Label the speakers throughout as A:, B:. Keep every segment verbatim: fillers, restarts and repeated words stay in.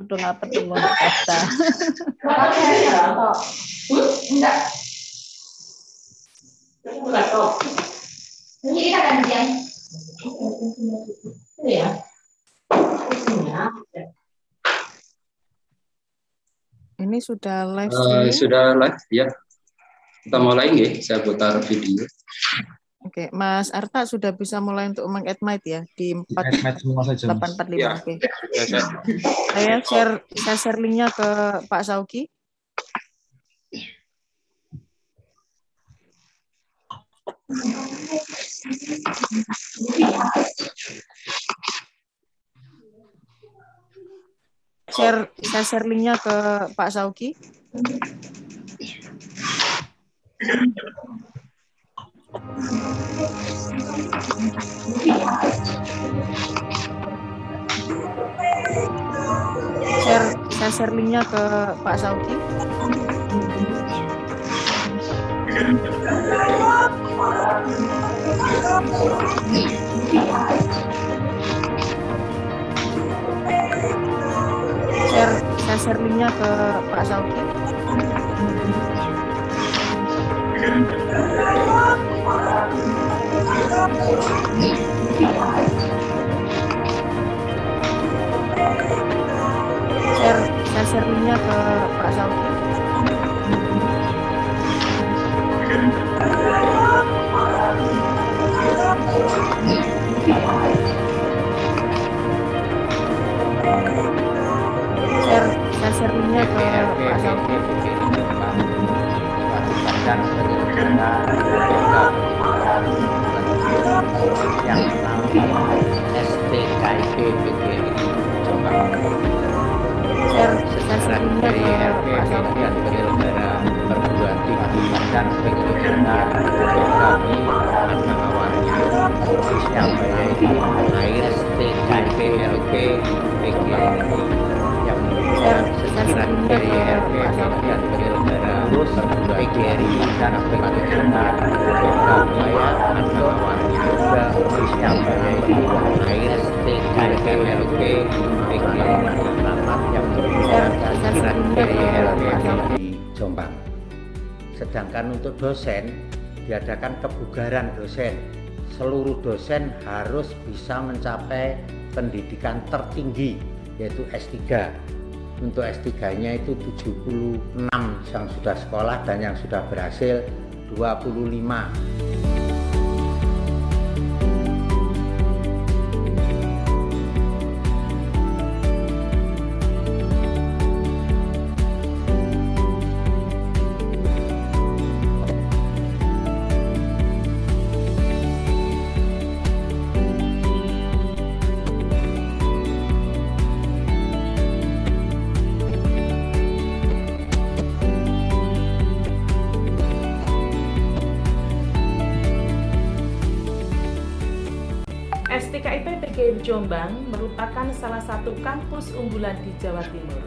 A: udah nggak ketemu kata.
B: Enggak. Enggak tahu. Ini kita gantian. Ya.
A: Ini sudah live
C: Uh,
A: streaming?
C: sudah live, ya. Kita mulai nggih, saya putar video.
A: Oke, Mas Arta sudah bisa mulai untuk meng-admit ya di empat delapan empat lima.
C: Ya,
A: Oke.
C: ya, saya.
A: Saya share saya share linknya ke Pak Sauki. Share saya share linknya ke Pak Sauki. Share saya share linknya ke Pak Sauki. Share saya share linknya ke Pak Sauki. Share saya share linknya ke Pak Sauki. Share saya share linknya ke Pak Sauki.
D: Dan yang pertama S T K I P P G R I Jombang.
A: Share saya share linknya ke Pak Sauki.
D: Dan penyelenggara perguruan tinggi dan penyelenggara kami akan awalnya siapa yaitu air S T K I P L P P G R I yang sekiranya dari R P dan penyelenggara perguruan P G R I dan penyelenggara upaya atau awalnya juga siapa yaitu air S T K I P L P P G R I yang sekiranya dari R P di Jombang. Sedangkan untuk dosen diadakan kebugaran dosen. Seluruh dosen harus bisa mencapai pendidikan tertinggi yaitu S tiga. Untuk S tiga-nya itu tujuh puluh enam yang sudah sekolah dan yang sudah berhasil dua puluh lima.
E: S T K I P P G R I Jombang merupakan salah satu kampus unggulan di Jawa Timur.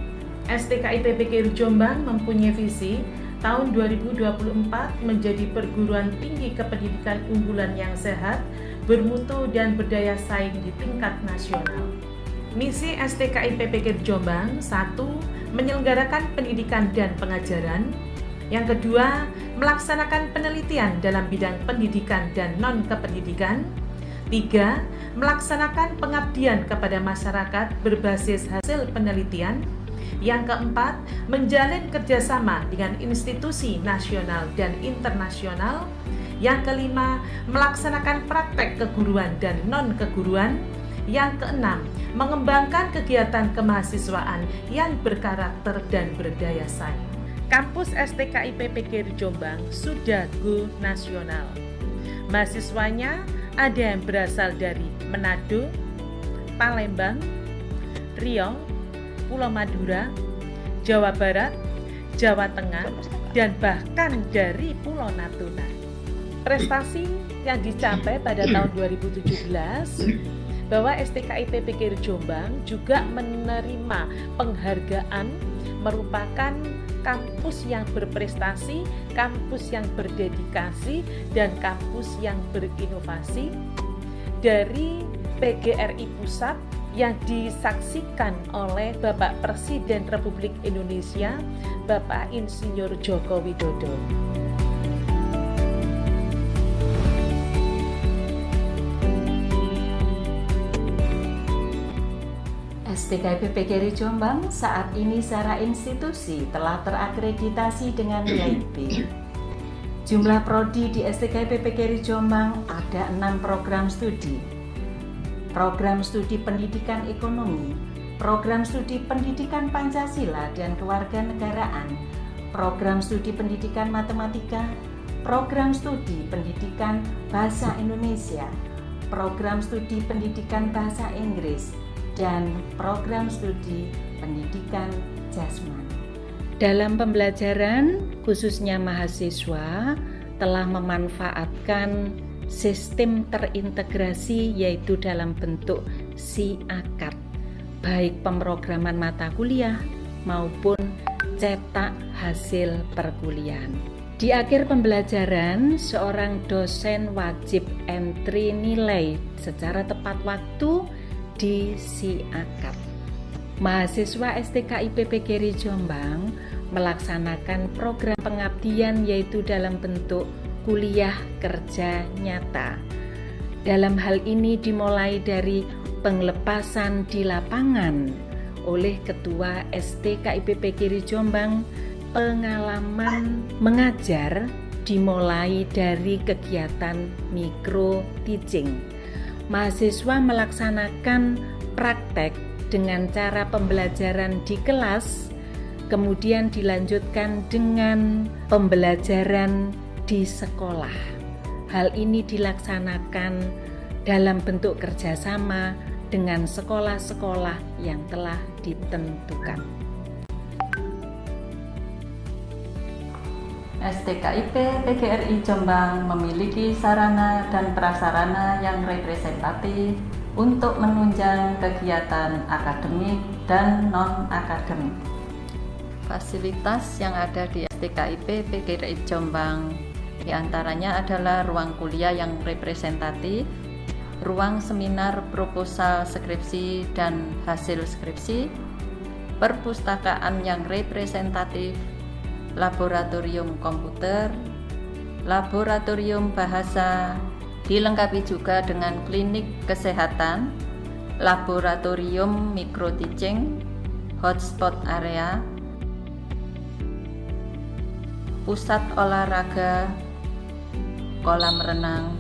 E: S T K I P P G R I Jombang mempunyai visi tahun dua ribu dua puluh empat menjadi perguruan tinggi kependidikan unggulan yang sehat, bermutu dan berdaya saing di tingkat nasional. Misi S T K I P P G R I Jombang, satu, menyelenggarakan pendidikan dan pengajaran. Yang kedua, melaksanakan penelitian dalam bidang pendidikan dan non-kependidikan. Tiga, melaksanakan pengabdian kepada masyarakat berbasis hasil penelitian. Yang keempat, menjalin kerjasama dengan institusi nasional dan internasional. Yang kelima, melaksanakan praktek keguruan dan non-keguruan. Yang keenam, mengembangkan kegiatan kemahasiswaan yang berkarakter dan berdaya saing. Kampus S T K I P P G R I Jombang sudah go nasional. Mahasiswanya ada yang berasal dari Manado, Palembang, Riau, Pulau Madura, Jawa Barat, Jawa Tengah, dan bahkan dari Pulau Natuna. Prestasi yang dicapai pada tahun dua ribu tujuh belas bahwa S T K I P P G R I Jombang juga menerima penghargaan merupakan kampus yang berprestasi, kampus yang berdedikasi, dan kampus yang berinovasi dari P G R I Pusat yang disaksikan oleh Bapak Presiden Republik Indonesia, Bapak Insinyur Joko Widodo.
F: S T K I P P G R I Jombang saat ini secara institusi telah terakreditasi dengan nilai B. Jumlah prodi di S T K I P P G R I Jombang ada enam program studi. Program studi pendidikan ekonomi, program studi pendidikan Pancasila dan kewarganegaraan, program studi pendidikan matematika, program studi pendidikan bahasa Indonesia, program studi pendidikan bahasa Inggris, dan program studi pendidikan jasmani. Dalam pembelajaran, khususnya mahasiswa telah memanfaatkan sistem terintegrasi yaitu dalam bentuk C A C A T, baik pemrograman mata kuliah maupun cetak hasil perkuliahan. Di akhir pembelajaran, seorang dosen wajib entry nilai secara tepat waktu di C A C A T. Mahasiswa S T K I P P G R I Jombang melaksanakan program pengabdian yaitu dalam bentuk kuliah kerja nyata. Dalam hal ini dimulai dari penglepasan di lapangan oleh Ketua S T K I P P G R I Jombang, pengalaman mengajar dimulai dari kegiatan micro teaching. Mahasiswa melaksanakan praktek dengan cara pembelajaran di kelas, kemudian dilanjutkan dengan pembelajaran di sekolah. Hal ini dilaksanakan dalam bentuk kerjasama dengan sekolah-sekolah yang telah ditentukan. S T K I P P G R I Jombang memiliki sarana dan prasarana yang representatif untuk menunjang kegiatan akademik dan non-akademik. Fasilitas yang ada di S T K I P P G R I Jombang diantaranya adalah ruang kuliah yang representatif, ruang seminar proposal skripsi dan hasil skripsi, perpustakaan yang representatif, laboratorium komputer, laboratorium bahasa, dilengkapi juga dengan klinik kesehatan, laboratorium micro teaching, hotspot area, pusat olahraga, kolam renang,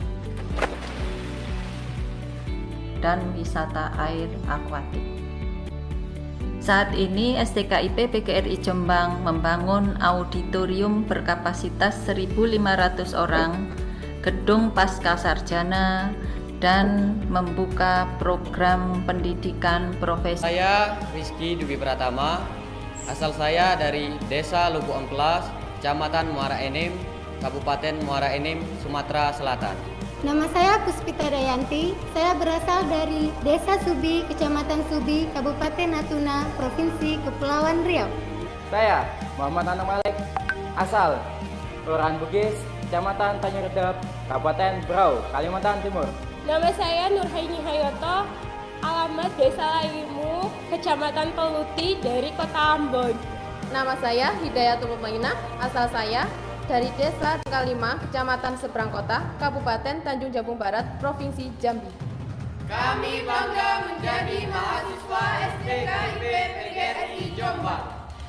F: dan wisata air akuatik. Saat ini S T K I P P G R I Jombang membangun auditorium berkapasitas seribu lima ratus orang, gedung pasca sarjana, dan membuka program pendidikan profesi.
G: Saya Rizky Dubi Pratama, asal saya dari Desa Lubuk Engkelas, Kecamatan Muara Enim, Kabupaten Muara Enim, Sumatera Selatan.
H: Nama saya Puspita Dayanti, saya berasal dari Desa Subi, Kecamatan Subi, Kabupaten Natuna, Provinsi Kepulauan Riau.
I: Saya Muhammad Anam Malik, asal Kelurahan Bugis, Kecamatan Tanjung Kabupaten Berau, Kalimantan Timur.
J: Nama saya Nurhaini Hayoto, alamat Desa Laimu, Kecamatan Peluti dari Kota Ambon.
K: Nama saya Hidayatul Mumainah, asal saya dari Desa Kalima, Kecamatan Seberang Kota, Kabupaten Tanjung Jabung Barat, Provinsi Jambi.
L: Kami bangga menjadi mahasiswa S T K I P P G R I Jombang.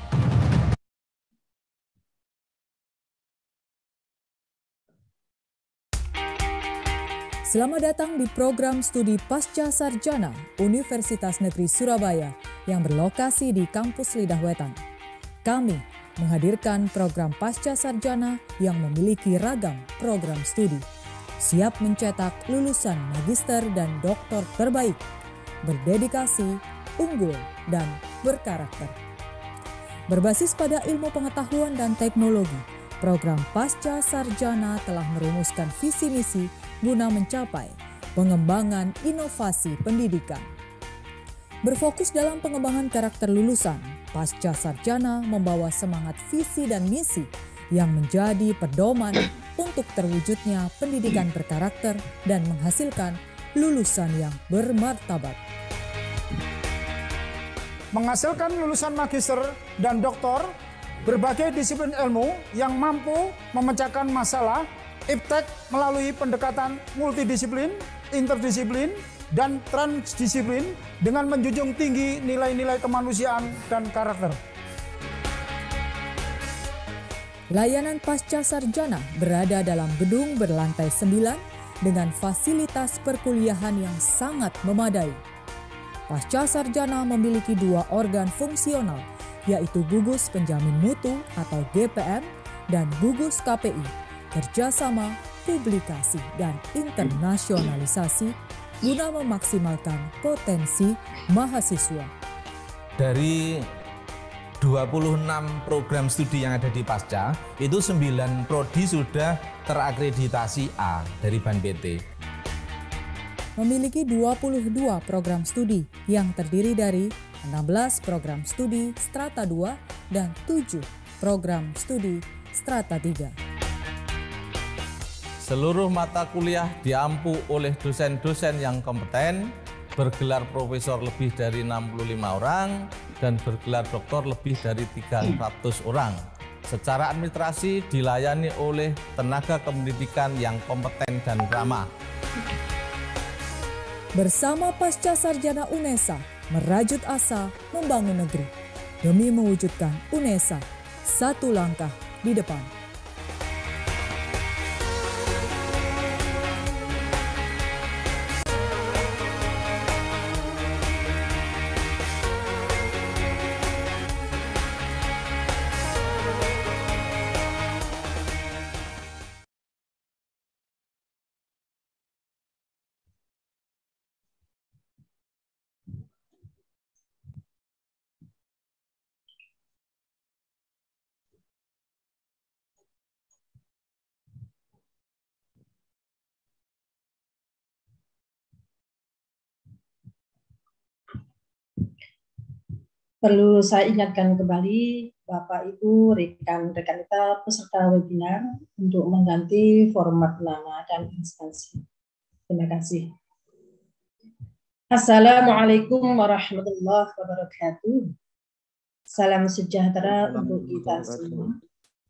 M: Selamat datang di program studi Pasca Sarjana Universitas Negeri Surabaya yang berlokasi di Kampus Lidah Wetan. Kami menghadirkan program Pasca Sarjana yang memiliki ragam program studi, siap mencetak lulusan magister dan doktor terbaik, berdedikasi, unggul, dan berkarakter. Berbasis pada ilmu pengetahuan dan teknologi, program Pasca Sarjana telah merumuskan visi misi guna mencapai pengembangan inovasi pendidikan. Berfokus dalam pengembangan karakter lulusan, Pasca Sarjana membawa semangat visi dan misi yang menjadi pedoman untuk terwujudnya pendidikan berkarakter dan menghasilkan lulusan yang bermartabat.
N: menghasilkan lulusan magister dan doktor, berbagai disiplin ilmu yang mampu memecahkan masalah, iptek melalui pendekatan multidisiplin, interdisiplin, dan transdisiplin dengan menjunjung tinggi nilai-nilai kemanusiaan dan karakter.
M: Layanan pasca sarjana berada dalam gedung berlantai sembilan dengan fasilitas perkuliahan yang sangat memadai. Pasca sarjana memiliki dua organ fungsional, yaitu gugus penjamin mutu atau G P M dan gugus K P I, kerjasama, publikasi, dan internasionalisasi guna memaksimalkan potensi mahasiswa.
O: Dari dua puluh enam program studi yang ada di Pasca, itu sembilan prodi sudah terakreditasi A dari B A N P T.
M: Memiliki dua puluh dua program studi yang terdiri dari enam belas program studi strata dua dan tujuh program studi strata tiga.
O: Seluruh mata kuliah diampu oleh dosen-dosen yang kompeten, bergelar profesor lebih dari enam puluh lima orang, dan bergelar doktor lebih dari tiga ratus orang. Secara administrasi dilayani oleh tenaga kependidikan yang kompeten dan ramah.
M: Bersama Pasca Sarjana UNESA, merajut asa membangun negeri demi mewujudkan UNESA satu langkah di depan.
P: Perlu saya ingatkan kembali Bapak Ibu, rekan-rekan kita peserta webinar untuk mengganti format nama dan instansi. Terima kasih. Assalamualaikum warahmatullahi wabarakatuh. Salam sejahtera untuk kita semua.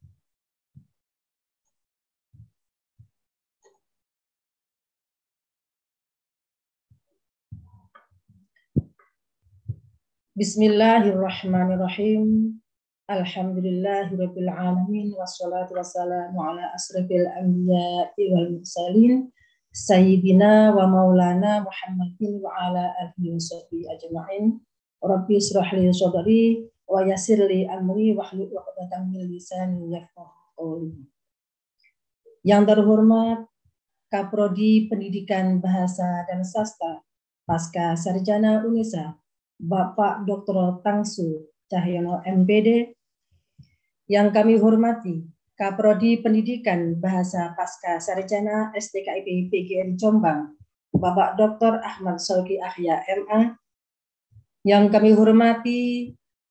P: Bismillahirrahmanirrahim. Alhamdulillahirabbil alamin wassalatu wassalamu ala asrofil anbiya'i wal mursalin sayyidina wa maulana Muhammadin wa ala alihi washabbihi ajma'in. Rabbi israh li sadri wa yassir li amri wahlul 'uqdatam min lisani yafqahu qawli. Yang terhormat Kaprodi Pendidikan Bahasa dan Sastra Pasca Sarjana UNESA Bapak Doktor Tangsu Cahyono M Pd, yang kami hormati Kaprodi Pendidikan Bahasa Pasca Sarjana S T K I P P G R I Jombang Bapak Doktor Ahmad Sauki Ahya M A, yang kami hormati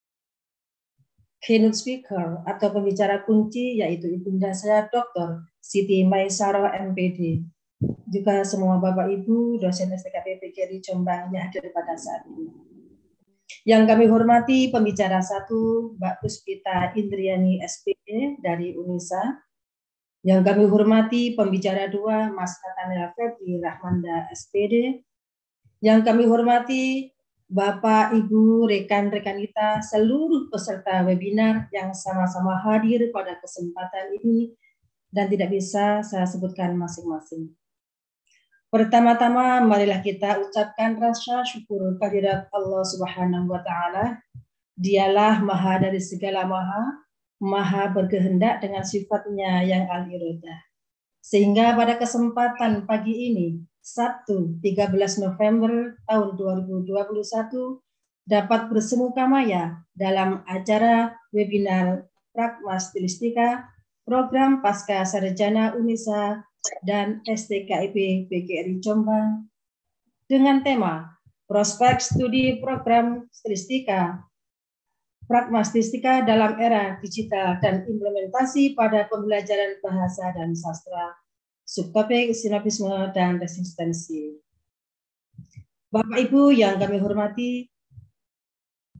P: keynote speaker atau pembicara kunci yaitu ibunda saya Doktor Siti Maisaro M Pd, juga semua Bapak Ibu dosen S T K I P P G R I Jombang yang hadir pada saat ini. Yang kami hormati pembicara satu Mbak Puspita Indriani S P D dari UNESA. Yang kami hormati pembicara dua Mas Nathaniel Febri Rahmanda S P D. Yang kami hormati Bapak, Ibu, rekan-rekan kita, seluruh peserta webinar yang sama-sama hadir pada kesempatan ini dan tidak bisa saya sebutkan masing-masing. Pertama-tama, marilah kita ucapkan rasa syukur kehadirat Allah Subhanahu wa Ta'ala. Dialah Maha dari segala Maha, Maha berkehendak dengan sifatnya yang al-iradah. Sehingga pada kesempatan pagi ini, Sabtu tiga belas November tahun dua ribu dua puluh satu, dapat bersemuka maya dalam acara webinar Pragma Stilistika, Program Pasca Sarjana UNESA dan S T K I P P G R I Jombang dengan tema Prospek Studi Program Stilistika, Pragma Stilistika dalam Era Digital dan Implementasi pada Pembelajaran Bahasa dan Sastra, subtopik sinopsisme dan resistensi. Bapak Ibu yang kami hormati,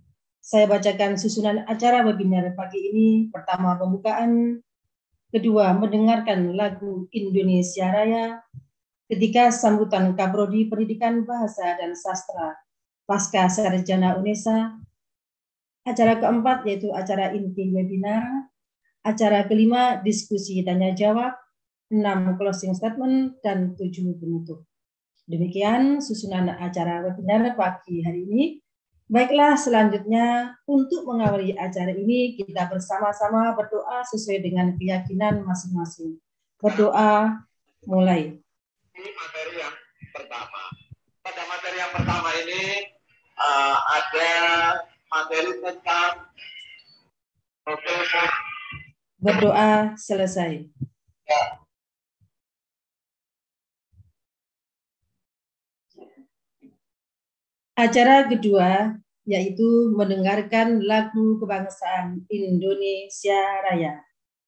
P: Saya bacakan susunan acara webinar pagi ini. Pertama, pembukaan. Kedua, mendengarkan lagu Indonesia Raya. Ketiga, sambutan Kaprodi Pendidikan Bahasa dan Sastra Pasca Sarjana UNESA. Acara keempat yaitu acara inti webinar. Acara kelima, diskusi tanya jawab. Enam, closing statement, dan tujuh, penutup. Demikian susunan acara webinar pagi hari ini. Baiklah, selanjutnya untuk mengawali acara ini kita bersama-sama berdoa sesuai dengan keyakinan masing-masing. Berdoa mulai.
Q: Ini materi yang pertama. Pada materi yang pertama ini uh, ada materi tentang proses.
P: Berdoa selesai.
Q: Ya.
P: Acara kedua yaitu mendengarkan lagu kebangsaan Indonesia Raya.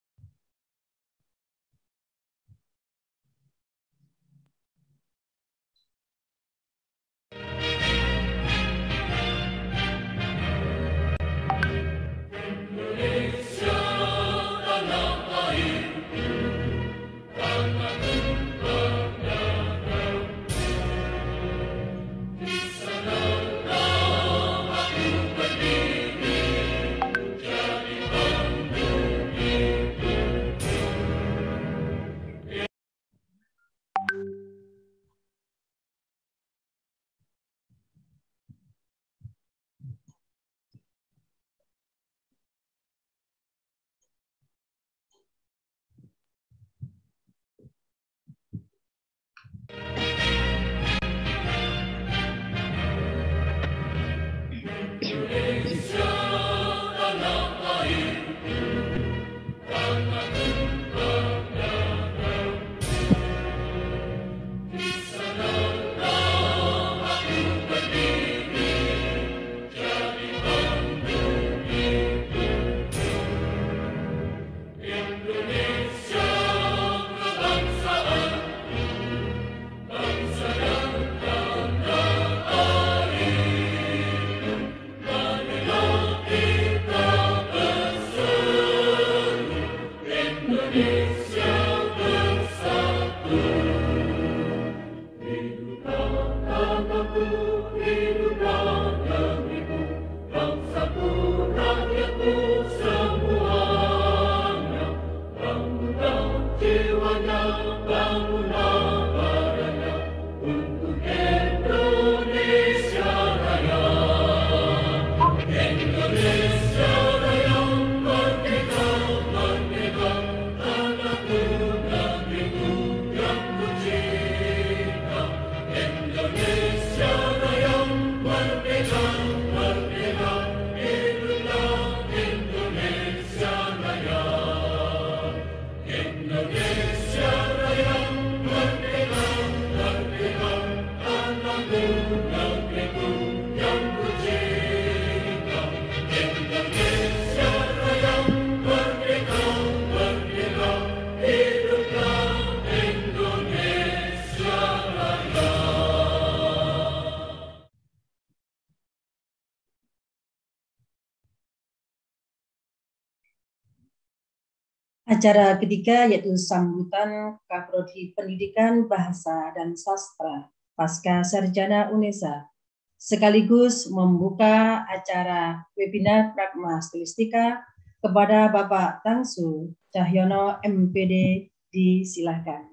P: Acara ketiga yaitu sambutan Kaprodi Pendidikan Bahasa dan Sastra Pasca Sarjana UNESA, sekaligus membuka acara webinar Pragma Stilistika kepada Bapak Tangsu Cahyono M P D. Disilahkan.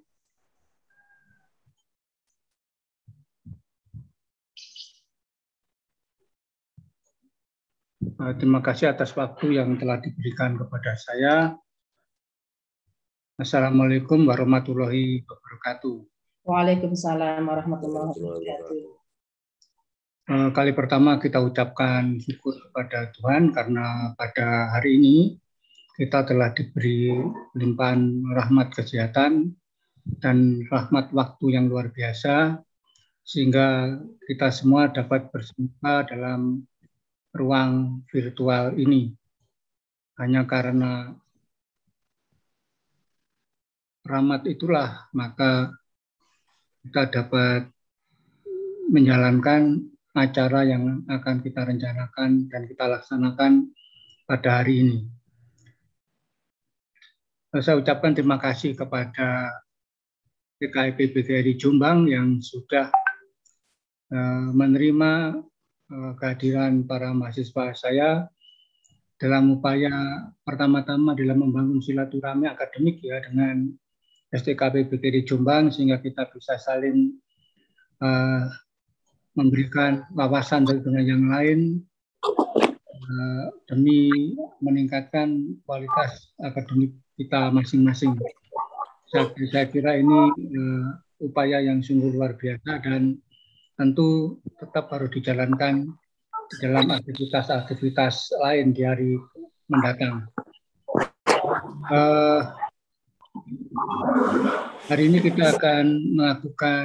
R: Terima kasih atas waktu yang telah diberikan kepada saya. Assalamualaikum warahmatullahi wabarakatuh.
P: Waalaikumsalam warahmatullahi wabarakatuh.
R: Kali pertama kita ucapkan syukur kepada Tuhan karena pada hari ini kita telah diberi limpahan rahmat kesehatan dan rahmat waktu yang luar biasa sehingga kita semua dapat bersama dalam ruang virtual ini. Hanya karena rahmat itulah maka kita dapat menjalankan acara yang akan kita rencanakan dan kita laksanakan pada hari ini. Saya ucapkan terima kasih kepada P K I P P G R I Jombang yang sudah uh, menerima uh, kehadiran para mahasiswa saya dalam upaya pertama-tama dalam membangun silaturahmi akademik ya dengan S T K P P G R I Jombang, sehingga kita bisa saling uh, memberikan wawasan dengan yang lain uh, demi meningkatkan kualitas akademik kita masing-masing. Saya, saya kira ini uh, upaya yang sungguh luar biasa dan tentu tetap harus dijalankan dalam aktivitas-aktivitas lain di hari mendatang. Uh, hari ini kita akan melakukan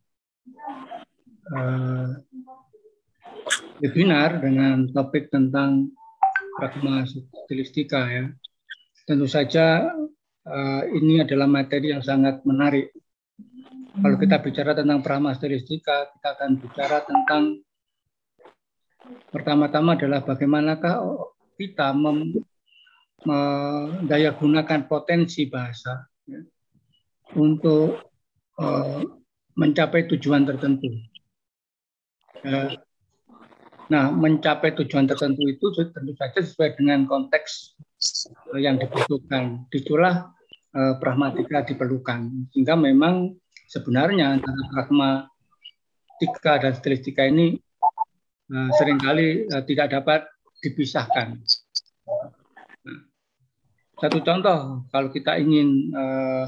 R: uh, webinar dengan topik tentang pragma stilistika ya. Tentu saja uh, ini adalah materi yang sangat menarik. Kalau kita bicara tentang pragma stilistika, kita akan bicara tentang pertama-tama adalah bagaimanakah kita mem, mendaya gunakan potensi bahasa ya, untuk uh, mencapai tujuan tertentu. Uh, nah, mencapai tujuan tertentu itu tentu saja sesuai dengan konteks yang dibutuhkan. Itulah uh, pragmatika diperlukan. Sehingga memang sebenarnya antara pragmatika dan stilistika ini uh, seringkali uh, tidak dapat dipisahkan. Nah, satu contoh, kalau kita ingin uh,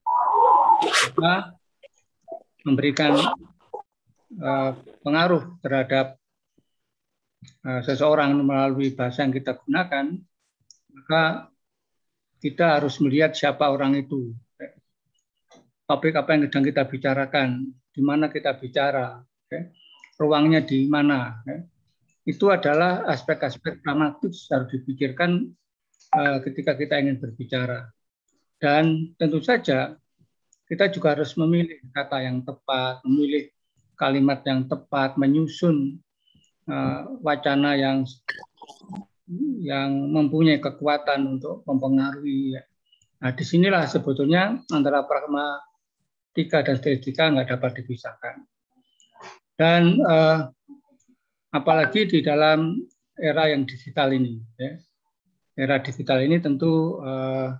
R: memberikan uh, pengaruh terhadap uh, seseorang melalui bahasa yang kita gunakan, maka kita harus melihat siapa orang itu, topik apa yang sedang kita bicarakan, di mana kita bicara, ruangnya di mana. Itu adalah aspek-aspek pragmatis harus dipikirkan uh, ketika kita ingin berbicara. Dan tentu saja kita juga harus memilih kata yang tepat, memilih kalimat yang tepat, menyusun uh, wacana yang yang mempunyai kekuatan untuk mempengaruhi. Nah, disinilah sebetulnya antara pragmatika dan stilistika nggak dapat dipisahkan. Dan uh, apalagi di dalam era yang digital ini, ya. Era digital ini tentu uh,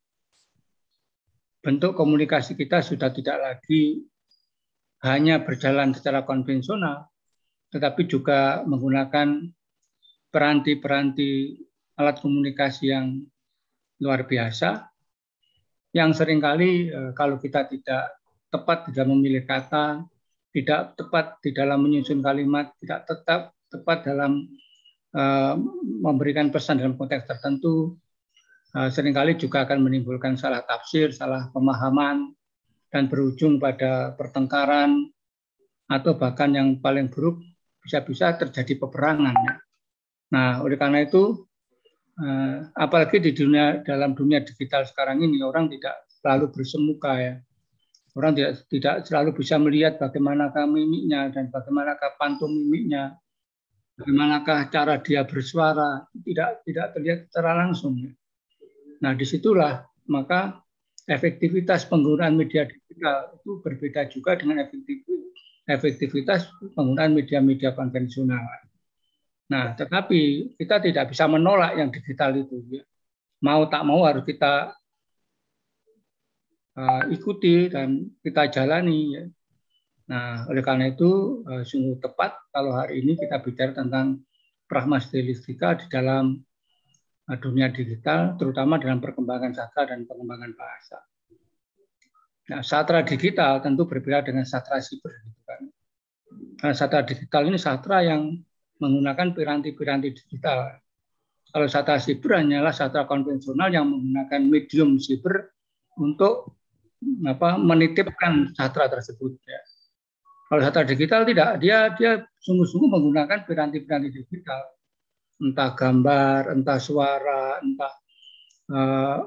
R: bentuk komunikasi kita sudah tidak lagi hanya berjalan secara konvensional, tetapi juga menggunakan peranti-peranti alat komunikasi yang luar biasa, yang seringkali uh, kalau kita tidak tepat di dalam memilih kata, tidak tepat di dalam menyusun kalimat, tidak tetap tepat dalam uh, memberikan pesan dalam konteks tertentu, uh, seringkali juga akan menimbulkan salah tafsir, salah pemahaman, dan berujung pada pertengkaran, atau bahkan yang paling buruk bisa-bisa terjadi peperangan. Ya. Nah, oleh karena itu, uh, apalagi di dunia dalam dunia digital sekarang ini, orang tidak selalu bersemuka ya. Orang tidak, tidak selalu bisa melihat bagaimanakah mimiknya dan bagaimanakah pantomimiknya, bagaimanakah cara dia bersuara, tidak tidak terlihat secara langsung. Nah, disitulah maka efektivitas penggunaan media digital itu berbeda juga dengan efektivitas penggunaan media-media konvensional. Nah, tetapi kita tidak bisa menolak yang digital itu. Ya. Mau tak mau harus kita Uh, ikuti dan kita jalani. Ya. Nah, oleh karena itu uh, sungguh tepat kalau hari ini kita bicara tentang pragma stilistika di dalam uh, dunia digital, terutama dalam perkembangan sastra dan pengembangan bahasa. Nah, sastra digital tentu berbeda dengan sastra siber. Gitu kan. Nah, sastra digital ini sastra yang menggunakan piranti-piranti digital. Kalau sastra siber hanyalah sastra konvensional yang menggunakan medium siber untuk apa menitipkan sastra tersebut ya. Kalau sastra digital tidak, dia dia sungguh-sungguh menggunakan piranti-piranti digital, entah gambar, entah suara, entah uh,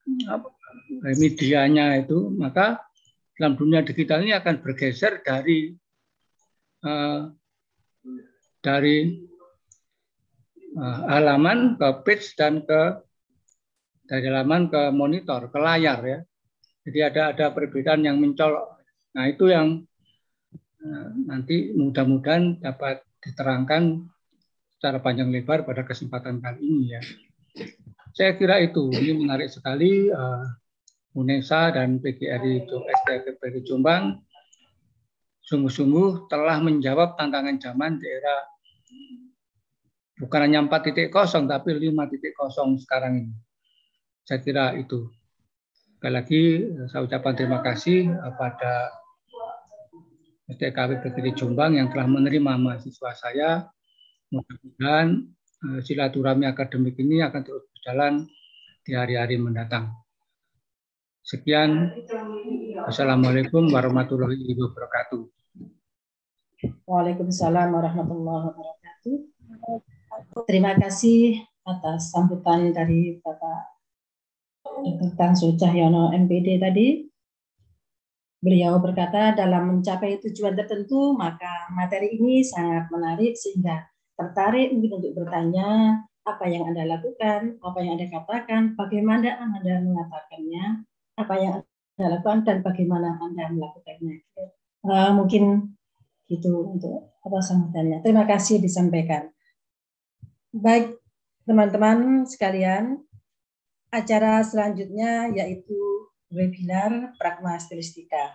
R: medianya itu, maka dalam dunia digital ini akan bergeser dari uh, dari uh, halaman ke page dan ke dari halaman ke monitor, ke layar ya. Jadi ada ada perbedaan yang mencolok. Nah itu yang uh, nanti mudah-mudahan dapat diterangkan secara panjang lebar pada kesempatan kali ini ya. Saya kira itu ini menarik sekali. Uh, UNESA dan P G R I S T K I P Jombang sungguh-sungguh telah menjawab tantangan zaman di era bukan hanya empat titik nol tapi lima titik nol sekarang ini. Saya kira itu. Sekali lagi saya ucapkan terima kasih pada S T K I P P G R I Jombang yang telah menerima mahasiswa saya. Mudah-mudahan silaturahmi akademik ini akan terus berjalan di hari-hari mendatang. Sekian. Assalamualaikum warahmatullahi wabarakatuh.
P: Waalaikumsalam warahmatullahi wabarakatuh. Terima kasih atas sambutan dari Bapak Doktor Tan Soo Cahyono M P D tadi. Beliau berkata dalam mencapai tujuan tertentu maka materi ini sangat menarik sehingga tertarik mungkin untuk bertanya apa yang Anda lakukan, apa yang Anda katakan, bagaimana Anda mengatakannya, apa yang Anda lakukan dan bagaimana Anda melakukannya. Uh, mungkin gitu untuk apa sambutannya. Terima kasih disampaikan. Baik teman-teman sekalian, acara selanjutnya yaitu webinar Pragma Stilistika.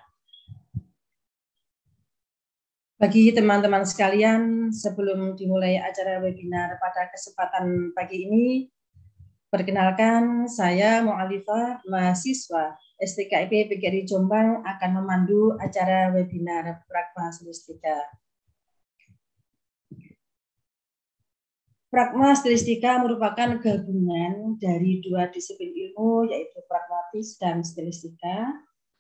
P: Bagi teman-teman sekalian, sebelum dimulai acara webinar pada kesempatan pagi ini, perkenalkan, saya Mu'alifah, mahasiswa S T K I P P G R I Jombang akan memandu acara webinar Pragma Stilistika. Pragma Stilistika merupakan gabungan dari dua disiplin ilmu, yaitu pragmatis dan stilistika.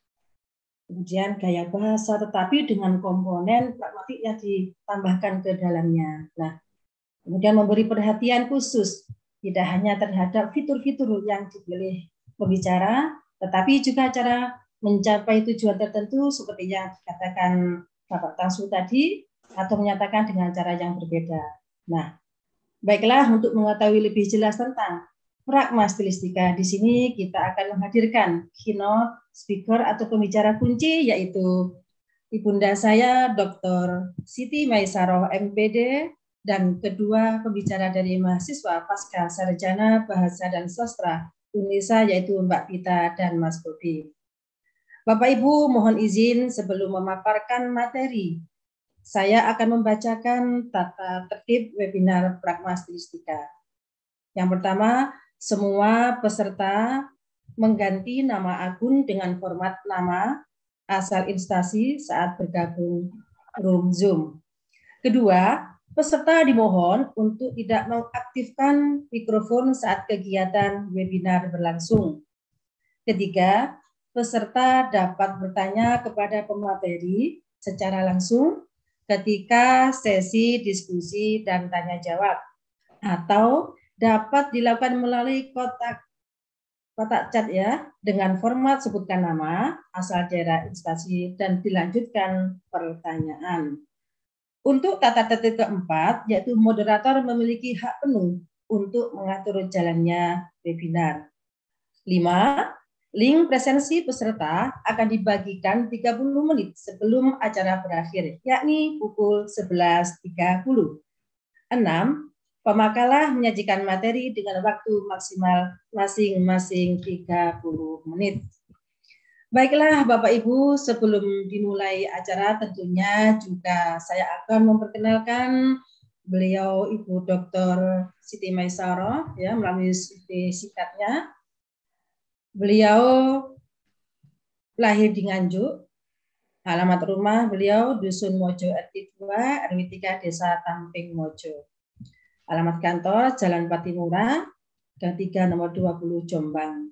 P: Kemudian gaya bahasa, tetapi dengan komponen pragmatik yang ditambahkan ke dalamnya. Nah, kemudian memberi perhatian khusus tidak hanya terhadap fitur-fitur yang dipilih pembicara, tetapi juga cara mencapai tujuan tertentu seperti yang dikatakan Bapak Tan Soo tadi, atau menyatakan dengan cara yang berbeda. Nah, baiklah, untuk mengetahui lebih jelas tentang Pragma Stilistika, di sini kita akan menghadirkan keynote speaker atau pembicara kunci, yaitu Ibunda saya, Doktor Siti Maisaroh M P D, dan kedua pembicara dari mahasiswa Pasca Sarjana Bahasa dan Sastra UNESA, yaitu Mbak Pita dan Mas Bobi. Bapak Ibu, mohon izin sebelum memaparkan materi, saya akan membacakan tata tertib webinar Pragma Stilistika. Yang pertama, semua peserta mengganti nama akun dengan format nama asal instansi saat bergabung room Zoom. Kedua, peserta dimohon untuk tidak mengaktifkan mikrofon saat kegiatan webinar berlangsung. Ketiga, peserta dapat bertanya kepada pemateri secara langsung ketika sesi diskusi dan tanya jawab, atau dapat dilakukan melalui kotak kotak chat ya, dengan format sebutkan nama, asal daerah instansi, dan dilanjutkan pertanyaan. Untuk tata tertib keempat, yaitu moderator memiliki hak penuh untuk mengatur jalannya webinar. Lima, link presensi peserta akan dibagikan tiga puluh menit sebelum acara berakhir, yakni pukul sebelas tiga puluh. Enam, pemakalah menyajikan materi dengan waktu maksimal masing-masing tiga puluh menit. Baiklah Bapak Ibu, sebelum dimulai acara tentunya juga saya akan memperkenalkan beliau Ibu Doktor Siti Maisaroh ya, melalui C V singkatnya. Beliau lahir di Nganjuk, alamat rumah beliau Dusun Mojo R T dua, R W tiga, Desa Tamping Mojo. Alamat kantor Jalan Patimura, Gang tiga nomor dua puluh Jombang.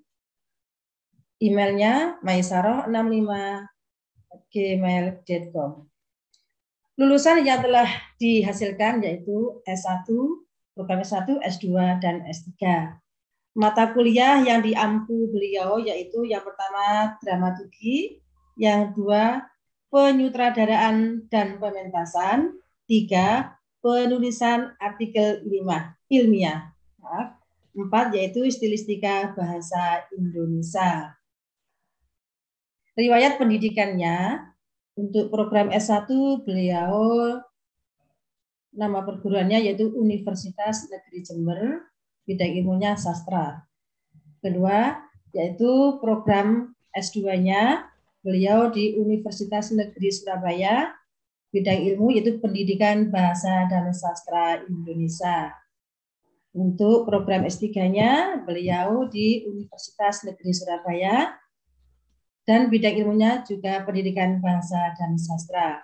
P: Emailnya maisaroh enam lima at gmail dot com. Lulusan yang telah dihasilkan yaitu S satu, program S satu, S dua, dan S tiga. Mata kuliah yang diampu beliau yaitu yang pertama dramaturgi, yang kedua penyutradaraan dan pementasan, tiga penulisan artikel ilmiah. ilmiah. Maaf. Empat, yaitu stilistika bahasa Indonesia. Riwayat pendidikannya, untuk program S satu beliau nama perguruannya yaitu Universitas Negeri Jember, bidang ilmunya sastra. Kedua, yaitu program S dua-nya beliau di Universitas Negeri Surabaya, bidang ilmu yaitu Pendidikan Bahasa dan Sastra Indonesia. Untuk program S tiga-nya beliau di Universitas Negeri Surabaya dan bidang ilmunya juga Pendidikan Bahasa dan Sastra.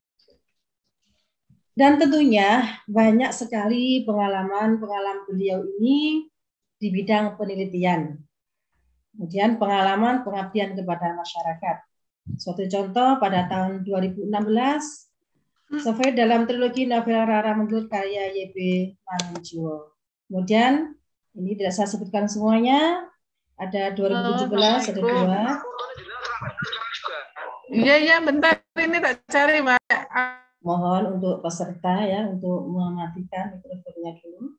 P: Dan tentunya banyak sekali pengalaman-pengalaman beliau ini di bidang penelitian. Kemudian pengalaman pengabdian kepada masyarakat. Suatu contoh pada tahun dua ribu enam belas, survei dalam trilogi novel Rara Menggelut karya Y B Mangunjuwo. Kemudian ini tidak saya sebutkan semuanya. Ada dua ribu tujuh belas, ada dua.
E: Iya, iya, bentar. Ini tak cari, Mbak.
P: Mohon untuk peserta ya, untuk mematikan mikrofonnya dulu.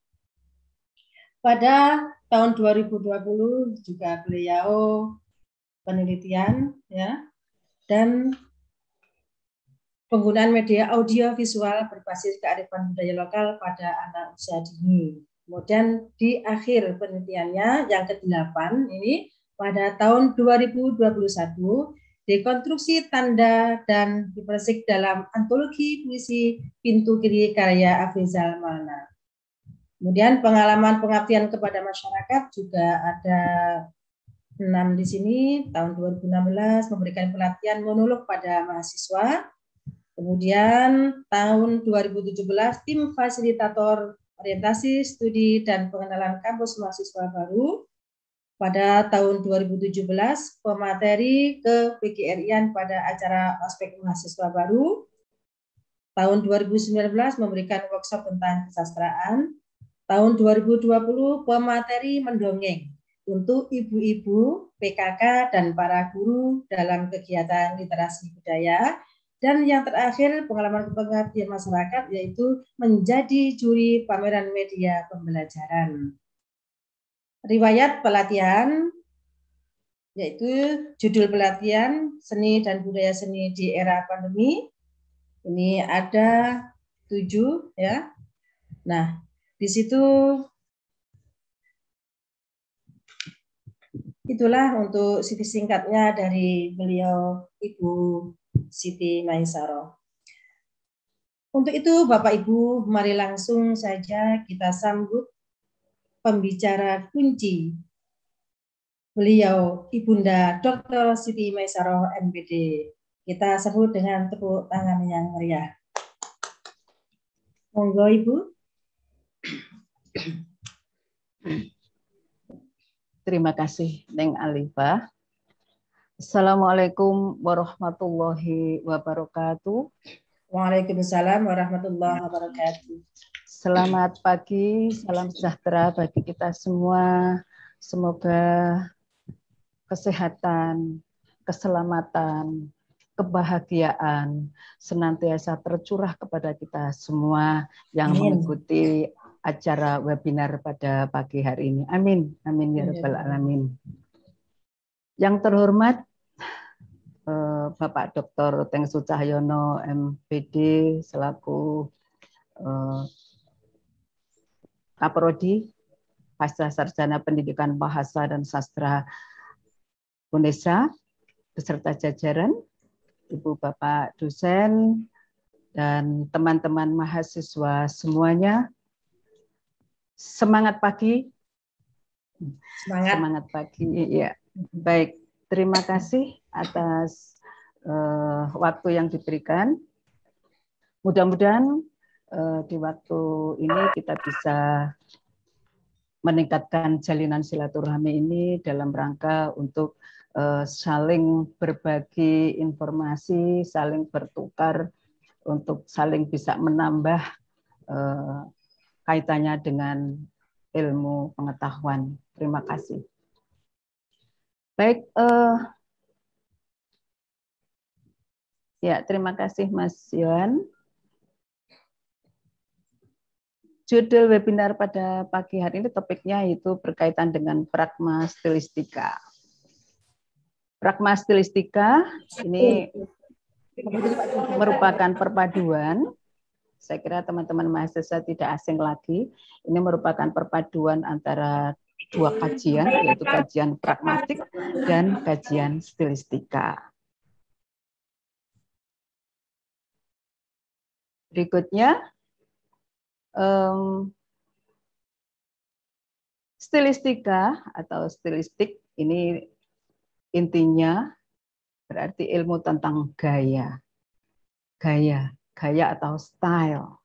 P: Pada tahun dua ribu dua puluh juga beliau penelitian ya, dan penggunaan media audio visual berbasis kearifan budaya lokal pada anak usia dini. Kemudian di akhir penelitiannya yang kedelapan ini pada tahun dua ribu dua puluh satu, dekonstruksi tanda dan dipersik dalam antologi puisi Pintu Kiri karya Afrizal Malna. Kemudian pengalaman pengabdian kepada masyarakat juga ada enam di sini. Tahun dua ribu enam belas memberikan pelatihan monolog pada mahasiswa. Kemudian tahun dua ribu tujuh belas tim fasilitator orientasi, studi, dan pengenalan kampus mahasiswa baru. Pada tahun dua ribu tujuh belas, pemateri ke P G R I-an pada acara ospek mahasiswa baru. Tahun dua ribu sembilan belas memberikan workshop tentang kesastraan. Tahun dua ribu dua puluh, pemateri mendongeng untuk ibu-ibu, P K K, dan para guru dalam kegiatan literasi budaya. Dan yang terakhir, pengalaman pengabdian masyarakat, yaitu menjadi juri pameran media pembelajaran. Riwayat pelatihan, yaitu judul pelatihan Seni dan Budaya Seni di Era Pandemi. Ini ada tujuh, ya. Nah, di situ itulah untuk sisi singkatnya dari beliau Ibu Siti Maisaro. Untuk itu Bapak Ibu, mari langsung saja kita sambut pembicara kunci beliau Ibunda Doktor Siti Maisaro M Pd. Kita sebut dengan tepuk tangan yang meriah. Monggo Ibu.
S: Terima kasih Neng Alifah. Assalamualaikum warahmatullahi wabarakatuh.
P: Waalaikumsalam warahmatullahi wabarakatuh.
S: Selamat pagi, salam sejahtera bagi kita semua. Semoga kesehatan, keselamatan, kebahagiaan senantiasa tercurah kepada kita semua yang Amin. Mengikuti acara webinar pada pagi hari ini. Amin. Amin ya rabbal alamin. Yang terhormat Bapak Doktor Tengsu Cahyono M Pd selaku Kaprodi Pasca Sarjana Pendidikan Bahasa dan Sastra Indonesia beserta jajaran, Ibu Bapak dosen dan teman-teman mahasiswa semuanya. Semangat pagi.
P: Semangat,
S: Semangat pagi. Ya. Baik, terima kasih atas uh, waktu yang diberikan. Mudah-mudahan uh, di waktu ini kita bisa meningkatkan jalinan silaturahmi ini dalam rangka untuk uh, saling berbagi informasi, saling bertukar, untuk saling bisa menambah uh, kaitannya dengan ilmu pengetahuan. Terima kasih. Baik, uh, ya terima kasih Mas Yohan. Judul webinar pada pagi hari ini topiknya itu berkaitan dengan pragma stilistika. Pragma stilistika ini merupakan perpaduan, saya kira teman-teman mahasiswa tidak asing lagi, ini merupakan perpaduan antara dua kajian, yaitu kajian pragmatik dan kajian stilistika. Berikutnya, um, stilistika atau stilistik ini intinya berarti ilmu tentang gaya, gaya, gaya atau style.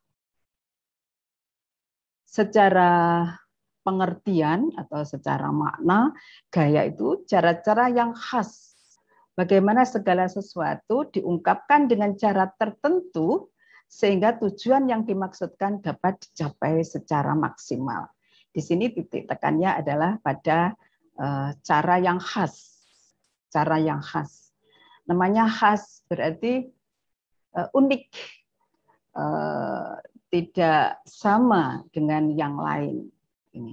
S: Secara pengertian atau secara makna, gaya itu cara-cara yang khas. Bagaimana segala sesuatu diungkapkan dengan cara tertentu sehingga tujuan yang dimaksudkan dapat dicapai secara maksimal. Di sini titik tekannya adalah pada uh, cara yang khas. Cara yang khas. Namanya khas berarti uh, unik. Uh, tidak sama dengan yang lain. Ini.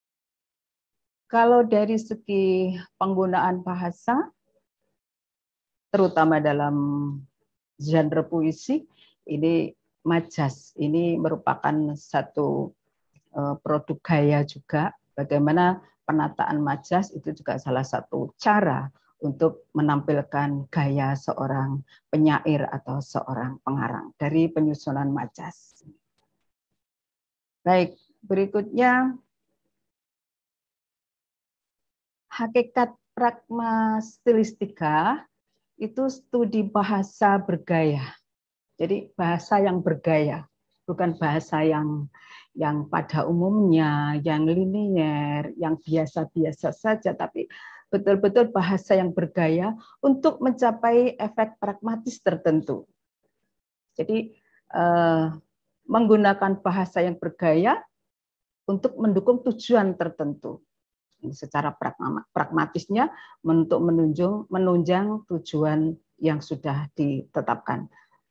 S: Kalau dari segi penggunaan bahasa, terutama dalam genre puisi, ini majas, ini merupakan satu produk gaya juga. Bagaimana penataan majas itu juga salah satu cara untuk menampilkan gaya seorang penyair atau seorang pengarang dari penyusunan majas. Baik, berikutnya hakikat pragma stilistika itu studi bahasa bergaya. Jadi bahasa yang bergaya, bukan bahasa yang yang pada umumnya, yang linier, yang biasa-biasa saja, tapi betul-betul bahasa yang bergaya untuk mencapai efek pragmatis tertentu. Jadi eh, menggunakan bahasa yang bergaya untuk mendukung tujuan tertentu. Ini secara pragmatisnya untuk menunjang, menunjang tujuan yang sudah ditetapkan.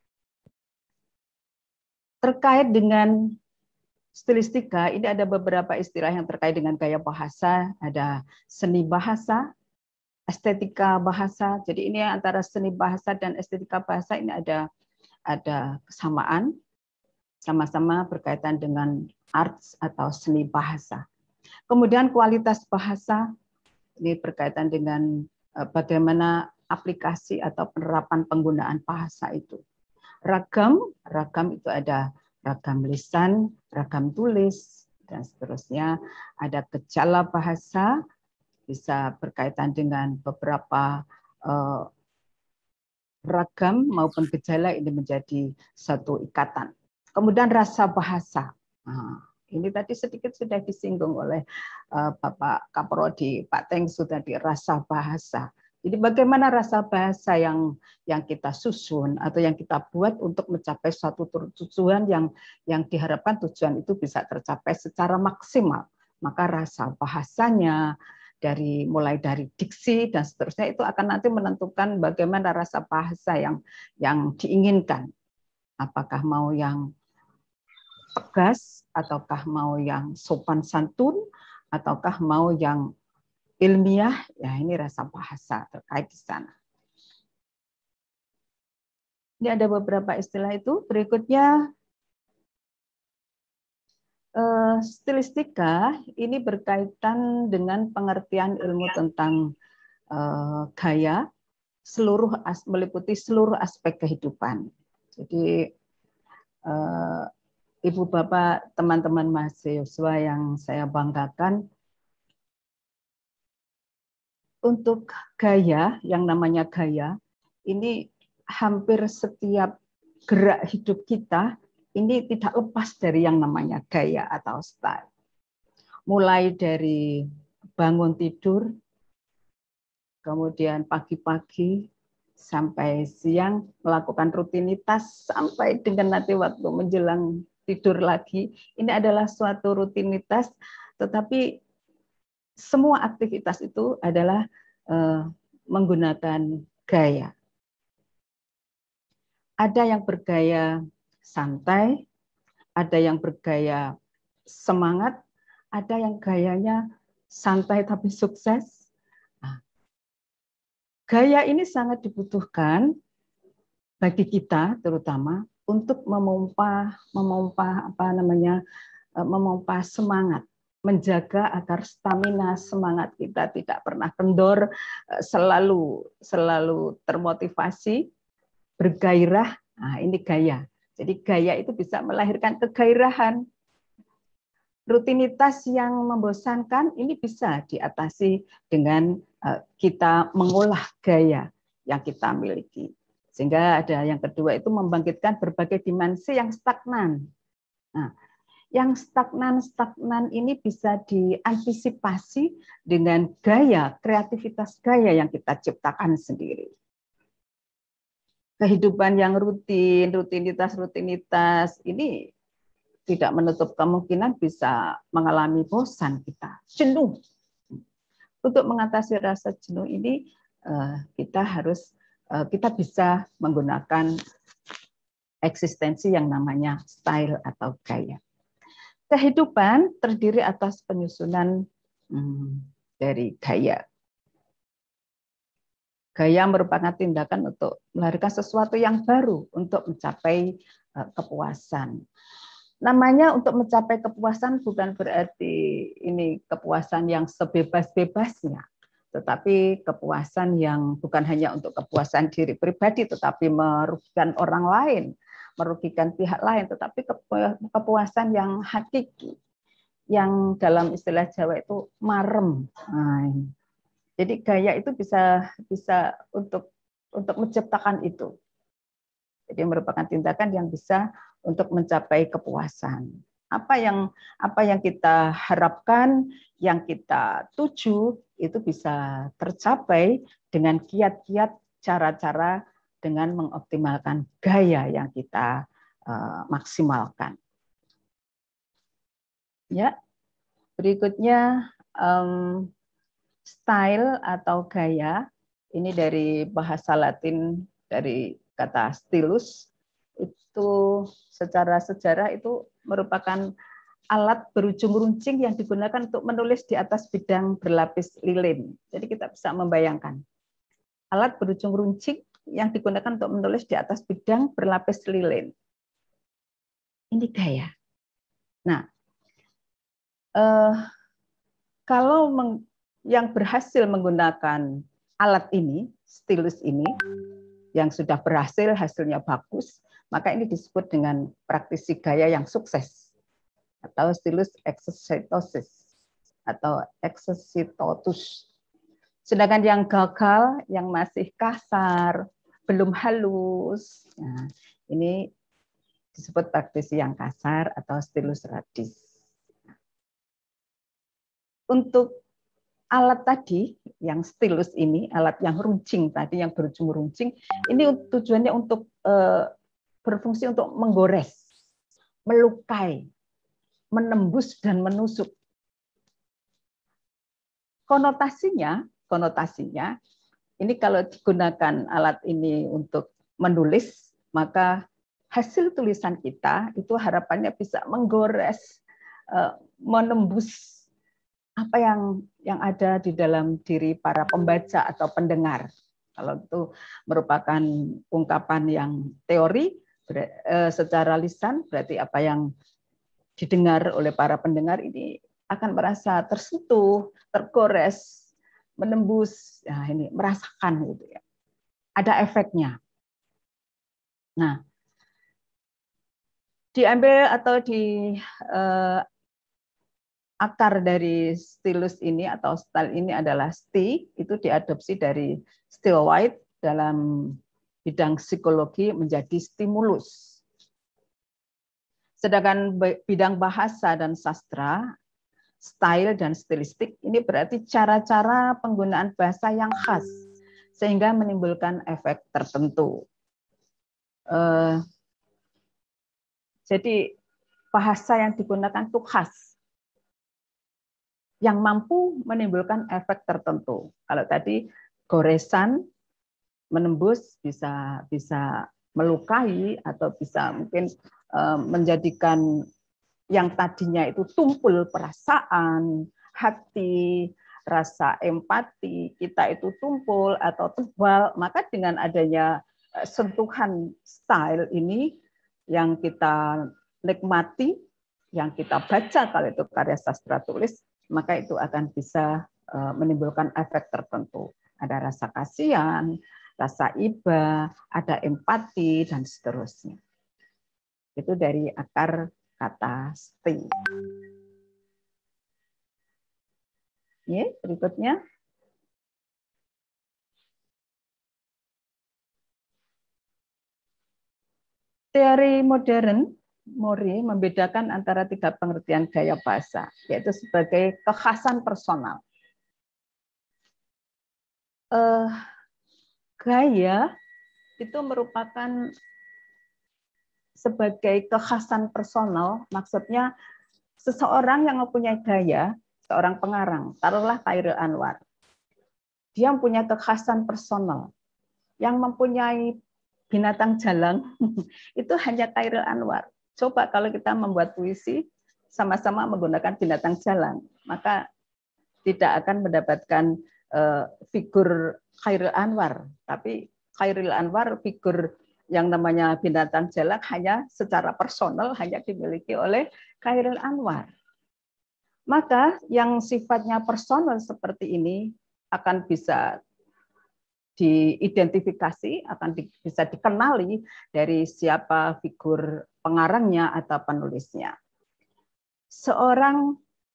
S: Terkait dengan stilistika, ini ada beberapa istilah yang terkait dengan gaya bahasa, ada seni bahasa, estetika bahasa. Jadi ini antara seni bahasa dan estetika bahasa ini ada ada kesamaan, sama-sama berkaitan dengan arts atau seni bahasa. Kemudian kualitas bahasa, ini berkaitan dengan bagaimana aplikasi atau penerapan penggunaan bahasa itu. Ragam, ragam itu ada ragam lisan, ragam tulis, dan seterusnya. Ada gejala bahasa, bisa berkaitan dengan beberapa eh, ragam maupun gejala ini menjadi satu ikatan. Kemudian rasa bahasa. Nah, ini tadi sedikit sudah disinggung oleh uh, Bapak Kaprodi, Pak Teng sudah di rasa bahasa. Jadi bagaimana rasa bahasa yang yang kita susun atau yang kita buat untuk mencapai suatu tujuan yang yang diharapkan tujuan itu bisa tercapai secara maksimal. Maka rasa bahasanya dari mulai dari diksi dan seterusnya itu akan nanti menentukan bagaimana rasa bahasa yang yang diinginkan. Apakah mau yang tegas, ataukah mau yang sopan santun, ataukah mau yang ilmiah, ya ini rasa bahasa terkait di sana. Ini ada beberapa istilah itu. Berikutnya, eh, stilistika ini berkaitan dengan pengertian ilmu tentang eh, gaya, seluruh as, meliputi seluruh aspek kehidupan. Jadi, eh, Ibu Bapak, teman-teman mahasiswa yang saya banggakan, untuk gaya, yang namanya gaya, ini hampir setiap gerak hidup kita, ini tidak lepas dari yang namanya gaya atau style. Mulai dari bangun tidur, kemudian pagi-pagi, sampai siang, melakukan rutinitas, sampai dengan nanti waktu menjelang tidur lagi, ini adalah suatu rutinitas, tetapi semua aktivitas itu adalah uh, menggunakan gaya. Ada yang bergaya santai, ada yang bergaya semangat, ada yang gayanya santai tapi sukses. Nah, gaya ini sangat dibutuhkan bagi kita terutama untuk memompa memompa apa namanya memompa semangat, menjaga agar stamina semangat kita tidak pernah kendor, selalu selalu termotivasi, bergairah. Nah, ini gaya. Jadi gaya itu bisa melahirkan kegairahan. Rutinitas yang membosankan ini bisa diatasi dengan kita mengolah gaya yang kita miliki. Sehingga ada yang kedua itu membangkitkan berbagai dimensi yang stagnan. Nah, yang stagnan-stagnan ini bisa diantisipasi dengan gaya, kreativitas gaya yang kita ciptakan sendiri. Kehidupan yang rutin, rutinitas-rutinitas ini tidak menutup kemungkinan bisa mengalami bosan kita, jenuh. Untuk mengatasi rasa jenuh ini, kita harus kita bisa menggunakan eksistensi yang namanya style atau gaya. Kehidupan terdiri atas penyusunan hmm, dari gaya. Gaya merupakan tindakan untuk melahirkan sesuatu yang baru untuk mencapai uh, kepuasan. Namanya untuk mencapai kepuasan bukan berarti ini kepuasan yang sebebas-bebasnya, tetapi kepuasan yang bukan hanya untuk kepuasan diri pribadi, tetapi merugikan orang lain, merugikan pihak lain, tetapi kepuasan yang hakiki, yang dalam istilah Jawa itu marem. Nah, jadi gaya itu bisa bisa untuk untuk menciptakan itu. Jadi merupakan tindakan yang bisa untuk mencapai kepuasan. Apa yang apa yang kita harapkan, yang kita tuju itu bisa tercapai dengan kiat-kiat cara-cara dengan mengoptimalkan gaya yang kita uh, maksimalkan. Ya, berikutnya um, style atau gaya ini dari bahasa Latin dari kata stilus, itu secara sejarah itu merupakan alat berujung runcing yang digunakan untuk menulis di atas bidang berlapis lilin. Jadi kita bisa membayangkan alat berujung runcing yang digunakan untuk menulis di atas bidang berlapis lilin. Ini gaya. Nah, eh, kalau meng, yang berhasil menggunakan alat ini, stilus ini, yang sudah berhasil, hasilnya bagus, maka ini disebut dengan praktisi gaya yang sukses, atau stilus exercitosis, atau exercitotus. Sedangkan yang gagal, yang masih kasar, belum halus, nah, ini disebut praktisi yang kasar atau stilus radis. Untuk alat tadi, yang stilus ini, alat yang runcing tadi, yang berujung runcing, ini tujuannya untuk eh, berfungsi untuk menggores, melukai, menembus dan menusuk. Konotasinya, konotasinya, ini kalau digunakan alat ini untuk menulis, maka hasil tulisan kita itu harapannya bisa menggores, eh, menembus apa yang yang ada di dalam diri para pembaca atau pendengar. Kalau itu merupakan ungkapan yang teori secara lisan, berarti apa yang didengar oleh para pendengar ini akan merasa tersentuh, tergores, menembus, ya ini merasakan gitu ya. Ada efeknya. Nah, diambil atau di eh, akar dari stilus ini atau style ini adalah sti, itu diadopsi dari Stilwhite dalam bidang psikologi menjadi stimulus. Sedangkan bidang bahasa dan sastra, style dan stilistik ini berarti cara-cara penggunaan bahasa yang khas sehingga menimbulkan efek tertentu. Uh, jadi bahasa yang digunakan itu khas, yang mampu menimbulkan efek tertentu. Kalau tadi goresan, menembus, bisa bisa melukai atau bisa mungkin uh, menjadikan yang tadinya itu tumpul perasaan, hati, rasa empati, kita itu tumpul atau tebal, maka dengan adanya sentuhan style ini yang kita nikmati, yang kita baca kalau itu karya sastra tulis, maka itu akan bisa menimbulkan efek tertentu. Ada rasa kasihan, rasa iba, ada empati, dan seterusnya. Itu dari akar kata sti. Ya, berikutnya. Teori modern, Mori, membedakan antara tiga pengertian gaya bahasa, yaitu sebagai kekhasan personal. Uh, gaya itu merupakan sebagai kekhasan personal, maksudnya seseorang yang mempunyai gaya, seorang pengarang, taruhlah Khairil Anwar, dia mempunyai kekhasan personal, yang mempunyai binatang jalang itu hanya Khairil Anwar. Coba kalau kita membuat puisi sama-sama menggunakan binatang jalang, maka tidak akan mendapatkan uh, figur Khairil Anwar, tapi Khairil Anwar figur yang namanya binatang jalang hanya secara personal hanya dimiliki oleh Khairil Anwar. Maka yang sifatnya personal seperti ini akan bisa diidentifikasi, akan di, bisa dikenali dari siapa figur pengarangnya atau penulisnya. Seorang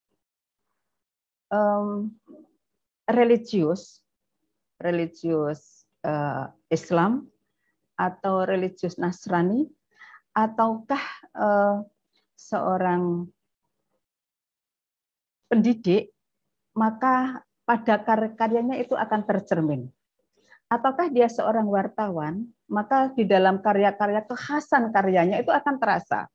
S: um, religius, religius uh, Islam atau religius Nasrani, ataukah uh, seorang pendidik, maka pada karyanya itu akan tercermin. Ataukah dia seorang wartawan, maka di dalam karya-karya kekhasan karyanya itu akan terasa.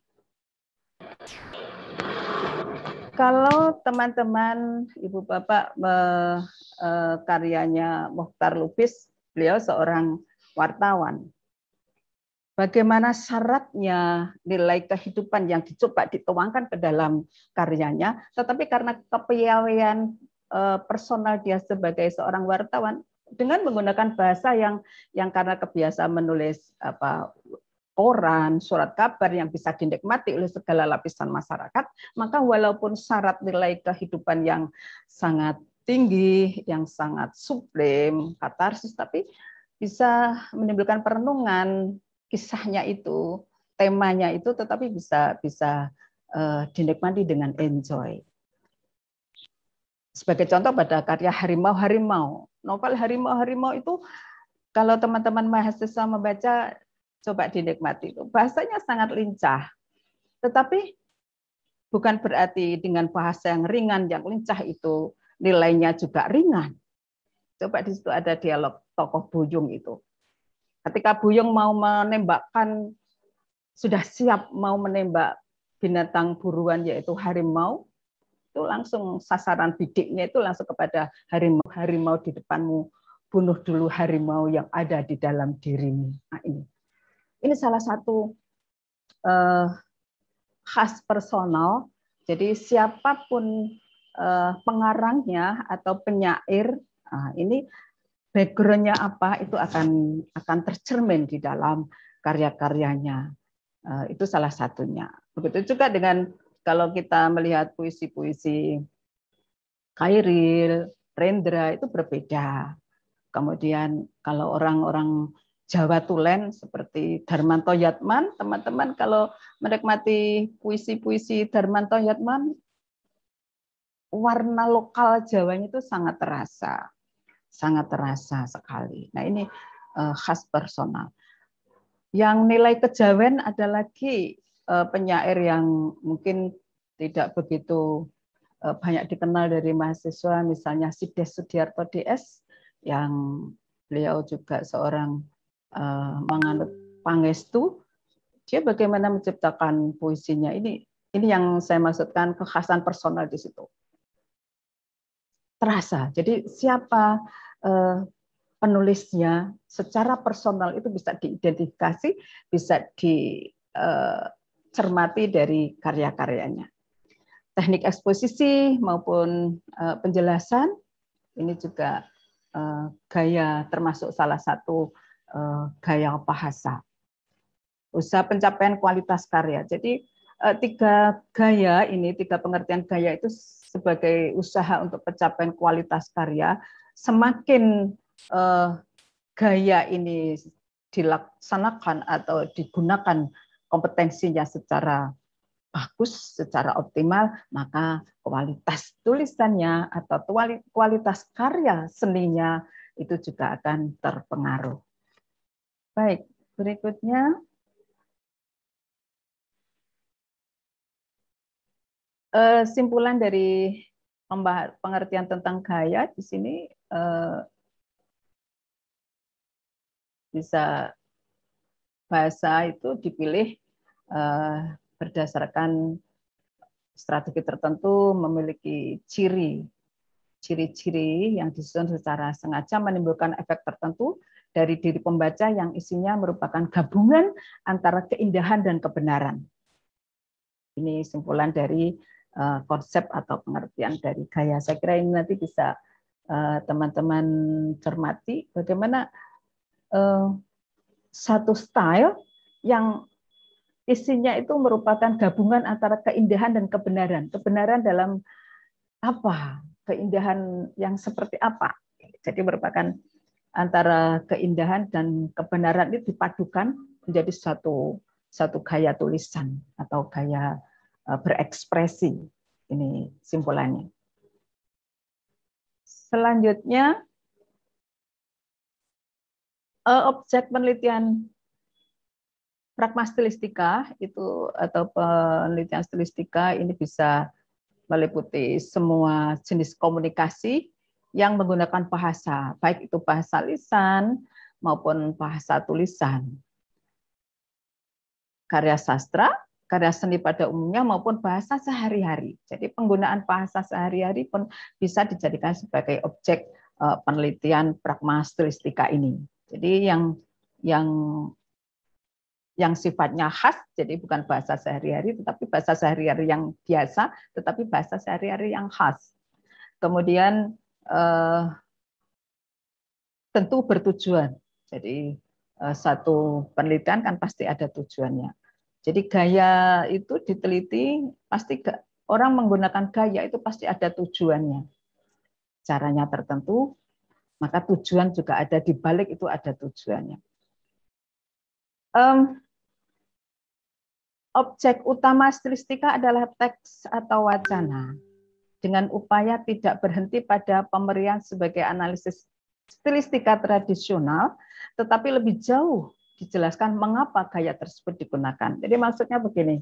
S: Kalau teman-teman, Ibu Bapak, eh, karyanya Mokhtar Lubis, beliau seorang wartawan. Bagaimana syaratnya nilai kehidupan yang dicoba dituangkan ke dalam karyanya, tetapi karena kepiawaian eh, personal dia sebagai seorang wartawan, dengan menggunakan bahasa yang yang karena kebiasaan menulis apa koran, surat kabar yang bisa dinikmati oleh segala lapisan masyarakat, maka walaupun syarat nilai kehidupan yang sangat tinggi, yang sangat sublime, katarsis, tapi bisa menimbulkan perenungan, kisahnya itu, temanya itu, tetapi bisa bisa uh, dinikmati dengan enjoy. Sebagai contoh pada karya Harimau-Harimau. Novel Harimau-Harimau itu kalau teman-teman mahasiswa membaca, coba dinikmati. Itu bahasanya sangat lincah. Tetapi bukan berarti dengan bahasa yang ringan, yang lincah itu nilainya juga ringan. Coba di situ ada dialog tokoh Buyung itu. Ketika Buyung mau menembakkan, sudah siap mau menembak binatang buruan yaitu harimau, itu langsung sasaran bidiknya itu langsung kepada harimau. Harimau di depanmu, bunuh dulu harimau yang ada di dalam dirimu. Nah, ini ini salah satu eh, khas personal. Jadi siapapun eh, pengarangnya atau penyair, nah, ini backgroundnya apa itu akan akan tercermin di dalam karya-karyanya. Eh, itu salah satunya. Begitu juga dengan kalau kita melihat puisi-puisi Khairil, Rendra itu berbeda. Kemudian kalau orang-orang Jawa Tulen seperti Darmanto Yatman, teman-teman kalau menikmati puisi-puisi Darmanto Yatman, warna lokal Jawanya itu sangat terasa, sangat terasa sekali. Nah ini uh, khas personal. Yang nilai kejawen ada lagi penyair yang mungkin tidak begitu banyak dikenal dari mahasiswa, misalnya Sides Sudiarto D S, yang beliau juga seorang uh, menganut Pangestu. Dia bagaimana menciptakan puisinya, ini ini yang saya maksudkan kekhasan personal di situ. Terasa. Jadi siapa uh, penulisnya secara personal itu bisa diidentifikasi, bisa di uh, cermati dari karya-karyanya. Teknik eksposisi maupun uh, penjelasan ini juga uh, gaya termasuk salah satu uh, gaya bahasa. Usaha pencapaian kualitas karya. Jadi uh, tiga gaya ini, tiga pengertian gaya itu sebagai usaha untuk pencapaian kualitas karya. Semakin uh, gaya ini dilaksanakan atau digunakan kompetensinya secara bagus, secara optimal, maka kualitas tulisannya atau kualitas karya seninya itu juga akan terpengaruh. Baik, berikutnya eh, simpulan dari pengertian tentang gaya di sini eh, bisa bahasa itu dipilih eh, berdasarkan strategi tertentu, memiliki ciri, ciri-ciri yang disusun secara sengaja menimbulkan efek tertentu dari diri pembaca yang isinya merupakan gabungan antara keindahan dan kebenaran. Ini simpulan dari uh, konsep atau pengertian dari gaya. Saya kira ini nanti bisa teman-teman uh, cermati bagaimana uh, satu style yang isinya itu merupakan gabungan antara keindahan dan kebenaran. Kebenaran dalam apa? Keindahan yang seperti apa? Jadi merupakan antara keindahan dan kebenaran itu dipadukan menjadi satu satu gaya tulisan atau gaya berekspresi. Ini simpulannya. Selanjutnya objek penelitian pragma stilistika itu atau penelitian stilistika ini bisa meliputi semua jenis komunikasi yang menggunakan bahasa, baik itu bahasa lisan maupun bahasa tulisan. Karya sastra, karya seni pada umumnya maupun bahasa sehari-hari. Jadi penggunaan bahasa sehari-hari pun bisa dijadikan sebagai objek penelitian pragma stilistika ini. Jadi yang yang yang sifatnya khas, jadi bukan bahasa sehari-hari, tetapi bahasa sehari-hari yang biasa, tetapi bahasa sehari-hari yang khas. Kemudian eh, tentu bertujuan. Jadi eh, satu penelitian kan pasti ada tujuannya. Jadi gaya itu diteliti, pasti orang menggunakan gaya itu pasti ada tujuannya. Caranya tertentu, maka tujuan juga ada di balik itu ada tujuannya. Um, Objek utama stilistika adalah teks atau wacana, dengan upaya tidak berhenti pada pemberian sebagai analisis stilistika tradisional, tetapi lebih jauh dijelaskan mengapa gaya tersebut digunakan. Jadi maksudnya begini,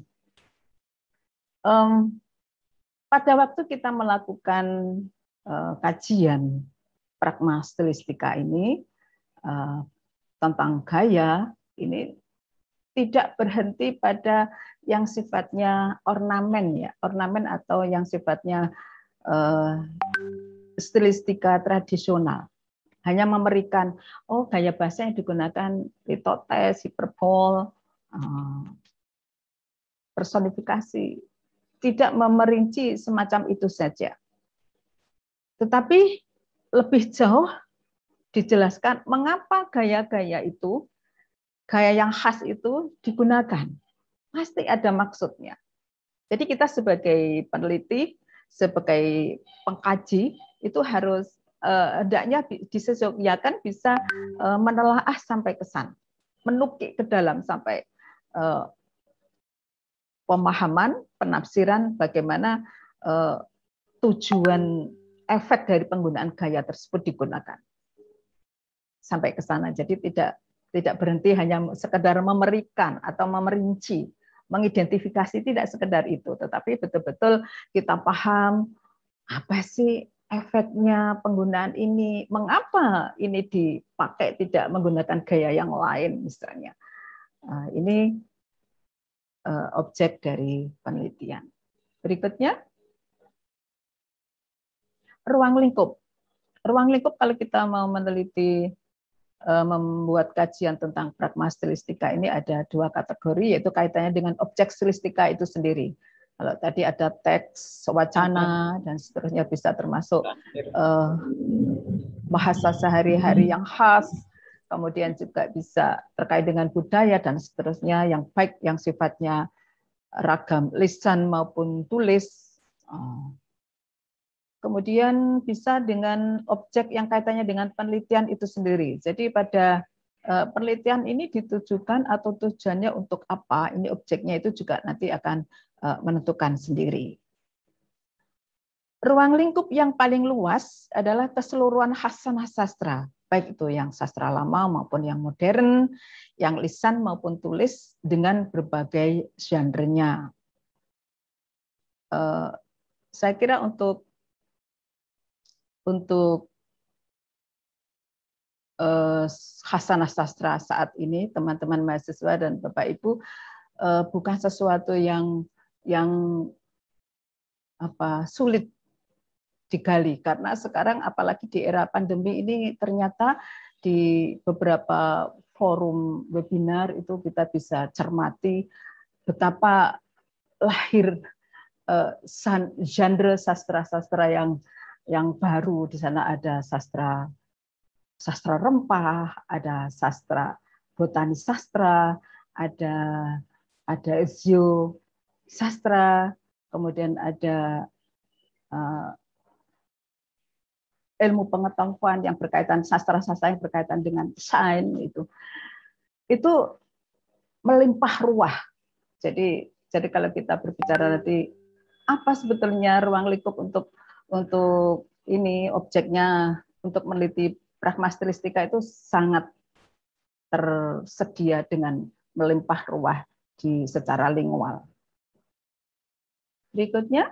S: um, pada waktu kita melakukan uh, kajian pragma stilistika ini uh, tentang gaya, ini tidak berhenti pada yang sifatnya ornamen ya, ornamen atau yang sifatnya uh, stilistika tradisional. Hanya memberikan, oh gaya bahasa yang digunakan litotes, hiperbol, uh, personifikasi. Tidak memerinci semacam itu saja. Tetapi lebih jauh dijelaskan mengapa gaya-gaya itu, gaya yang khas itu digunakan. Pasti ada maksudnya. Jadi kita sebagai peneliti, sebagai pengkaji, itu harus eh, hendaknya disesuaikan bisa eh, menelaah sampai kesan, menukik ke dalam sampai eh, pemahaman, penafsiran bagaimana eh, tujuan efek dari penggunaan gaya tersebut digunakan. Sampai ke sana. Jadi tidak tidak berhenti hanya sekedar memerikan atau memerinci, mengidentifikasi, tidak sekedar itu, tetapi betul-betul kita paham apa sih efeknya penggunaan ini, mengapa ini dipakai tidak menggunakan gaya yang lain misalnya. Nah, ini uh, objek dari penelitian. Berikutnya, ruang lingkup. Ruang lingkup kalau kita mau meneliti membuat kajian tentang pragma stilistika ini ada dua kategori, yaitu kaitannya dengan objek stilistika itu sendiri. Kalau tadi ada teks, wacana, dan seterusnya bisa termasuk uh, bahasa sehari-hari yang khas, kemudian juga bisa terkait dengan budaya dan seterusnya, yang baik yang sifatnya ragam lisan maupun tulis. Uh, Kemudian bisa dengan objek yang kaitannya dengan penelitian itu sendiri. Jadi pada uh, penelitian ini ditujukan atau tujuannya untuk apa, ini objeknya itu juga nanti akan uh, menentukan sendiri. Ruang lingkup yang paling luas adalah keseluruhan khasanah sastra, baik itu yang sastra lama maupun yang modern, yang lisan maupun tulis dengan berbagai genre-nya. Uh, saya kira untuk Untuk eh, khasanah sastra saat ini, teman-teman mahasiswa dan Bapak Ibu, eh, bukan sesuatu yang yang apa sulit digali, karena sekarang apalagi di era pandemi ini ternyata di beberapa forum webinar itu kita bisa cermati betapa lahir eh, genre sastra-sastra yang yang baru. Di sana ada sastra sastra rempah, ada sastra botani sastra, ada ada ezio sastra, kemudian ada uh, ilmu pengetahuan yang berkaitan sastra-sastra yang berkaitan dengan sains, itu itu melimpah ruah. Jadi jadi kalau kita berbicara nanti apa sebetulnya ruang lingkup untuk untuk ini objeknya untuk meneliti pragma stilistika itu sangat tersedia dengan melimpah ruah di secara lingual. Berikutnya.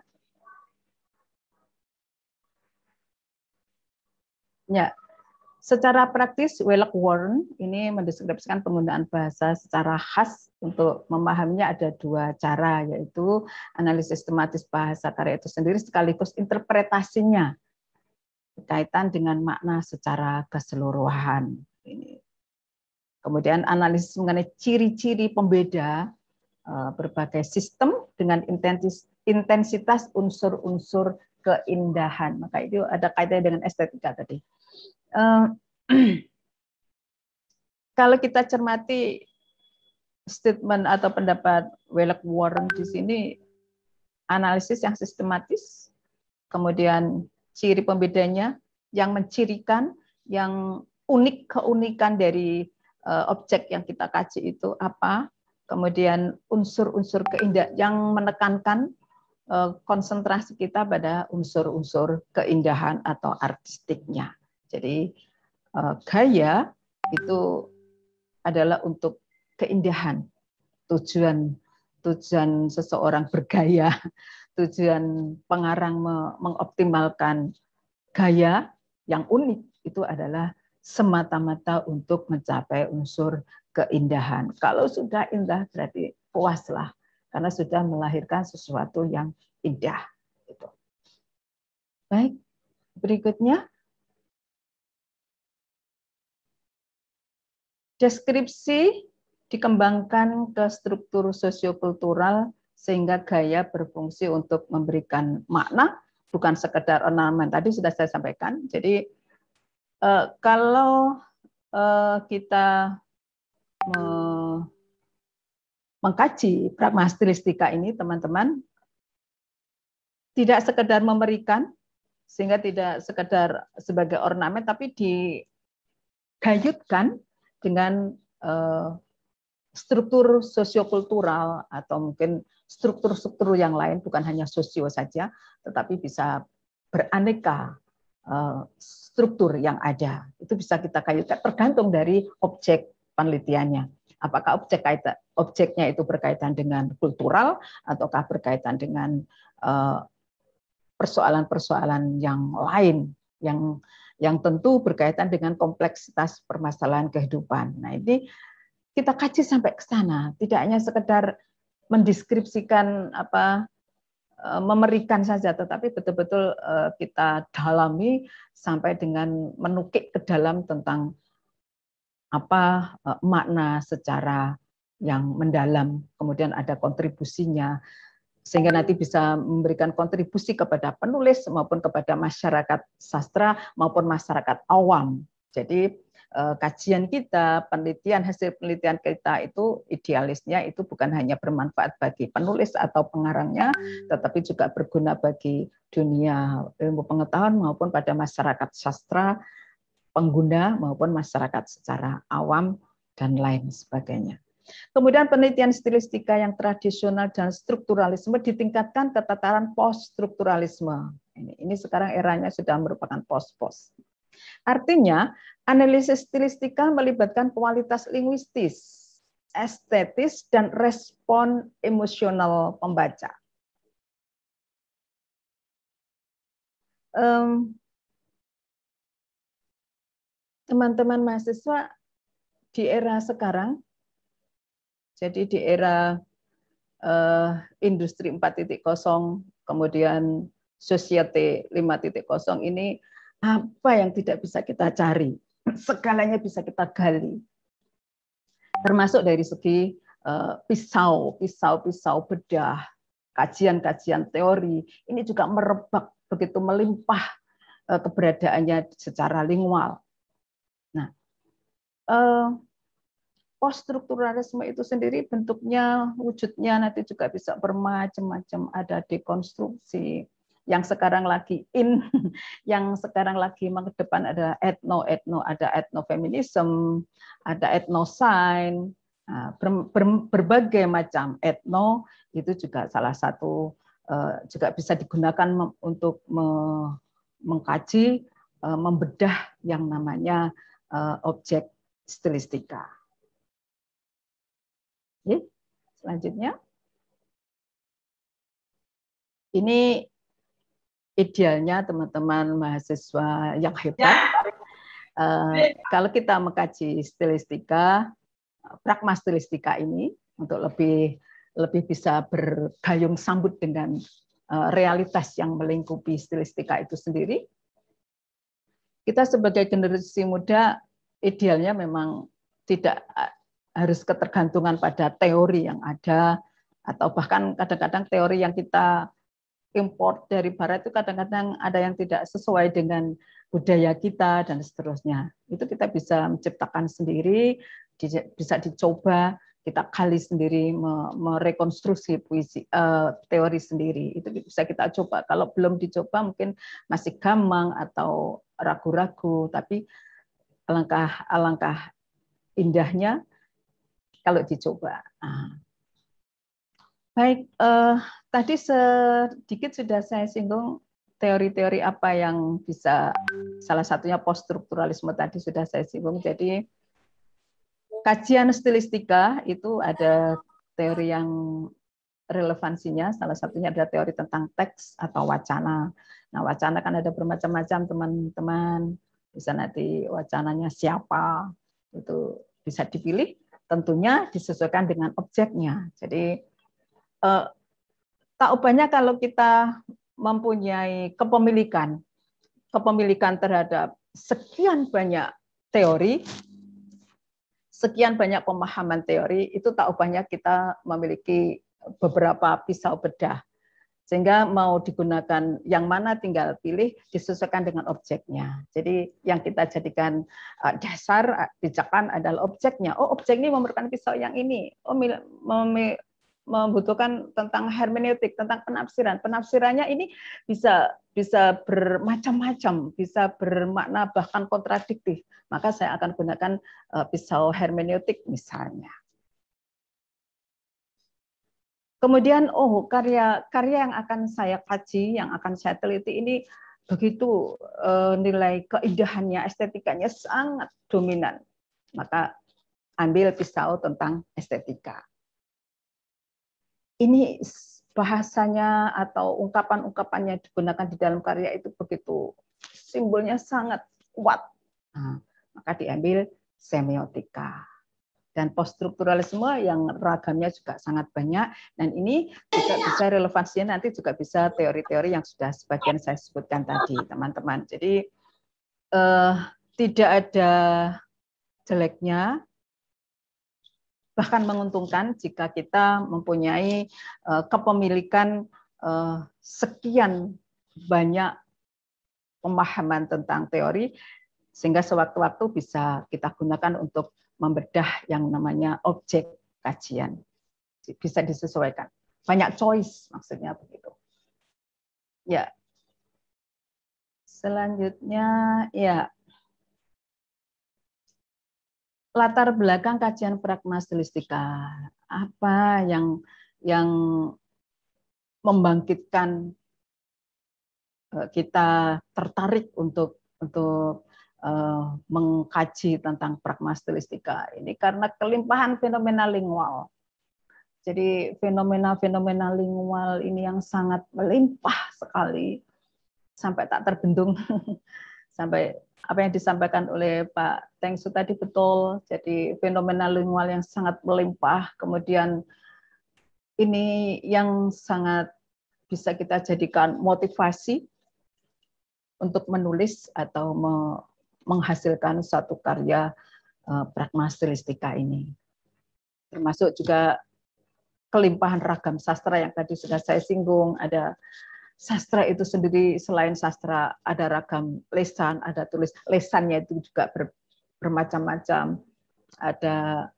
S: Ya, secara praktis Wheelock Warren ini mendeskripsikan penggunaan bahasa secara khas. Untuk memahaminya ada dua cara, yaitu analisis sistematis bahasa karya itu sendiri sekaligus interpretasinya berkaitan dengan makna secara keseluruhan. Kemudian analisis mengenai ciri-ciri pembeda berbagai sistem dengan intensitas unsur-unsur keindahan. Maka itu ada kaitannya dengan estetika tadi. Kalau kita cermati statement atau pendapat Wheelock Warren di sini, analisis yang sistematis, kemudian ciri pembedanya, yang mencirikan, yang unik, keunikan dari uh, objek yang kita kaji itu apa, kemudian unsur-unsur keindahan yang menekankan uh, konsentrasi kita pada unsur-unsur keindahan atau artistiknya. Jadi uh, gaya itu adalah untuk keindahan, tujuan tujuan seseorang bergaya, tujuan pengarang mengoptimalkan gaya yang unik itu adalah semata-mata untuk mencapai unsur keindahan. Kalau sudah indah berarti puaslah, karena sudah melahirkan sesuatu yang indah. Gitu. Baik, berikutnya. Deskripsi dikembangkan ke struktur sosiokultural sehingga gaya berfungsi untuk memberikan makna, bukan sekedar ornamen. Tadi sudah saya sampaikan. Jadi eh, kalau eh, kita me mengkaji pragma stilistika ini, teman-teman, tidak sekedar memberikan, sehingga tidak sekedar sebagai ornamen, tapi digayutkan dengan eh, struktur sosiokultural atau mungkin struktur-struktur yang lain, bukan hanya sosio saja, tetapi bisa beraneka uh, struktur yang ada. Itu bisa kita kayutkan tergantung dari objek penelitiannya. Apakah objek kaitan, objeknya itu berkaitan dengan kultural ataukah berkaitan dengan persoalan-persoalan uh, yang lain yang yang tentu berkaitan dengan kompleksitas permasalahan kehidupan. Nah, ini kita kaji sampai ke sana, tidak hanya sekedar mendeskripsikan apa memerikan saja, tetapi betul-betul kita dalami sampai dengan menukik ke dalam tentang apa makna secara yang mendalam, kemudian ada kontribusinya, sehingga nanti bisa memberikan kontribusi kepada penulis maupun kepada masyarakat sastra maupun masyarakat awam. Jadi kajian kita, penelitian, hasil penelitian kita itu idealisnya itu bukan hanya bermanfaat bagi penulis atau pengarangnya, tetapi juga berguna bagi dunia ilmu pengetahuan maupun pada masyarakat sastra, pengguna maupun masyarakat secara awam dan lain sebagainya. Kemudian penelitian stilistika yang tradisional dan strukturalisme ditingkatkan ke tataran post-strukturalisme. Ini, ini sekarang eranya sudah merupakan post-post. Artinya, analisis stilistika melibatkan kualitas linguistis, estetis, dan respon emosional pembaca. Teman-teman um, mahasiswa di era sekarang, jadi di era uh, industri empat titik nol, kemudian society lima titik nol ini, apa yang tidak bisa kita cari? Segalanya bisa kita gali. Termasuk dari segi uh, pisau, pisau, pisau bedah, kajian-kajian teori, ini juga merebak, begitu melimpah uh, keberadaannya secara lingual. Nah, uh, post-strukturalisme itu sendiri bentuknya, wujudnya nanti juga bisa bermacam-macam. Ada dekonstruksi, yang sekarang lagi in, yang sekarang lagi mengedepan ada etno-etno, ada etnofeminisme, ada etnosign, ber, ber, berbagai macam etno itu juga salah satu juga bisa digunakan untuk mengkaji, membedah yang namanya objek stilistika. Oke, selanjutnya. Ini idealnya teman-teman mahasiswa yang hebat. Uh, kalau kita mengkaji stilistika, pragma stilistika ini untuk lebih lebih bisa bergayung sambut dengan uh, realitas yang melingkupi stilistika itu sendiri. Kita sebagai generasi muda idealnya memang tidak harus ketergantungan pada teori yang ada, atau bahkan kadang-kadang teori yang kita import dari barat itu kadang-kadang ada yang tidak sesuai dengan budaya kita dan seterusnya. Itu kita bisa menciptakan sendiri, bisa dicoba, kita gali sendiri, merekonstruksi puisi teori sendiri. Itu bisa kita coba. Kalau belum dicoba mungkin masih gamang atau ragu-ragu, tapi alangkah alangkah indahnya kalau dicoba. Nah. Baik, eh, tadi sedikit sudah saya singgung teori-teori apa yang bisa, salah satunya post-strukturalisme tadi sudah saya singgung. Jadi kajian stilistika itu ada teori yang relevansinya, salah satunya ada teori tentang teks atau wacana. Nah, wacana kan ada bermacam-macam teman-teman, bisa nanti wacananya siapa, itu bisa dipilih. Tentunya disesuaikan dengan objeknya. Jadi eh, tak ubahnya kalau kita mempunyai kepemilikan, kepemilikan terhadap sekian banyak teori, sekian banyak pemahaman teori, itu tak ubahnya kita memiliki beberapa pisau bedah. Sehingga mau digunakan yang mana tinggal pilih, disesuaikan dengan objeknya. Jadi yang kita jadikan dasar, pijakan adalah objeknya. Oh, objek ini memerlukan pisau yang ini. Oh, membutuhkan tentang hermeneutik, tentang penafsiran. Penafsirannya ini bisa bisa bermacam-macam, bisa bermakna bahkan kontradiktif. Maka saya akan gunakan pisau hermeneutik misalnya. Kemudian, oh karya-karya yang akan saya kaji, yang akan saya teliti ini begitu eh, nilai keindahannya, estetikanya sangat dominan. Maka ambil pisau tentang estetika. Ini bahasanya atau ungkapan-ungkapannya digunakan di dalam karya itu begitu, simbolnya sangat kuat. Nah, maka diambil semiotika. Dan poststrukturalisme yang ragamnya juga sangat banyak, dan ini juga bisa relevansinya nanti juga bisa teori-teori yang sudah sebagian saya sebutkan tadi, teman-teman. Jadi eh, tidak ada jeleknya, bahkan menguntungkan jika kita mempunyai uh, kepemilikan uh, sekian banyak pemahaman tentang teori, sehingga sewaktu-waktu bisa kita gunakan untuk membedah yang namanya objek kajian. Bisa disesuaikan. Banyak choice maksudnya begitu. Ya. Selanjutnya, ya. Latar belakang kajian pragmastilistika. Apa yang yang membangkitkan kita tertarik untuk untuk uh, mengkaji tentang pragmastilistika ini karena kelimpahan fenomena lingual. Jadi fenomena-fenomena lingual ini yang sangat melimpah sekali sampai tak terbendung. Sampai apa yang disampaikan oleh Pak Tengsu tadi betul. Jadi fenomena lingual yang sangat melimpah, kemudian ini yang sangat bisa kita jadikan motivasi untuk menulis atau menghasilkan satu karya pragmastilistika ini. Termasuk juga kelimpahan ragam sastra yang tadi sudah saya singgung. Ada sastra itu sendiri, selain sastra ada ragam lesan, ada tulis lesannya itu juga ber, bermacam-macam. Ada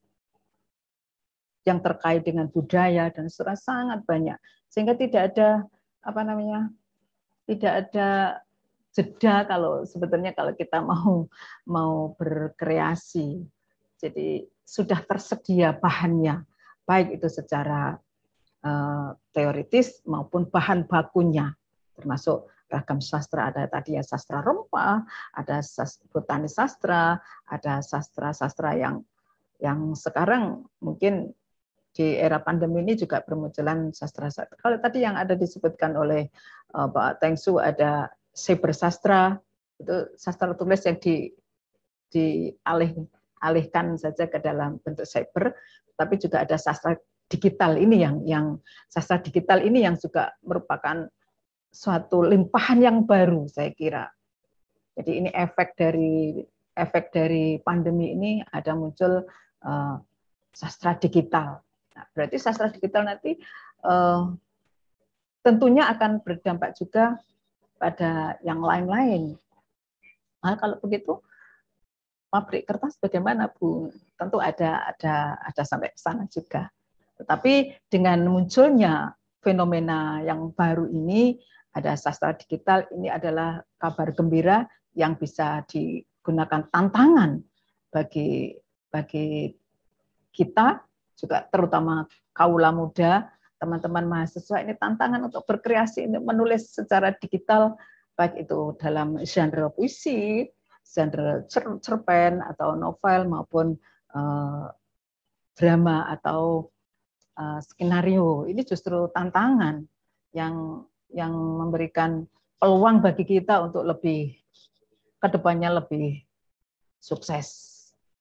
S: yang terkait dengan budaya dan seterusnya, sangat banyak. Sehingga tidak ada apa namanya? Tidak ada jeda kalau sebetulnya kalau kita mau mau berkreasi. Jadi sudah tersedia bahannya, baik itu secara uh, teoritis maupun bahan bakunya, termasuk ragam sastra. Ada tadi ya sastra rempah, ada botani sastra, ada sastra-sastra yang yang sekarang mungkin di era pandemi ini juga bermunculan sastra-sastra. Kalau tadi yang ada disebutkan oleh uh, Pak Tengsu ada cyber sastra, itu sastra tulis yang di dialih alihkan saja ke dalam bentuk cyber, tapi juga ada sastra digital ini yang yang sastra digital ini yang juga merupakan suatu limpahan yang baru saya kira. Jadi ini efek dari efek dari pandemi ini ada muncul uh, sastra digital. Nah, berarti sastra digital nanti uh, tentunya akan berdampak juga pada yang lain-lain. Nah, kalau begitu pabrik kertas bagaimana, Bu? Tentu ada ada ada sampai ke sana juga. Tetapi dengan munculnya fenomena yang baru ini, ada sastra digital, ini adalah kabar gembira yang bisa digunakan tantangan bagi bagi kita juga, terutama kaula muda, teman-teman mahasiswa, ini tantangan untuk berkreasi, untuk menulis secara digital, baik itu dalam genre puisi, genre cerpen atau novel maupun uh, drama atau uh, skenario. Ini justru tantangan yang yang memberikan peluang bagi kita untuk lebih kedepannya lebih sukses.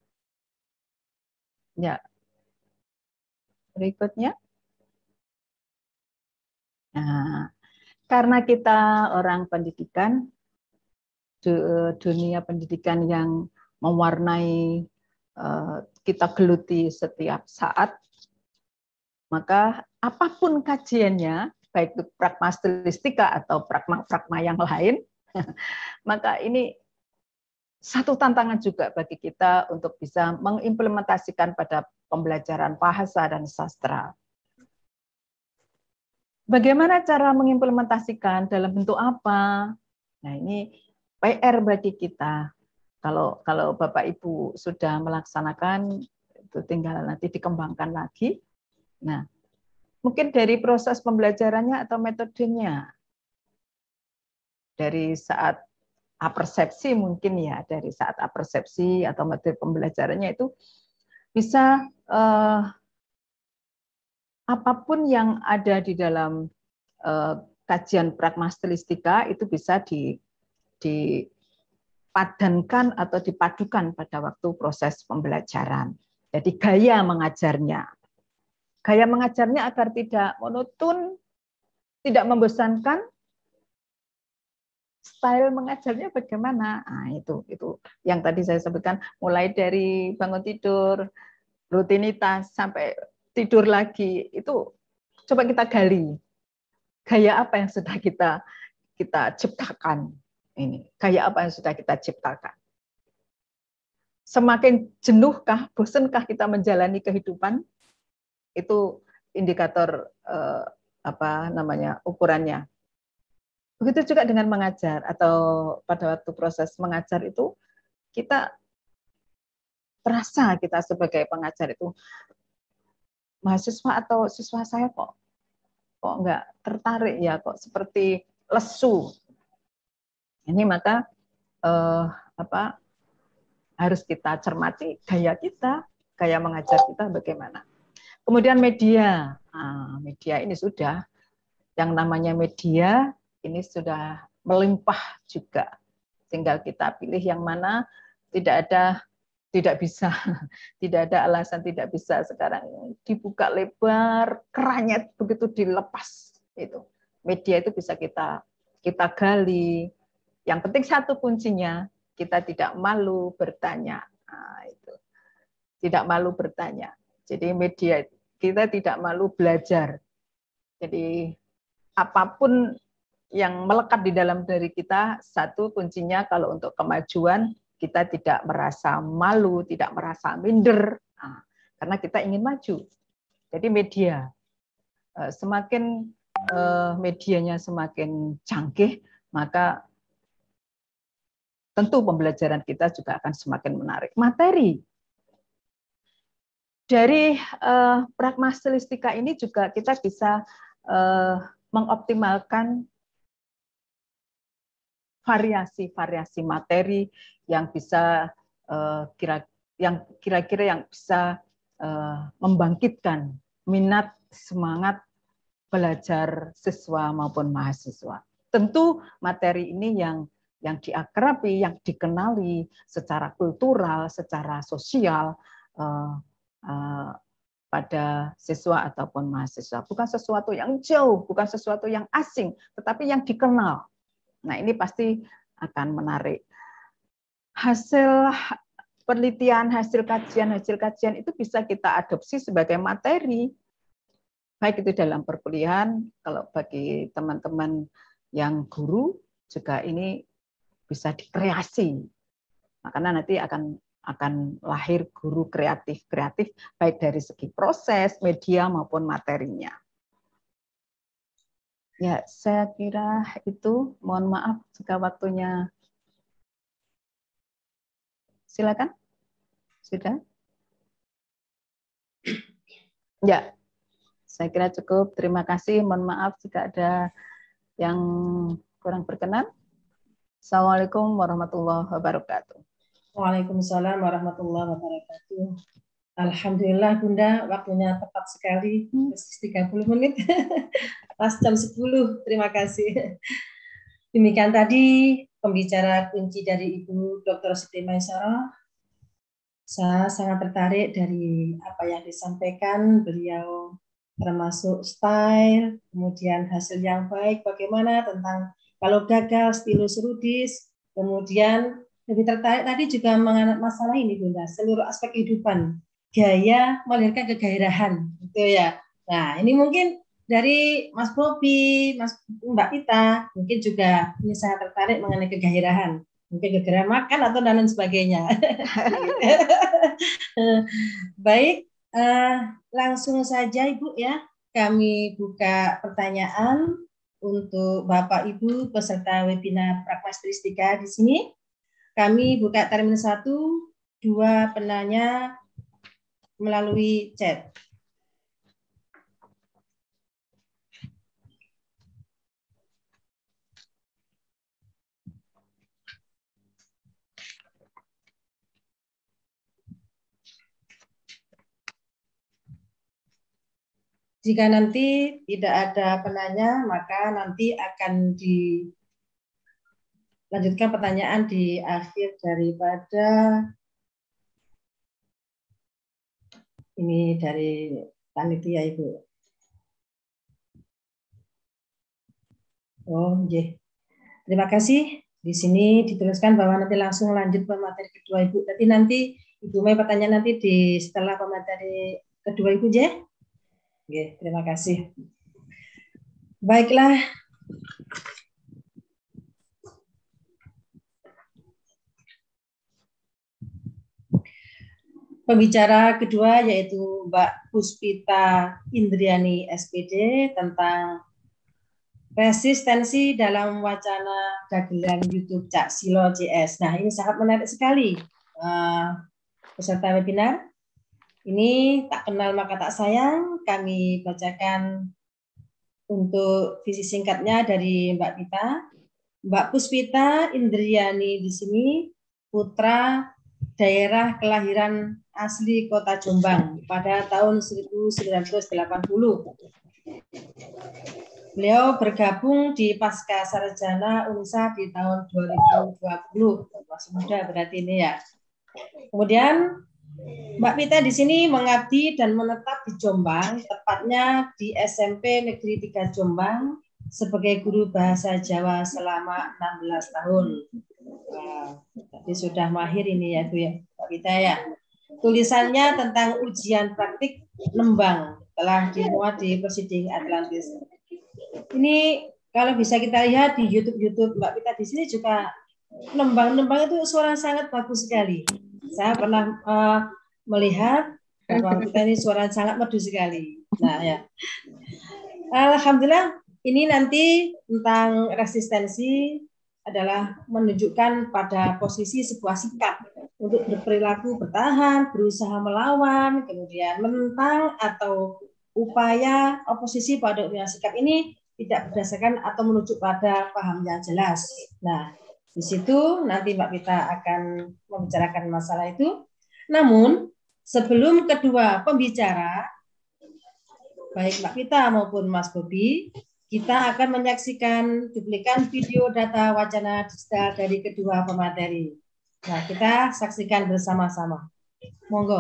S: Ya, berikutnya. Nah, karena kita orang pendidikan, dunia pendidikan yang mewarnai kita geluti setiap saat, maka apapun kajiannya, baik itu pragmastilistika atau pragma-pragma yang lain, maka ini satu tantangan juga bagi kita untuk bisa mengimplementasikan pada pembelajaran bahasa dan sastra. Bagaimana cara mengimplementasikan, dalam bentuk apa? Nah, ini P R bagi kita. Kalau kalau Bapak Ibu sudah melaksanakan, itu tinggal nanti dikembangkan lagi. Nah, mungkin dari proses pembelajarannya atau metodenya. Dari saat apersepsi mungkin ya, dari saat apersepsi atau metode pembelajarannya itu bisa eh, apapun yang ada di dalam eh, kajian pragmastilistika itu bisa di dipadankan atau dipadukan pada waktu proses pembelajaran. Jadi gaya mengajarnya. Gaya mengajarnya agar tidak monoton, tidak membosankan, style mengajarnya bagaimana. Nah, itu itu yang tadi saya sebutkan, mulai dari bangun tidur, rutinitas sampai tidur lagi, itu coba kita gali. Gaya apa yang sudah kita kita ciptakan ini? Gaya apa yang sudah kita ciptakan? Semakin jenuhkah, bosankah kita menjalani kehidupan? Itu indikator eh, apa namanya ukurannya. Begitu juga dengan mengajar, atau pada waktu proses mengajar itu kita terasa kita sebagai pengajar itu mahasiswa atau siswa saya kok kok nggak tertarik ya, kok seperti lesu. Ini maka eh, apa harus kita cermati gaya kita, gaya mengajar kita bagaimana. Kemudian media, nah, media ini sudah, yang namanya media ini sudah melimpah juga. Tinggal kita pilih yang mana, tidak ada, tidak bisa, tidak ada alasan tidak bisa sekarang. Dibuka lebar, kerannya begitu dilepas. Itu media itu bisa kita kita gali. Yang penting satu kuncinya, kita tidak malu bertanya. Nah, itu. Tidak malu bertanya. Jadi media, kita tidak malu belajar. Jadi apapun yang melekat di dalam diri kita, satu kuncinya kalau untuk kemajuan, kita tidak merasa malu, tidak merasa minder, nah, karena kita ingin maju. Jadi media, semakin medianya semakin canggih, maka tentu pembelajaran kita juga akan semakin menarik. Materi dari uh, pragmastilistika ini juga kita bisa uh, mengoptimalkan variasi-variasi materi yang bisa uh, kira yang kira-kira yang bisa uh, membangkitkan minat, semangat belajar siswa maupun mahasiswa. Tentu materi ini yang yang diakrabi, yang dikenali secara kultural, secara sosial uh, uh, pada siswa ataupun mahasiswa. Bukan sesuatu yang jauh, bukan sesuatu yang asing, tetapi yang dikenal. Nah, ini pasti akan menarik. Hasil penelitian, hasil kajian, hasil kajian itu bisa kita adopsi sebagai materi. Baik itu dalam perkuliahan, kalau bagi teman-teman yang guru juga ini bisa dikreasi. Makanya nanti akan akan lahir guru kreatif-kreatif baik dari segi proses, media maupun materinya. Ya, saya kira itu. Mohon maaf jika waktunya. Silakan. Sudah? Ya, saya kira cukup. Terima kasih. Mohon maaf jika ada yang kurang berkenan. Assalamualaikum warahmatullahi wabarakatuh.
P: Waalaikumsalam warahmatullahi wabarakatuh. Alhamdulillah Bunda, waktunya tepat sekali, persis tiga puluh menit. Pas jam sepuluh, terima kasih. Demikian tadi pembicara kunci dari Ibu Doktor Siti Maisarah. Saya sangat tertarik dari apa yang disampaikan beliau, termasuk style, kemudian hasil yang baik, bagaimana tentang kalau gagal, stilus rudis, kemudian lebih tertarik tadi juga mengenai masalah ini Bunda, seluruh aspek kehidupan, gaya melahirkan kegairahan, gitu ya. Nah, ini mungkin dari Mas Bobi, Mas Mbak Pita, mungkin juga ini saya tertarik mengenai kegairahan, mungkin kegairahan makan atau dan lain sebagainya. Baik, uh, langsung saja Ibu ya, kami buka pertanyaan untuk Bapak Ibu peserta webinar pragmastilistika di sini. Kami buka termin satu, dua penanya melalui chat. Jika nanti tidak ada penanya, maka nanti akan dilanjutkan pertanyaan di akhir daripada ini dari panitia Ibu. Oh, yeah. Terima kasih. Di sini dituliskan bahwa nanti langsung lanjut pemateri kedua Ibu. Tapi nanti Ibu Mei pertanyaan nanti di setelah pemateri kedua Ibu ya. Oke, terima kasih. Baiklah. Pembicara kedua yaitu Mbak Puspita Indriani S P D tentang resistensi dalam wacana dagelan YouTube Cak Silo J S. Nah, ini sangat menarik sekali uh, peserta webinar. Ini tak kenal maka tak sayang, kami bacakan untuk visi singkatnya dari Mbak Pita. Mbak Puspita Indriani di sini putra daerah kelahiran asli Kota Jombang pada tahun seribu sembilan ratus delapan puluh. Beliau bergabung di Pasca Sarjana Unsa di tahun dua ribu dua puluh. Masih muda berarti ini ya. Kemudian Mbak Pita di sini mengabdi dan menetap di Jombang, tepatnya di S M P Negeri tiga Jombang sebagai guru bahasa Jawa selama enam belas tahun. Wow, tapi sudah mahir ini ya Bu ya, Mbak Pita ya. Tulisannya tentang ujian praktik nembang telah dimuat di Proceeding Atlantis. Ini kalau bisa kita lihat di YouTube-YouTube Mbak Pita di sini juga nembang-nembang itu suara sangat bagus sekali. Saya pernah uh, melihat bahwa kita ini suara sangat merdu sekali. Nah ya, alhamdulillah ini nanti tentang resistensi adalah menunjukkan pada posisi sebuah sikap untuk berperilaku bertahan, berusaha melawan, kemudian menentang atau upaya oposisi pada upaya sikap ini tidak berdasarkan atau menuju pada paham yang jelas. Nah, di situ nanti Mbak Pita akan membicarakan masalah itu. Namun, sebelum kedua pembicara, baik Mbak Pita maupun Mas Bobi, kita akan menyaksikan cuplikan video data wacana digital dari kedua pemateri. Nah, kita saksikan bersama-sama. Monggo.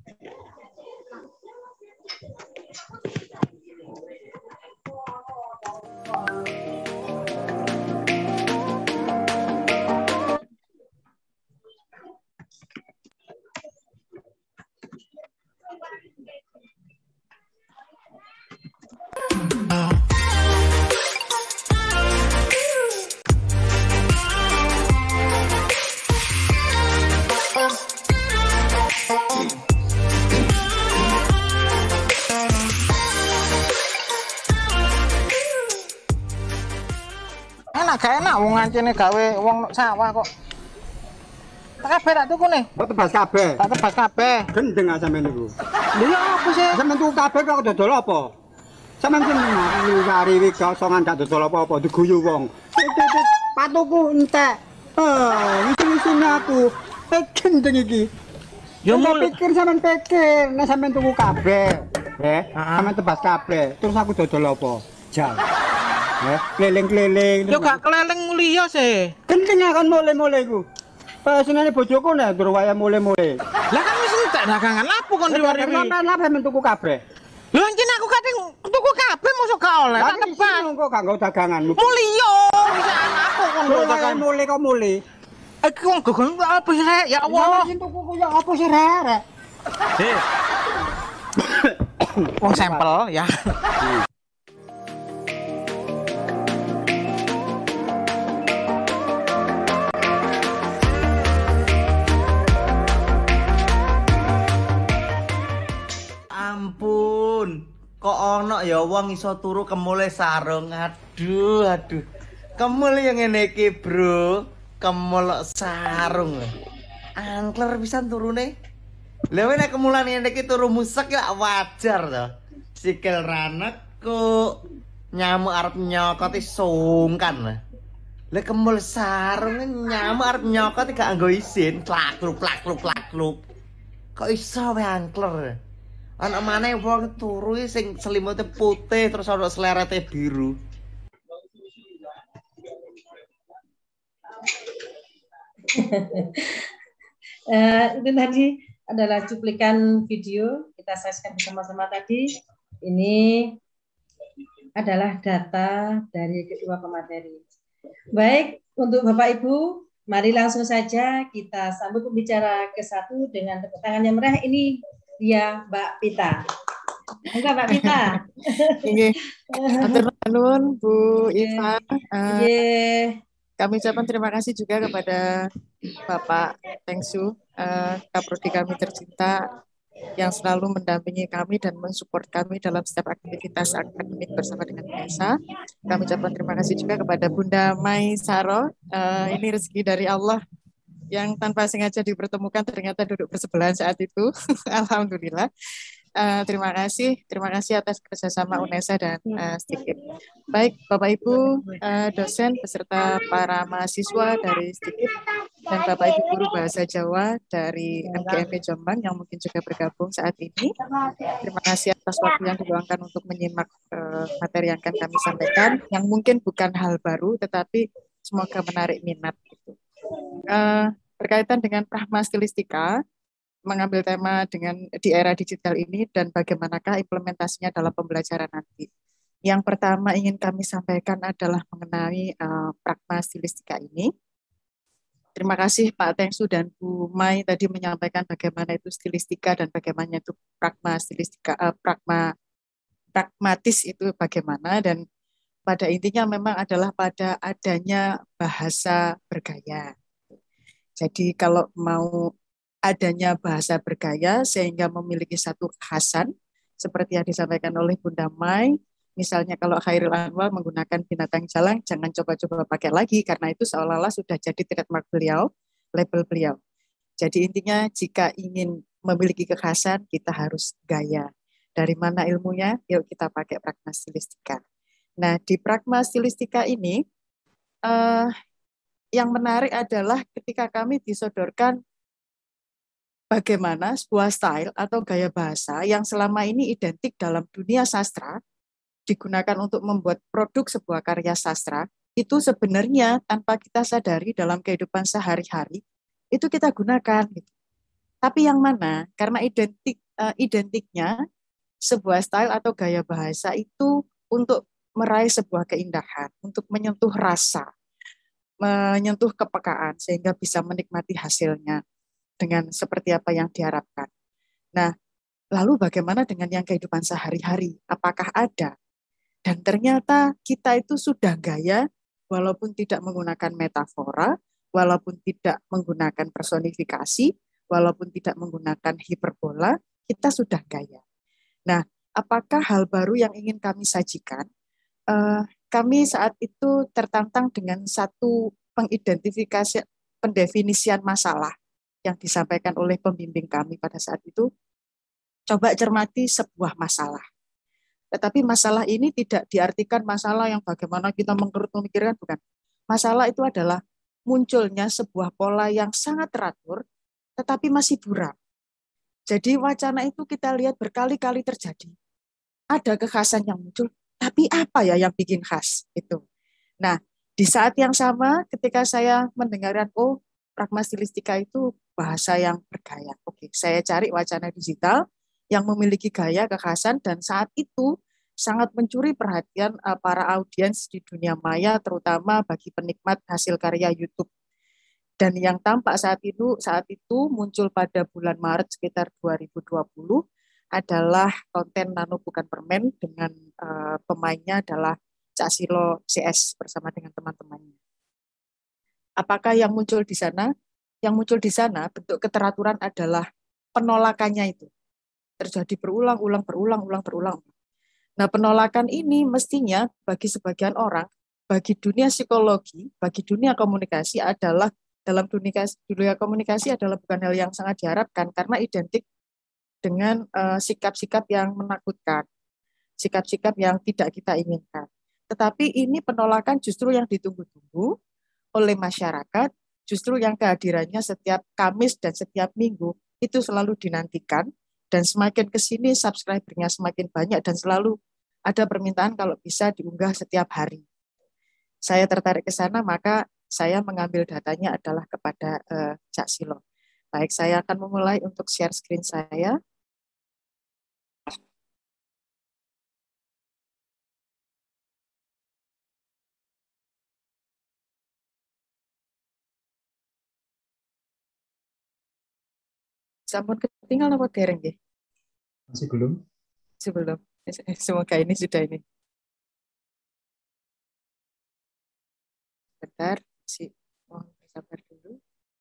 T: Enak gak enak wong ngancene gawe wong sawah kok. Tak kabeh tak tuku nih.
U: Kok tebas kabeh?
T: Tak tebas kabeh.
U: Gendeng ah sampean niku.
T: Lha ya apa sih?
U: Sampeyan tuku kabeh kok dodol apa? Sampeyan seneng ngari iki kosongan gak dodol apa-apa diguyu wong. Patuku entek. Eh, ngisi-ngisine aku. Eh gendeng iki. Ya mau pikir sampean pikir, nek sampeyan tuku kabeh, eh, sampeyan tebas kabeh, terus aku dodol apa? Jal. Eh, keliling-keliling.
T: Yo gak keliling liya sih.
U: Gendeng kan mule-mule iku. Senene bojoku nek dur waya mule-mule.
T: Lah kan wis entek dagangan lapo kon diwari.
U: Sampeyan lapo men tuku kabeh.
T: Lho anjen aku kadang tuku kabeh mosok gak oleh tak tebas.
U: Kok gak nggo daganganmu.
T: Mulya wis anakku kon dagangan
U: mule kok mule.
T: Iki wong gogon apa sih rek? Ya Allah.
U: Sing tuku ku ya apa sih rek?
T: Heh. Wong sampel ya.
V: Ampun, kok ono ya wong iso turu kemule sarung. Aduh, aduh. Kemul yang ngene iki, Bro. Kemul sarung. Angler pisan turune. Lha nek kemulan ngene iki turu musek ya wajar to. Sikil raneku, nyamuk arep nyokoti sungkan. Lha kemul sarung nyamuk arep nyokoti gak nggo izin, plakluk plakluk plakluk. Kok iso wae angler? Ana maneh wong turu sing selimute putih terus ana selerete biru.
P: uh, itu tadi adalah cuplikan video kita saksikan bersama-sama tadi. Ini adalah data dari kedua pemateri. Baik, untuk Bapak Ibu, mari langsung saja kita sambut pembicara ke satu dengan tepuk tangan yang meriah. Ini dia Mbak Pita. Enggak, Mbak Pita.
A: Ini Matur nuwun Bu Iva. Uh,
P: yeah.
A: Kami ucapkan terima kasih juga kepada Bapak Tengsu, uh, Kaprodi kami tercinta, yang selalu mendampingi kami dan mensupport kami dalam setiap aktivitas akademik bersama dengan Desa. Kami ucapkan terima kasih juga kepada Bunda Mai Saro. Uh, ini rezeki dari Allah yang tanpa sengaja dipertemukan ternyata duduk bersebelahan saat itu. Alhamdulillah. Uh, terima kasih, terima kasih atas kerjasama UNESA dan uh, STIKIP. Baik, Bapak Ibu uh, dosen beserta para mahasiswa dari STIKIP dan Bapak Ibu guru bahasa Jawa dari M G M P Jombang yang mungkin juga bergabung saat ini. Terima kasih atas waktu yang diluangkan untuk menyimak uh, materi yang akan kami sampaikan, yang mungkin bukan hal baru, tetapi semoga menarik minat. Uh, berkaitan dengan pragma stilistika, mengambil tema dengan di era digital ini dan bagaimanakah implementasinya dalam pembelajaran nanti. Yang pertama ingin kami sampaikan adalah mengenai uh, pragma stilistika ini. Terima kasih Pak Tengsu dan Bu Mai tadi menyampaikan bagaimana itu stilistika dan bagaimana itu pragma stilistika, uh, pragma pragmatis itu bagaimana, dan pada intinya memang adalah pada adanya bahasa bergaya. Jadi kalau mau adanya bahasa bergaya sehingga memiliki satu kekhasan seperti yang disampaikan oleh Bunda Mai, misalnya kalau Khairil Anwar menggunakan binatang jalang, jangan coba-coba pakai lagi karena itu seolah-olah sudah jadi trademark beliau, label beliau. Jadi intinya jika ingin memiliki kekhasan kita harus gaya. Dari mana ilmunya? Yuk kita pakai pragma stilistika. Nah di pragma stilistika ini eh, yang menarik adalah ketika kami disodorkan bagaimana sebuah style atau gaya bahasa yang selama ini identik dalam dunia sastra digunakan untuk membuat produk sebuah karya sastra, itu sebenarnya tanpa kita sadari dalam kehidupan sehari-hari itu kita gunakan. Gitu. Tapi yang mana? Karena identik uh, identiknya sebuah style atau gaya bahasa itu untuk meraih sebuah keindahan, untuk menyentuh rasa, menyentuh kepekaan sehingga bisa menikmati hasilnya dengan seperti apa yang diharapkan. Nah, lalu bagaimana dengan yang kehidupan sehari-hari? Apakah ada? Dan ternyata kita itu sudah gaya, walaupun tidak menggunakan metafora, walaupun tidak menggunakan personifikasi, walaupun tidak menggunakan hiperbola, kita sudah gaya. Nah, apakah hal baru yang ingin kami sajikan? Uh, kami saat itu tertantang dengan satu pengidentifikasi, pendefinisian masalah yang disampaikan oleh pembimbing kami pada saat itu. Coba cermati sebuah masalah. Tetapi masalah ini tidak diartikan masalah yang bagaimana kita mengkerut memikirkan, bukan. Masalah itu adalah munculnya sebuah pola yang sangat teratur, tetapi masih buram. Jadi wacana itu kita lihat berkali-kali terjadi. Ada kekhasan yang muncul, tapi apa ya yang bikin khas? Itu. Nah, di saat yang sama ketika saya mendengarkan, oh, pragma stilistika itu bahasa yang bergaya. Oke, saya cari wacana digital yang memiliki gaya, kekhasan, dan saat itu sangat mencuri perhatian uh, para audiens di dunia maya, terutama bagi penikmat hasil karya YouTube. Dan yang tampak saat itu, saat itu muncul pada bulan Maret sekitar dua ribu dua puluh adalah konten Nano Bukan Permen dengan uh, pemainnya adalah Cak Silo C S bersama dengan teman-temannya. Apakah yang muncul di sana? Yang muncul di sana bentuk keteraturan adalah penolakannya itu. Terjadi berulang-ulang, berulang-ulang, berulang. Nah, penolakan ini mestinya bagi sebagian orang, bagi dunia psikologi, bagi dunia komunikasi adalah, dalam dunia, dunia komunikasi adalah bukan hal yang sangat diharapkan karena identik dengan uh, sikap-sikap yang menakutkan, sikap-sikap yang tidak kita inginkan. Tetapi ini penolakan justru yang ditunggu-tunggu oleh masyarakat, justru yang kehadirannya setiap Kamis dan setiap Minggu itu selalu dinantikan, dan semakin ke sini subscribernya semakin banyak dan selalu ada permintaan kalau bisa diunggah setiap hari. Saya tertarik ke sana, maka saya mengambil datanya adalah kepada uh, Cak Silo. Baik, saya akan memulai untuk share screen saya. Sampun ketinggal apa dereng nggih?
B: Masih belum?
A: Sebelum. Semoga ini sudah ini. Bentar, si mohon sabar dulu.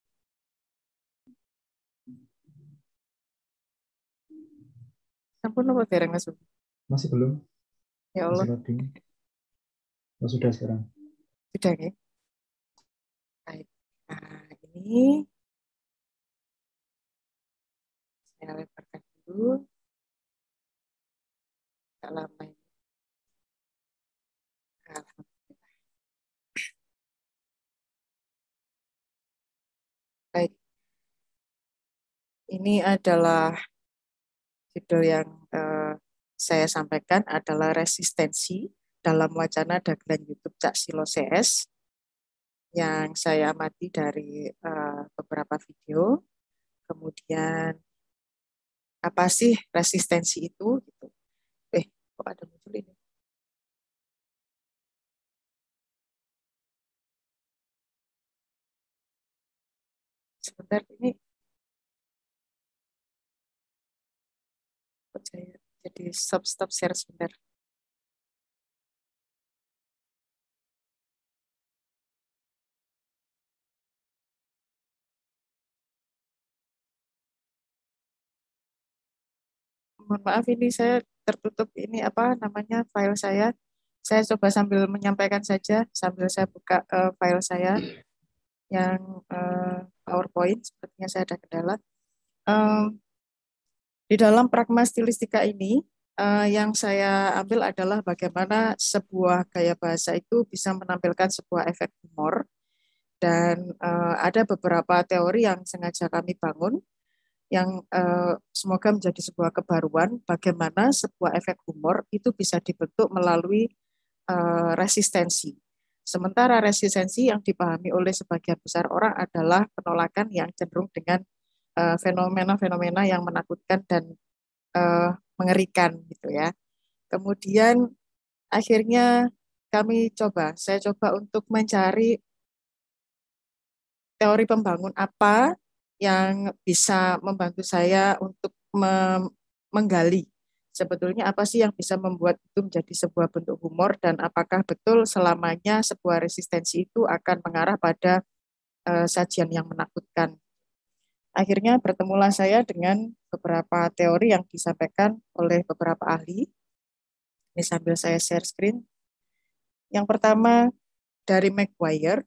A: Sampun apa dereng Mas?
B: Masih belum?
A: Ya Allah.
B: Masih loading. Oh, sudah sekarang.
A: Sudah ya. Baik. Nah, ini saya lebarkan dulu. Tak lama ini. Alhamdulillah. Baik. Ini adalah judul yang eh, saya sampaikan adalah resistensi dalam wacana dagelan YouTube Cak Silo C S yang saya amati dari uh, beberapa video. Kemudian apa sih resistensi itu? Gitu. Eh, kok ada muncul ini? Sebentar ini. Kok saya jadi stop stop share sebentar. Mohon maaf ini saya tertutup ini apa namanya file saya. Saya coba sambil menyampaikan saja sambil saya buka uh, file saya yang uh, PowerPoint. Sepertinya saya ada kendala. Um, di dalam pragma stilistika ini uh, yang saya ambil adalah bagaimana sebuah gaya bahasa itu bisa menampilkan sebuah efek humor dan uh, ada beberapa teori yang sengaja kami bangun yang uh, semoga menjadi sebuah kebaruan bagaimana sebuah efek humor itu bisa dibentuk melalui uh, resistensi. Sementara resistensi yang dipahami oleh sebagian besar orang adalah penolakan yang cenderung dengan uh, fenomena-fenomena yang menakutkan dan uh, mengerikan gitu ya. Kemudian akhirnya kami coba, saya coba untuk mencari teori pembangun apa yang bisa membantu saya untuk menggali sebetulnya apa sih yang bisa membuat itu menjadi sebuah bentuk humor dan apakah betul selamanya sebuah resistensi itu akan mengarah pada uh, sajian yang menakutkan. Akhirnya bertemulah saya dengan beberapa teori yang disampaikan oleh beberapa ahli. Ini sambil saya share screen. Yang pertama dari Maguire.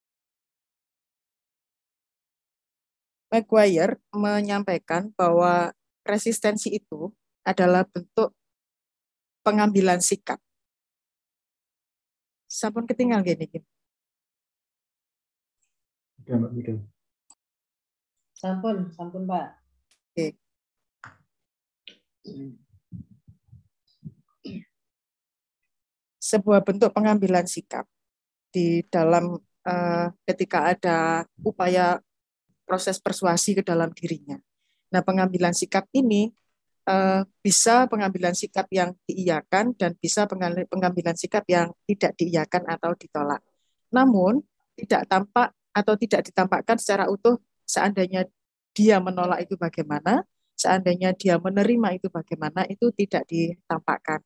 A: Maguire menyampaikan bahwa resistensi itu adalah bentuk pengambilan sikap. Sampun ketinggal gini.
B: Udah, Mbak, udah.
P: Sampun, sampun, Pak.
A: Oke. Sebuah bentuk pengambilan sikap di dalam uh, ketika ada upaya proses persuasi ke dalam dirinya. Nah, pengambilan sikap ini uh, bisa pengambilan sikap yang diiyakan dan bisa pengambilan sikap yang tidak diiyakan atau ditolak. Namun, tidak tampak atau tidak ditampakkan secara utuh seandainya dia menolak itu bagaimana, seandainya dia menerima itu bagaimana, itu tidak ditampakkan.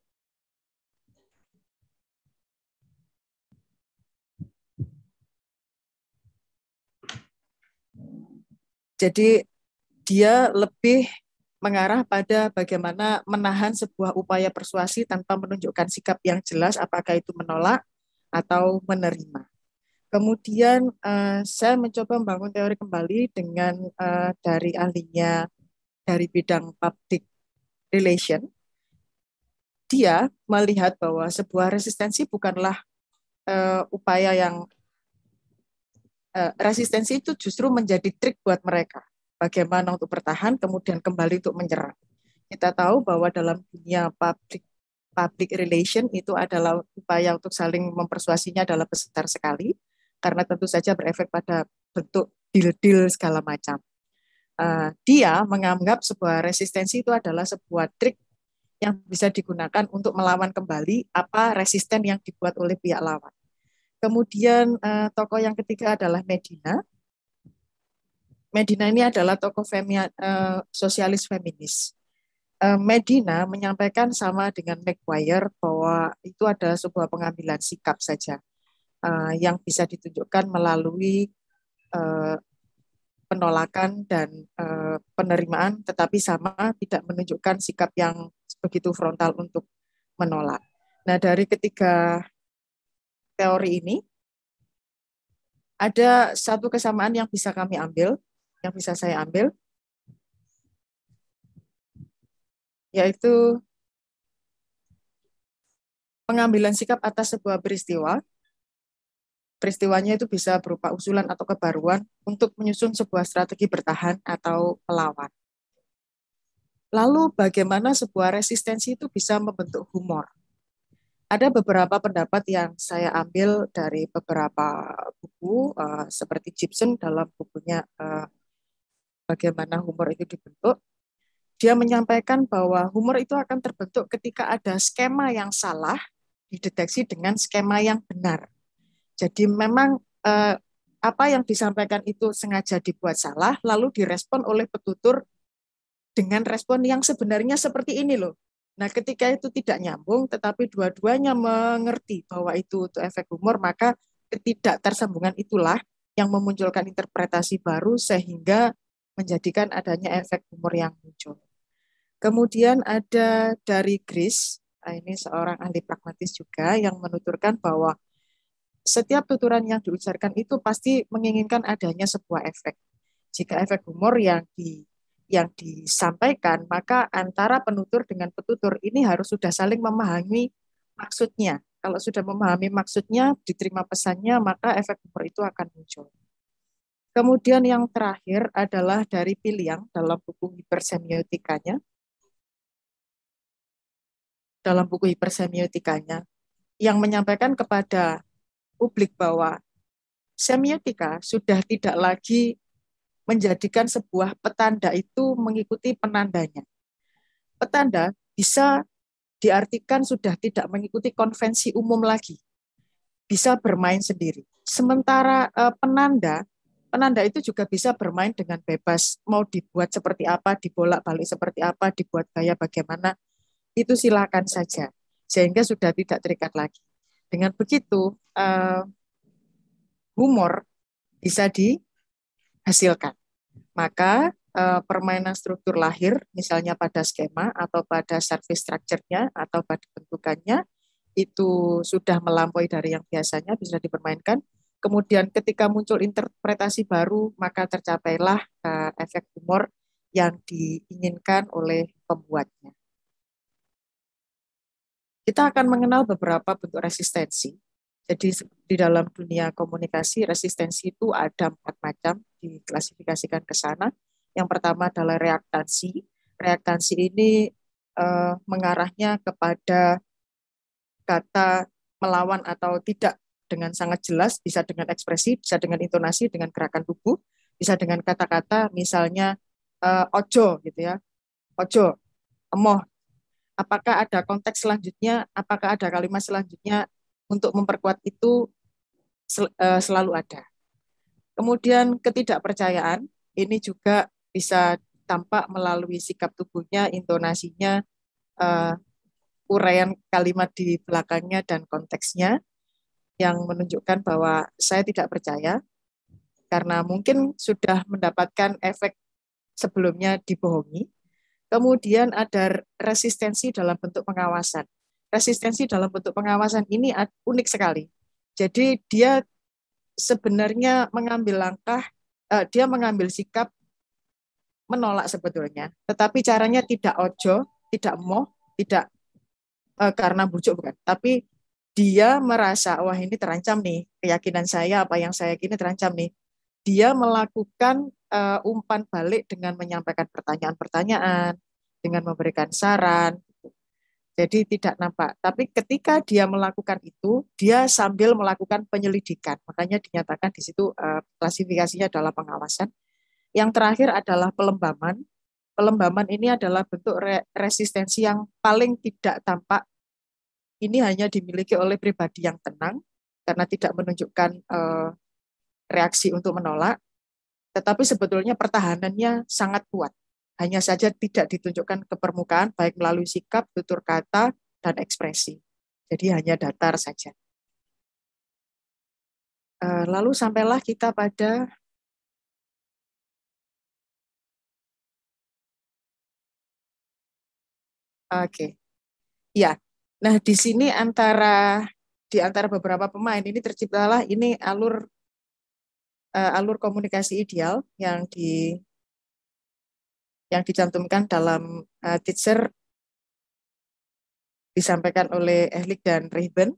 A: Jadi dia lebih mengarah pada bagaimana menahan sebuah upaya persuasi tanpa menunjukkan sikap yang jelas apakah itu menolak atau menerima. Kemudian uh, saya mencoba membangun teori kembali dengan uh, dari ahlinya dari bidang public relation. Dia melihat bahwa sebuah resistensi bukanlah uh, upaya yang resistensi itu justru menjadi trik buat mereka. Bagaimana untuk bertahan, kemudian kembali untuk menyerang. Kita tahu bahwa dalam dunia public, public relation itu adalah upaya untuk saling mempersuasinya adalah besar sekali, karena tentu saja berefek pada bentuk deal-deal segala macam. Uh, dia menganggap sebuah resistensi itu adalah sebuah trik yang bisa digunakan untuk melawan kembali apa resisten yang dibuat oleh pihak lawan. Kemudian eh, tokoh yang ketiga adalah Medina. Medina ini adalah tokoh femia, uh, sosialis feminis. Uh, Medina menyampaikan sama dengan Maguire bahwa itu adalah sebuah pengambilan sikap saja uh, yang bisa ditunjukkan melalui uh, penolakan dan uh, penerimaan, tetapi sama tidak menunjukkan sikap yang begitu frontal untuk menolak. Nah, dari ketiga teori ini, ada satu kesamaan yang bisa kami ambil, yang bisa saya ambil, yaitu pengambilan sikap atas sebuah peristiwa. Peristiwanya itu bisa berupa usulan atau kebaruan untuk menyusun sebuah strategi bertahan atau melawan. Lalu bagaimana sebuah resistensi itu bisa membentuk humor? Ada beberapa pendapat yang saya ambil dari beberapa buku, uh, seperti Gibson dalam bukunya uh, Bagaimana Humor Itu Dibentuk. Dia menyampaikan bahwa humor itu akan terbentuk ketika ada skema yang salah dideteksi dengan skema yang benar. Jadi memang eh, apa yang disampaikan itu sengaja dibuat salah, lalu direspon oleh petutur dengan respon yang sebenarnya seperti ini loh. Nah, ketika itu tidak nyambung, tetapi dua-duanya mengerti bahwa itu untuk efek humor, maka ketidaktersambungan itulah yang memunculkan interpretasi baru sehingga menjadikan adanya efek humor yang muncul. Kemudian ada dari Gris, ini seorang ahli pragmatis juga yang menuturkan bahwa setiap tuturan yang diucapkan itu pasti menginginkan adanya sebuah efek. Jika efek humor yang di yang disampaikan, maka antara penutur dengan petutur ini harus sudah saling memahami maksudnya. Kalau sudah memahami maksudnya, diterima pesannya, maka efek humor itu akan muncul. Kemudian yang terakhir adalah dari Piliang dalam buku Hipersemiotikanya. Dalam buku Hipersemiotikanya, yang menyampaikan kepada publik bahwa semiotika sudah tidak lagi menjadikan sebuah petanda itu mengikuti penandanya. Petanda bisa diartikan sudah tidak mengikuti konvensi umum lagi, bisa bermain sendiri. Sementara eh, penanda, penanda itu juga bisa bermain dengan bebas, mau dibuat seperti apa, dibolak-balik seperti apa, dibuat gaya bagaimana, itu silakan saja, sehingga sudah tidak terikat lagi. Dengan begitu, eh, humor bisa dihasilkan. Maka eh, permainan struktur lahir, misalnya pada skema atau pada service structure-nya atau pada bentukannya, itu sudah melampaui dari yang biasanya bisa dipermainkan. Kemudian ketika muncul interpretasi baru, maka tercapailah eh, efek humor yang diinginkan oleh pembuatnya. Kita akan mengenal beberapa bentuk resistensi. Jadi di dalam dunia komunikasi, resistensi itu ada empat macam, diklasifikasikan ke sana. Yang pertama adalah reaktansi. Reaktansi ini eh, mengarahnya kepada kata melawan atau tidak dengan sangat jelas, bisa dengan ekspresi, bisa dengan intonasi, dengan gerakan tubuh, bisa dengan kata-kata, misalnya eh, ojo gitu ya, ojo, emoh. Apakah ada konteks selanjutnya, apakah ada kalimat selanjutnya untuk memperkuat itu sel, uh, selalu ada. Kemudian ketidakpercayaan, ini juga bisa tampak melalui sikap tubuhnya, intonasinya, uh, uraian kalimat di belakangnya dan konteksnya, yang menunjukkan bahwa saya tidak percaya, karena mungkin sudah mendapatkan efek sebelumnya dibohongi. Kemudian ada resistensi dalam bentuk pengawasan. Resistensi dalam bentuk pengawasan ini unik sekali. Jadi dia sebenarnya mengambil langkah, eh, dia mengambil sikap menolak sebetulnya. Tetapi caranya tidak ojo, tidak moh, tidak eh, karena bujuk bukan. Tapi dia merasa, wah ini terancam nih, keyakinan saya, apa yang saya yakini terancam nih. Dia melakukan uh, umpan balik dengan menyampaikan pertanyaan-pertanyaan, dengan memberikan saran. Jadi tidak nampak. Tapi ketika dia melakukan itu, dia sambil melakukan penyelidikan. Makanya dinyatakan di situ uh, klasifikasinya adalah pengawasan. Yang terakhir adalah pelembaman. Pelembaman ini adalah bentuk re- resistensi yang paling tidak tampak. Ini hanya dimiliki oleh pribadi yang tenang, karena tidak menunjukkan uh, reaksi untuk menolak. tetapi sebetulnya pertahanannya sangat kuat. Hanya saja tidak ditunjukkan ke permukaan, baik melalui sikap, tutur kata, dan ekspresi. Jadi hanya datar saja. Lalu sampailah kita pada Oke, ya. Nah di sini antara di antara beberapa pemain ini terciptalah ini alur uh, alur komunikasi ideal yang di yang dicantumkan dalam uh, teacher disampaikan oleh Ehlik dan Rehben.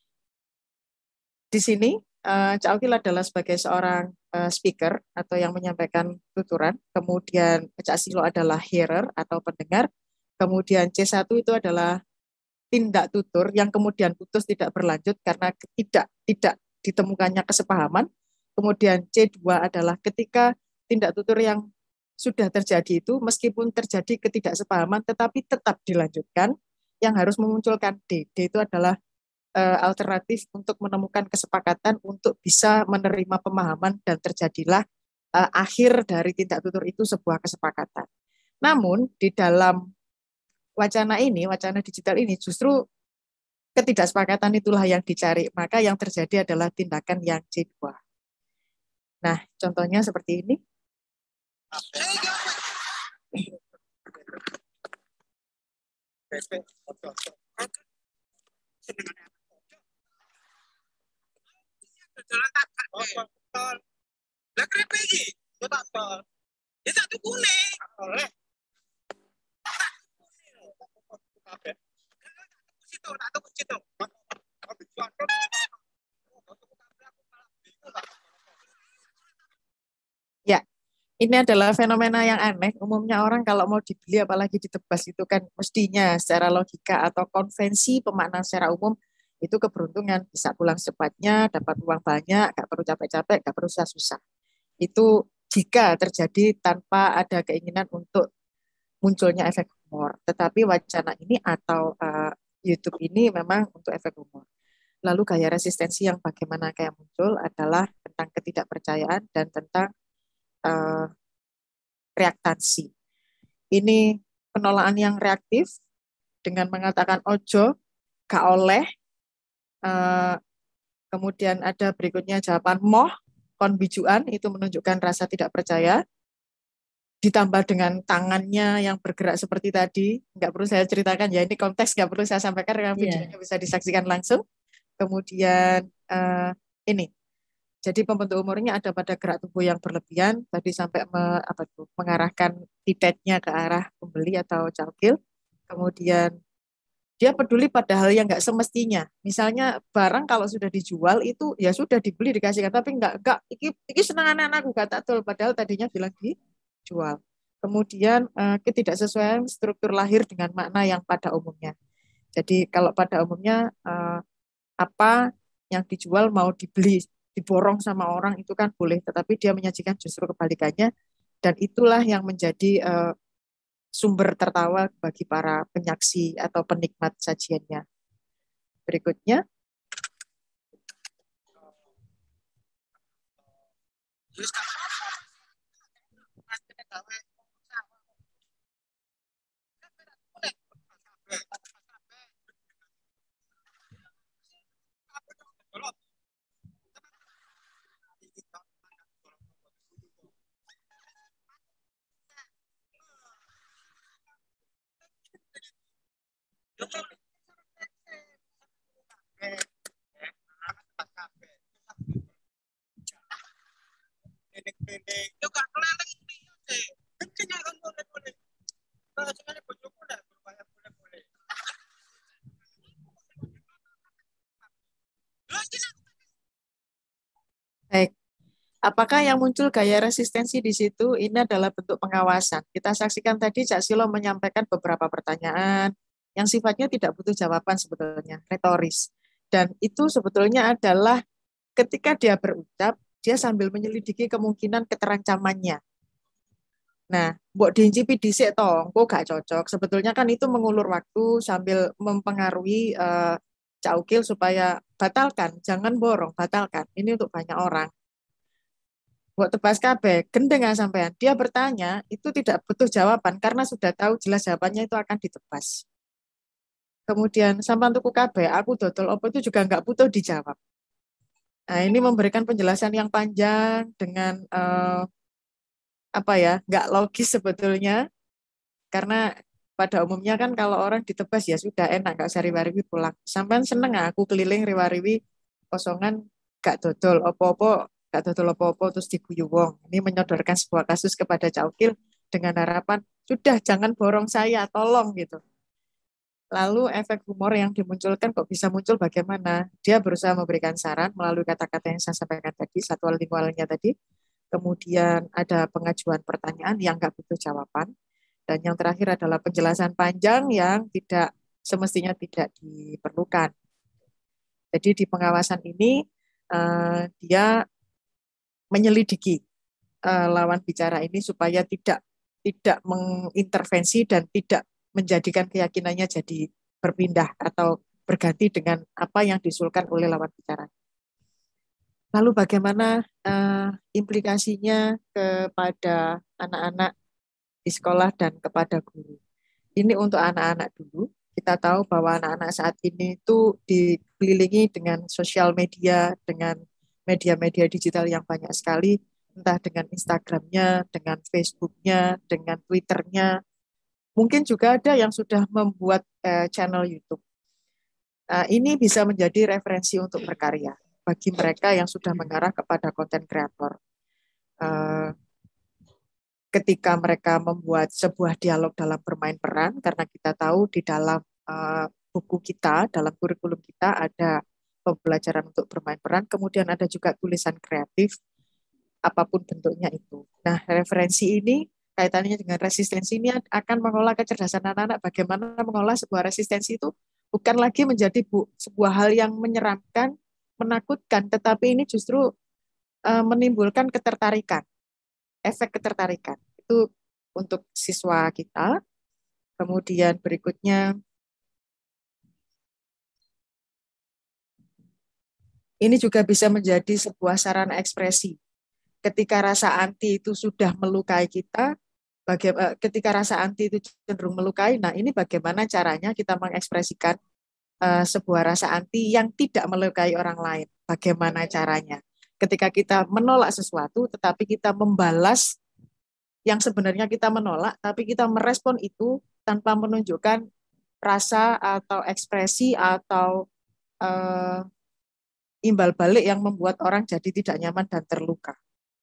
A: Di sini uh, Cak Okil adalah sebagai seorang uh, speaker atau yang menyampaikan tuturan, kemudian Cak Silo adalah hearer atau pendengar, kemudian C satu itu adalah tindak tutur yang kemudian putus tidak berlanjut karena tidak tidak ditemukannya kesepahaman. Kemudian C dua adalah ketika tindak tutur yang sudah terjadi itu meskipun terjadi ketidaksepahaman tetapi tetap dilanjutkan, yang harus memunculkan D. D itu adalah uh, alternatif untuk menemukan kesepakatan untuk bisa menerima pemahaman dan terjadilah uh, akhir dari tindak tutur itu sebuah kesepakatan. Namun di dalam wacana ini, wacana digital ini justru ketidaksepakatan itulah yang dicari, maka yang terjadi adalah tindakan yang C dua. Nah, contohnya seperti ini.
T: Lah kerep iki, yo tak tol. Ya tak tukune. Oleh. Situ, tak tuku situ.
A: Ya, ini adalah fenomena yang aneh. Umumnya orang kalau mau dibeli apalagi ditebas itu kan mestinya secara logika atau konvensi pemaknaan secara umum itu keberuntungan, bisa pulang secepatnya, dapat uang banyak, gak perlu capek-capek, gak perlu susah-susah. Itu jika terjadi tanpa ada keinginan untuk munculnya efek humor. Tetapi wacana ini atau uh, YouTube ini memang untuk efek humor. Lalu gaya resistensi yang bagaimana kayak muncul adalah tentang ketidakpercayaan dan tentang uh, reaktansi. Ini penolakan yang reaktif dengan mengatakan ojo, gak oleh. Uh, kemudian ada berikutnya jawaban moh, konbijuan, itu menunjukkan rasa tidak percaya. Ditambah dengan tangannya yang bergerak seperti tadi, nggak perlu saya ceritakan ya, ini konteks nggak perlu saya sampaikan, karena videonya yeah. bisa disaksikan langsung. Kemudian uh, ini, jadi pembentuk humornya ada pada gerak tubuh yang berlebihan, tadi sampai me, apa itu, mengarahkan titenya ke arah pembeli atau Cak Okil. Kemudian dia peduli pada hal yang nggak semestinya. Misalnya barang kalau sudah dijual itu ya sudah dibeli dikasihkan, tapi nggak nggak iki iki senangan anakku kata tul, padahal tadinya bilang dijual. Kemudian eh, ketidaksesuaian struktur lahir dengan makna yang pada umumnya. Jadi kalau pada umumnya eh, apa yang dijual mau dibeli, diborong sama orang itu kan boleh, tetapi dia menyajikan justru kebalikannya, dan itulah yang menjadi eh, sumber tertawa bagi para penyaksi atau penikmat sajiannya. Berikutnya. Baik. Apakah yang muncul gaya resistensi di situ? Ini adalah bentuk pengawasan. Kita saksikan tadi Cak Silo menyampaikan beberapa pertanyaan yang sifatnya tidak butuh jawaban sebetulnya, retoris. Dan itu sebetulnya adalah ketika dia berucap, dia sambil menyelidiki kemungkinan keterancamannya. Nah, mbok diincipi dhisik toh, kok gak cocok. Sebetulnya kan itu mengulur waktu sambil mempengaruhi uh, Cak Okil supaya batalkan, jangan borong, batalkan. Ini untuk banyak orang. buat tebas kabeh, gendeng sampean. Dia bertanya, itu tidak butuh jawaban karena sudah tahu jelas jawabannya itu akan ditebas. Kemudian sampean tuku kabeh, aku dodol opo itu juga nggak butuh dijawab. Nah, ini memberikan penjelasan yang panjang dengan uh, apa ya, nggak logis sebetulnya. Karena pada umumnya kan kalau orang ditebas ya sudah enak, nggak usah riwa-riwi pulang. Sampean seneng aku keliling riwa-riwi kosongan, gak dodol opo-opo, gak dodol opo-opo terus diguyu wong. Ini menyodorkan sebuah kasus kepada Caukil dengan harapan sudah jangan borong saya, tolong gitu. Lalu efek humor yang dimunculkan kok bisa muncul bagaimana? Dia berusaha memberikan saran melalui kata-kata yang saya sampaikan tadi, satu lingualnya tadi. Kemudian ada pengajuan pertanyaan yang nggak butuh jawaban. Dan yang terakhir adalah penjelasan panjang yang tidak semestinya tidak diperlukan. Jadi di pengawasan ini uh, dia menyelidiki uh, lawan bicara ini supaya tidak tidak mengintervensi dan tidak menjadikan keyakinannya jadi berpindah atau berganti dengan apa yang diusulkan oleh lawan bicara. Lalu bagaimana uh, implikasinya kepada anak-anak di sekolah dan kepada guru. Ini untuk anak-anak dulu. Kita tahu bahwa anak-anak saat ini itu dikelilingi dengan sosial media, dengan media-media digital yang banyak sekali, entah dengan Instagramnya, dengan Facebooknya, dengan Twitternya. Mungkin juga ada yang sudah membuat eh, channel YouTube. Nah, ini bisa menjadi referensi untuk berkarya bagi mereka yang sudah mengarah kepada konten kreator. Uh, ketika mereka membuat sebuah dialog dalam bermain peran, karena kita tahu di dalam uh, buku kita, dalam kurikulum kita ada pembelajaran untuk bermain peran, kemudian ada juga tulisan kreatif, apapun bentuknya itu. Nah, referensi ini kaitannya dengan resistensi ini akan mengolah kecerdasan anak-anak, bagaimana mengolah sebuah resistensi itu bukan lagi menjadi bu, sebuah hal yang menyeramkan, menakutkan, tetapi ini justru uh, menimbulkan ketertarikan, efek ketertarikan. Itu untuk siswa kita. Kemudian berikutnya, ini juga bisa menjadi sebuah sarana ekspresi. Ketika rasa anti itu sudah melukai kita, bagaimana, ketika rasa anti itu cenderung melukai, nah ini bagaimana caranya kita mengekspresikan uh, sebuah rasa anti yang tidak melukai orang lain. Bagaimana caranya? Ketika kita menolak sesuatu, tetapi kita membalas yang sebenarnya kita menolak, tapi kita merespon itu tanpa menunjukkan rasa atau ekspresi atau uh, imbal balik yang membuat orang jadi tidak nyaman dan terluka.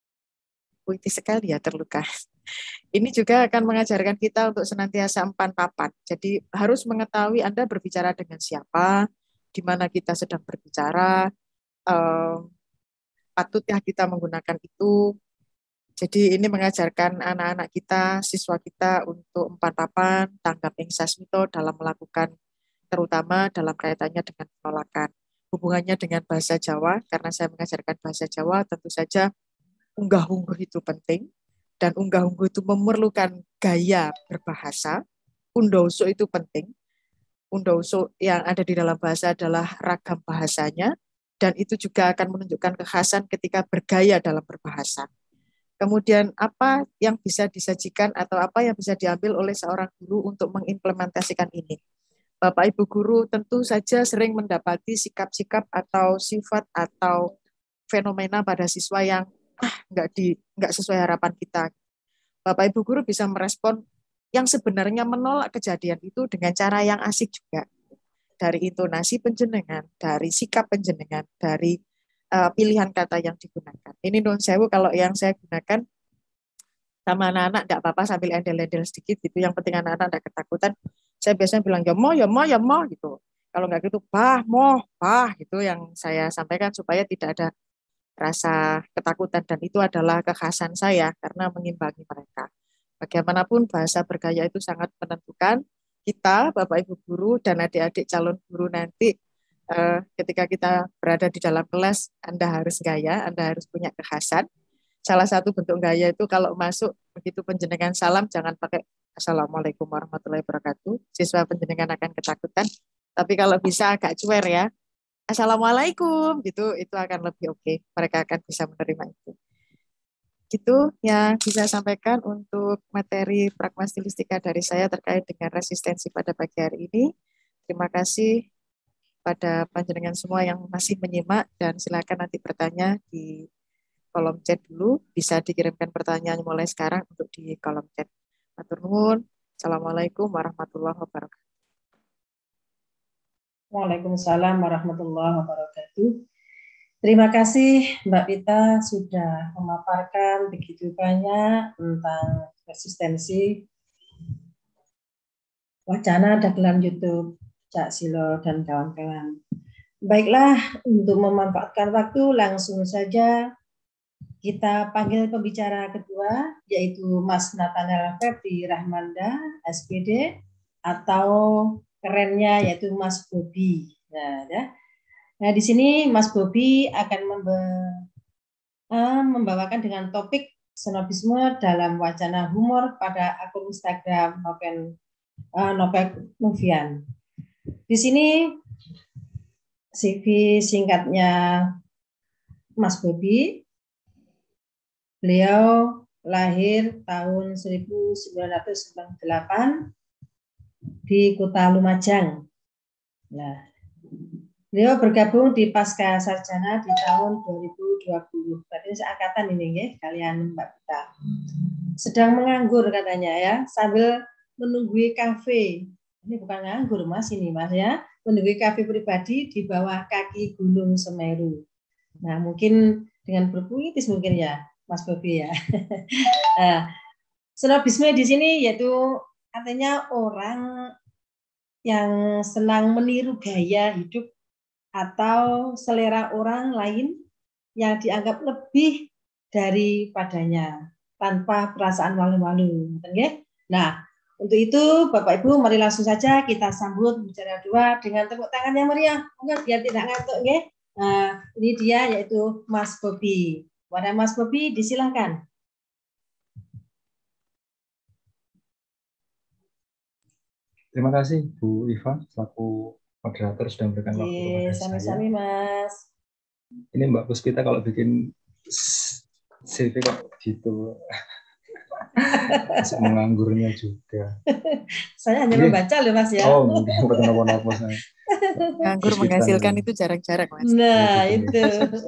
A: Puitis sekali ya, terluka. Ini juga akan mengajarkan kita untuk senantiasa empan papan. Jadi harus mengetahui Anda berbicara dengan siapa, di mana kita sedang berbicara, eh, patutkah kita menggunakan itu. Jadi ini mengajarkan anak-anak kita, siswa kita untuk empan papan, tanggap ing sasmito dalam melakukan, terutama dalam kaitannya dengan penolakan. Hubungannya dengan bahasa Jawa, karena saya mengajarkan bahasa Jawa, tentu saja unggah-ungguh itu penting, dan unggah-ungguh itu memerlukan gaya berbahasa. Undauso itu penting. Undauso yang ada di dalam bahasa adalah ragam bahasanya, dan itu juga akan menunjukkan kekhasan ketika bergaya dalam berbahasa. Kemudian apa yang bisa disajikan atau apa yang bisa diambil oleh seorang guru untuk mengimplementasikan ini. Bapak Ibu guru tentu saja sering mendapati sikap-sikap atau sifat atau fenomena pada siswa yang ah nggak di nggak sesuai harapan kita. Bapak Ibu guru bisa merespon yang sebenarnya menolak kejadian itu dengan cara yang asik juga. Dari intonasi penjenengan, dari sikap penjenengan, dari uh, pilihan kata yang digunakan. Ini non sewu kalau yang saya gunakan sama anak-anak enggak apa-apa sambil endel-endel sedikit gitu. Yang penting anak-anak enggak ketakutan. Saya biasanya bilang ya mo, ya mo, ya mo gitu. Kalau enggak gitu, bah, mo, bah gitu yang saya sampaikan supaya tidak ada rasa ketakutan, dan itu adalah kekhasan saya karena mengimbangi mereka. Bagaimanapun bahasa bergaya itu sangat menentukan kita, Bapak Ibu guru dan adik-adik calon guru nanti eh, ketika kita berada di dalam kelas, Anda harus gaya, Anda harus punya kekhasan. Salah satu bentuk gaya itu kalau masuk begitu penjenengan salam jangan pakai Assalamualaikum warahmatullahi wabarakatuh. Siswa penjenengan akan ketakutan. Tapi kalau bisa agak cuer ya. Assalamualaikum gitu, itu akan lebih oke. Mereka akan bisa menerima itu. Itu yang bisa sampaikan untuk materi Pragma Stilistika dari saya terkait dengan resistensi pada pagi hari ini. Terima kasih pada panjenengan semua yang masih menyimak dan silakan nanti bertanya di kolom chat dulu. Bisa dikirimkan pertanyaan mulai sekarang untuk di kolom chat. Matur nuwun. Assalamualaikum warahmatullahi wabarakatuh.
P: Waalaikumsalam warahmatullahi wabarakatuh. Terima kasih Mbak Pita sudah memaparkan begitu banyak tentang resistensi wacana dagelan YouTube Cak Silo dan kawan-kawan. Baiklah, untuk memanfaatkan waktu langsung saja kita panggil pembicara kedua, yaitu Mas Nathanael Febri Rahmanda, S P D, atau kerennya yaitu Mas Bobi. Nah, ya. Nah, di sini Mas Bobi akan membawakan dengan topik snobisme dalam wacana humor pada akun Instagram Noven uh, Novel Novian. Di sini C V singkatnya Mas Bobi. Beliau lahir tahun seribu sembilan ratus sembilan puluh delapan di Kota Lumajang. Nah, beliau bergabung di Pasca Sarjana di tahun dua ribu dua puluh. Berarti seangkatan ini ya, kalian Mbak Pita. Sedang menganggur katanya ya, sambil menunggui kafe. Ini bukan nganggur Mas ini Mas ya, menunggui kafe pribadi di bawah kaki Gunung Semeru. Nah, mungkin dengan berpuitis mungkin ya, Mas Bobi ya. Nah, snobisme di sini yaitu artinya orang yang senang meniru gaya hidup atau selera orang lain yang dianggap lebih daripadanya tanpa perasaan malu-malu. Nah, untuk itu Bapak Ibu mari langsung saja kita sambut bicara dua dengan tepuk tangan yang meriah. Mungkin biar tidak ngantuk nggih. Nah, ini dia yaitu Mas Bobi. Kepada Mas Bobi disilakan.
B: Terima kasih Bu Iva selaku moderator sudah memberikan waktu kepada saya.
P: Sami-sami Mas.
B: Ini Mbak Puspita kalau bikin C V kok gitu. Masih menganggurnya juga.
P: Saya hanya Oke. membaca loh Mas ya.
B: Oh, mungkin bukan apa-apa saya.
A: Nganggur menghasilkan itu jarang-jarang Mas.
P: Nah, itu.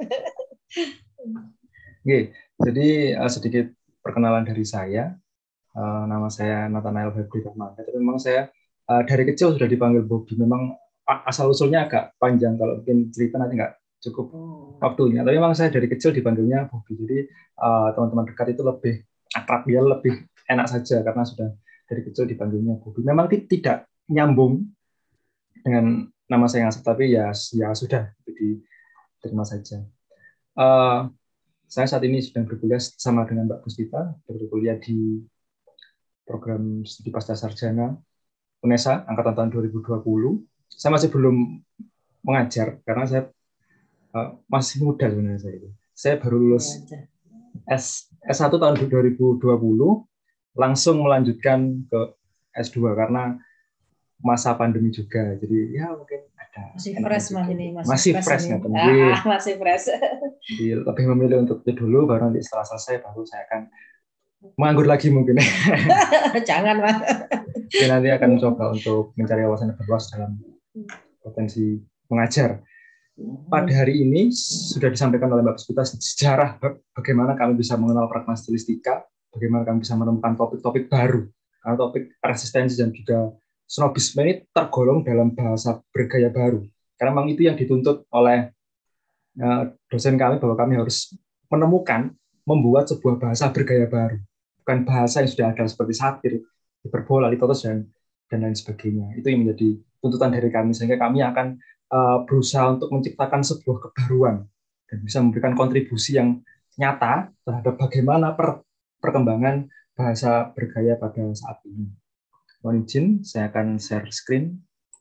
B: Oke, jadi uh, sedikit perkenalan dari saya. Uh, nama saya Nathanael Febri Rahmanda. Tapi memang saya uh, dari kecil sudah dipanggil Bobi. Memang asal usulnya agak panjang, kalau bikin cerita nanti nggak cukup waktunya. Tapi memang saya dari kecil dipanggilnya Bobi. Jadi uh, teman-teman dekat itu lebih akrab, ya lebih enak saja karena sudah dari kecil dipanggilnya Bobi. Memang tidak nyambung dengan nama saya yang asli, tapi ya ya sudah diterima saja. Uh, saya saat ini sedang berkuliah sama dengan Mbak Puspita, berkuliah di program studi pasca sarjana UNESA angkatan tahun dua ribu dua puluh. Saya masih belum mengajar karena saya uh, masih muda sebenarnya saya itu. Saya baru lulus S S1 tahun dua ribu dua puluh, langsung melanjutkan ke S dua karena masa pandemi juga. Jadi ya mungkin ada
P: masih fresh Mas ini,
B: masih, masih fresh ya,
P: ah, masih fresh.
B: Jadi lebih memilih untuk itu dulu, baru nanti setelah selesai baru saya akan menganggur lagi mungkin.
P: Jangan Mas.
B: Jadi nanti akan mencoba untuk mencari wawasan lebih luas dalam potensi mengajar. Pada hari ini sudah disampaikan oleh Mbak Puspita sejarah bagaimana kami bisa mengenal pragma stilistika, bagaimana kami bisa menemukan topik-topik baru. Karena topik resistensi dan juga snobisme ini tergolong dalam bahasa bergaya baru. Karena memang itu yang dituntut oleh uh, dosen kami, bahwa kami harus menemukan, membuat sebuah bahasa bergaya baru. Bukan bahasa yang sudah ada seperti satir, hiperbola, litotes, dan, dan lain sebagainya. Itu yang menjadi tuntutan dari kami, sehingga kami akan uh, berusaha untuk menciptakan sebuah kebaruan dan bisa memberikan kontribusi yang nyata terhadap bagaimana per, perkembangan bahasa bergaya pada saat ini. Mohon izin, saya akan share screen.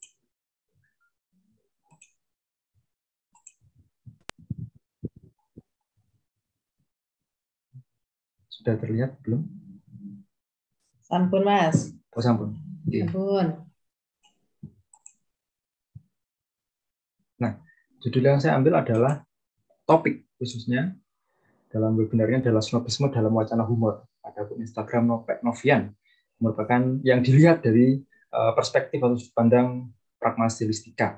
B: Sudah terlihat belum?
P: Sampun Mas.
B: Oh sampun.
P: Sampun.
B: Nah, judul yang saya ambil adalah topik khususnya dalam webinarnya adalah snobisme dalam wacana humor. Pada akun Instagram Nopek Novian, merupakan yang dilihat dari uh, perspektif atau sudut pandang pragmatilistika.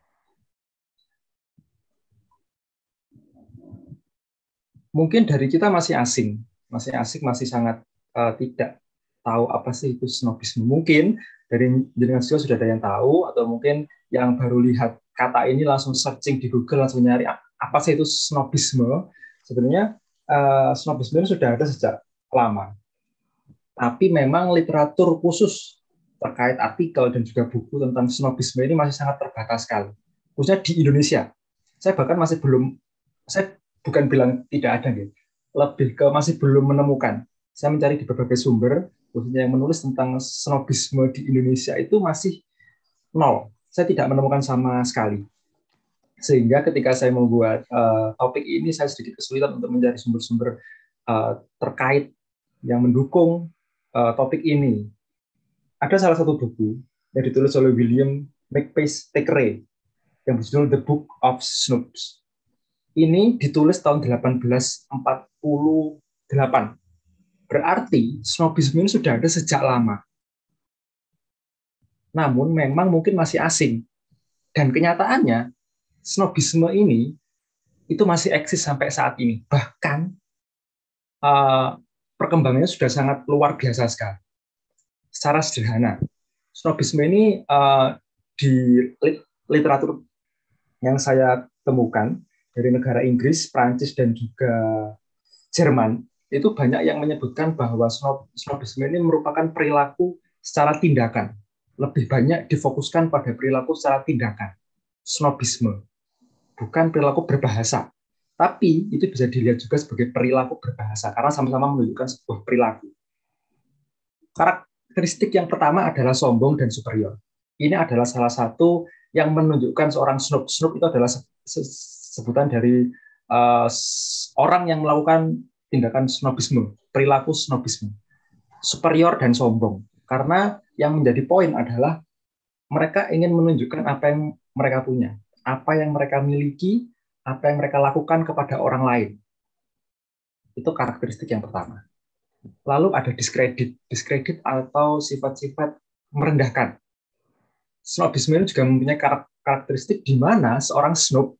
B: Mungkin dari kita masih asing, masih asing, masih sangat uh, tidak tahu apa sih itu snobisme. Mungkin dari jenengan juga sudah ada yang tahu, atau mungkin yang baru lihat kata ini langsung searching di Google, langsung nyari apa sih itu snobisme. Sebenarnya uh, snobisme sudah ada sejak lama. Tapi memang literatur khusus terkait artikel dan juga buku tentang snobisme ini masih sangat terbatas sekali. Khususnya di Indonesia. Saya bahkan masih belum, saya bukan bilang tidak ada, gitu. Lebih ke masih belum menemukan. Saya mencari di berbagai sumber, khususnya yang menulis tentang snobisme di Indonesia itu masih nol. Saya tidak menemukan sama sekali. Sehingga ketika saya membuat uh, topik ini, saya sedikit kesulitan untuk mencari sumber-sumber uh, terkait yang mendukung uh, topik ini. Ada salah satu buku yang ditulis oleh William Makepeace Thackeray yang berjudul The Book of Snobs. Ini ditulis tahun delapan belas empat puluh delapan. Berarti snobisme ini sudah ada sejak lama. Namun memang mungkin masih asing. Dan kenyataannya snobisme ini itu masih eksis sampai saat ini. Bahkan uh, perkembangannya sudah sangat luar biasa sekali. Secara sederhana, snobisme ini uh, di literatur yang saya temukan dari negara Inggris, Prancis, dan juga Jerman, itu banyak yang menyebutkan bahwa snob, snobisme ini merupakan perilaku secara tindakan. Lebih banyak difokuskan pada perilaku secara tindakan. Snobisme. Bukan perilaku berbahasa. Tapi itu bisa dilihat juga sebagai perilaku berbahasa, karena sama-sama menunjukkan sebuah perilaku. Karakteristik yang pertama adalah sombong dan superior. Ini adalah salah satu yang menunjukkan seorang snob. Snob itu adalah sebutan dari uh, orang yang melakukan tindakan snobisme, perilaku snobisme, superior dan sombong. Karena yang menjadi poin adalah mereka ingin menunjukkan apa yang mereka punya, apa yang mereka miliki, apa yang mereka lakukan kepada orang lain. Itu karakteristik yang pertama. Lalu ada diskredit, diskredit atau sifat-sifat merendahkan. Snobisme ini juga mempunyai karakteristik di mana seorang snob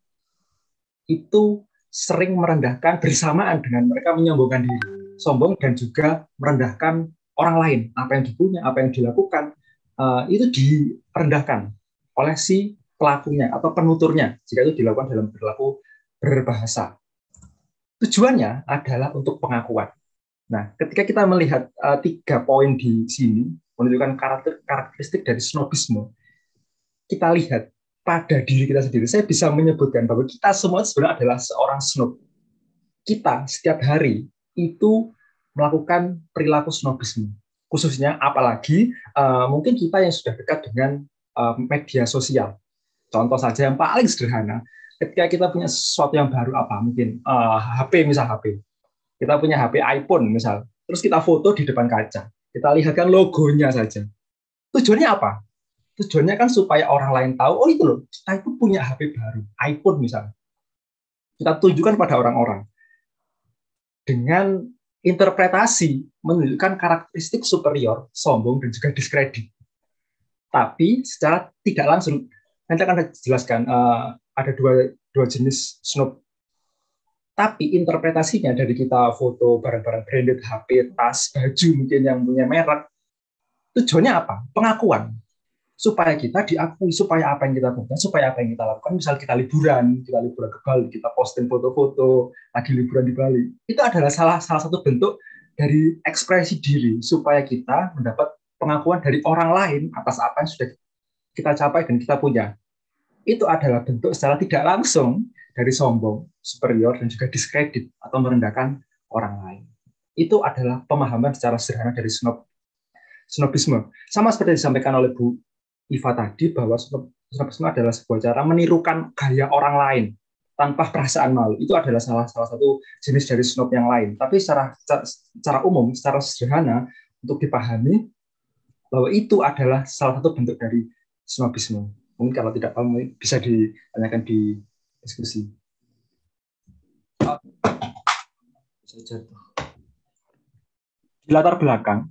B: itu sering merendahkan bersamaan dengan mereka menyombongkan diri, sombong dan juga merendahkan orang lain, apa yang dipunya, apa yang dilakukan, uh, itu direndahkan oleh si pelakunya atau penuturnya jika itu dilakukan dalam perilaku berbahasa. Tujuannya adalah untuk pengakuan. Nah, ketika kita melihat uh, tiga poin di sini menunjukkan karakter karakteristik dari snobisme, kita lihat pada diri kita sendiri. Saya bisa menyebutkan bahwa kita semua sebenarnya adalah seorang snob. Kita setiap hari itu melakukan perilaku snobisme. Khususnya apalagi uh, mungkin kita yang sudah dekat dengan uh, media sosial. Contoh saja yang paling sederhana, ketika kita punya sesuatu yang baru apa, mungkin uh, H P misal H P. Kita punya H P iPhone misal, terus kita foto di depan kaca. Kita lihatkan logonya saja. Tujuannya apa? Tujuannya kan supaya orang lain tahu, oh itu loh, kita itu punya H P baru, iPhone misalnya. Kita tunjukkan pada orang-orang. Dengan interpretasi menunjukkan karakteristik superior, sombong, dan juga diskredit. Tapi secara tidak langsung, nanti akan saya jelaskan, uh, ada dua, dua jenis snob. Tapi interpretasinya dari kita foto barang-barang branded, H P, tas, baju mungkin yang punya merek, tujuannya apa? Pengakuan. Supaya kita diakui, supaya apa yang kita punya, supaya apa yang kita lakukan, misal kita liburan, kita liburan ke Bali, kita posting foto-foto lagi liburan di Bali, itu adalah salah salah satu bentuk dari ekspresi diri, supaya kita mendapat pengakuan dari orang lain atas apa yang sudah kita capai dan kita punya. Itu adalah bentuk secara tidak langsung dari sombong, superior, dan juga diskredit atau merendahkan orang lain. Itu adalah pemahaman secara sederhana dari snob, snobisme. Sama seperti disampaikan oleh Bu Iva tadi, bahwa snobisme adalah sebuah cara menirukan gaya orang lain tanpa perasaan malu. Itu adalah salah salah satu jenis dari snob yang lain. Tapi secara secara umum, secara sederhana untuk dipahami bahwa itu adalah salah satu bentuk dari snobisme. Mungkin kalau tidak paham bisa ditanyakan di diskusi. Di latar belakang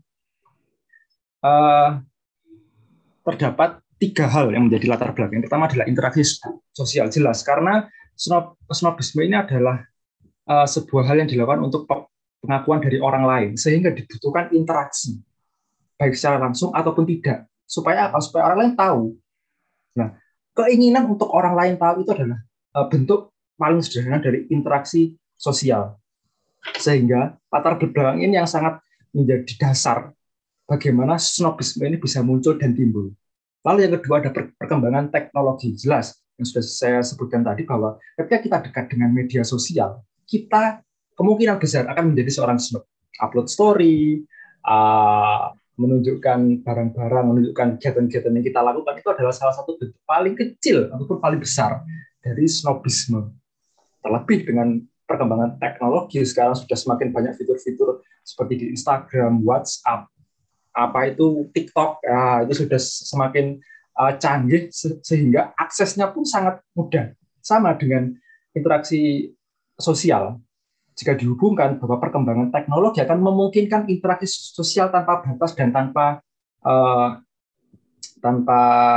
B: uh, terdapat tiga hal yang menjadi latar belakang. Yang pertama adalah interaksi sosial, jelas karena snob, snobisme ini adalah uh, sebuah hal yang dilakukan untuk pengakuan dari orang lain, sehingga dibutuhkan interaksi, baik secara langsung ataupun tidak. Supaya apa? Supaya orang lain tahu. Nah, keinginan untuk orang lain tahu itu adalah uh, bentuk paling sederhana dari interaksi sosial. Sehingga latar belakang ini yang sangat menjadi dasar bagaimana snobisme ini bisa muncul dan timbul. Lalu yang kedua ada perkembangan teknologi. Jelas, yang sudah saya sebutkan tadi bahwa ketika kita dekat dengan media sosial, kita kemungkinan besar akan menjadi seorang snob. Upload story, uh, menunjukkan barang-barang, menunjukkan kegiatan-kegiatan yang kita lakukan, itu adalah salah satu bentuk paling kecil ataupun paling besar dari snobisme. Terlebih dengan perkembangan teknologi, sekarang sudah semakin banyak fitur-fitur seperti di Instagram, WhatsApp, apa itu TikTok, ya, itu sudah semakin uh, canggih sehingga aksesnya pun sangat mudah. Sama dengan interaksi sosial, jika dihubungkan bahwa perkembangan teknologi akan memungkinkan interaksi sosial tanpa batas dan tanpa uh, tanpa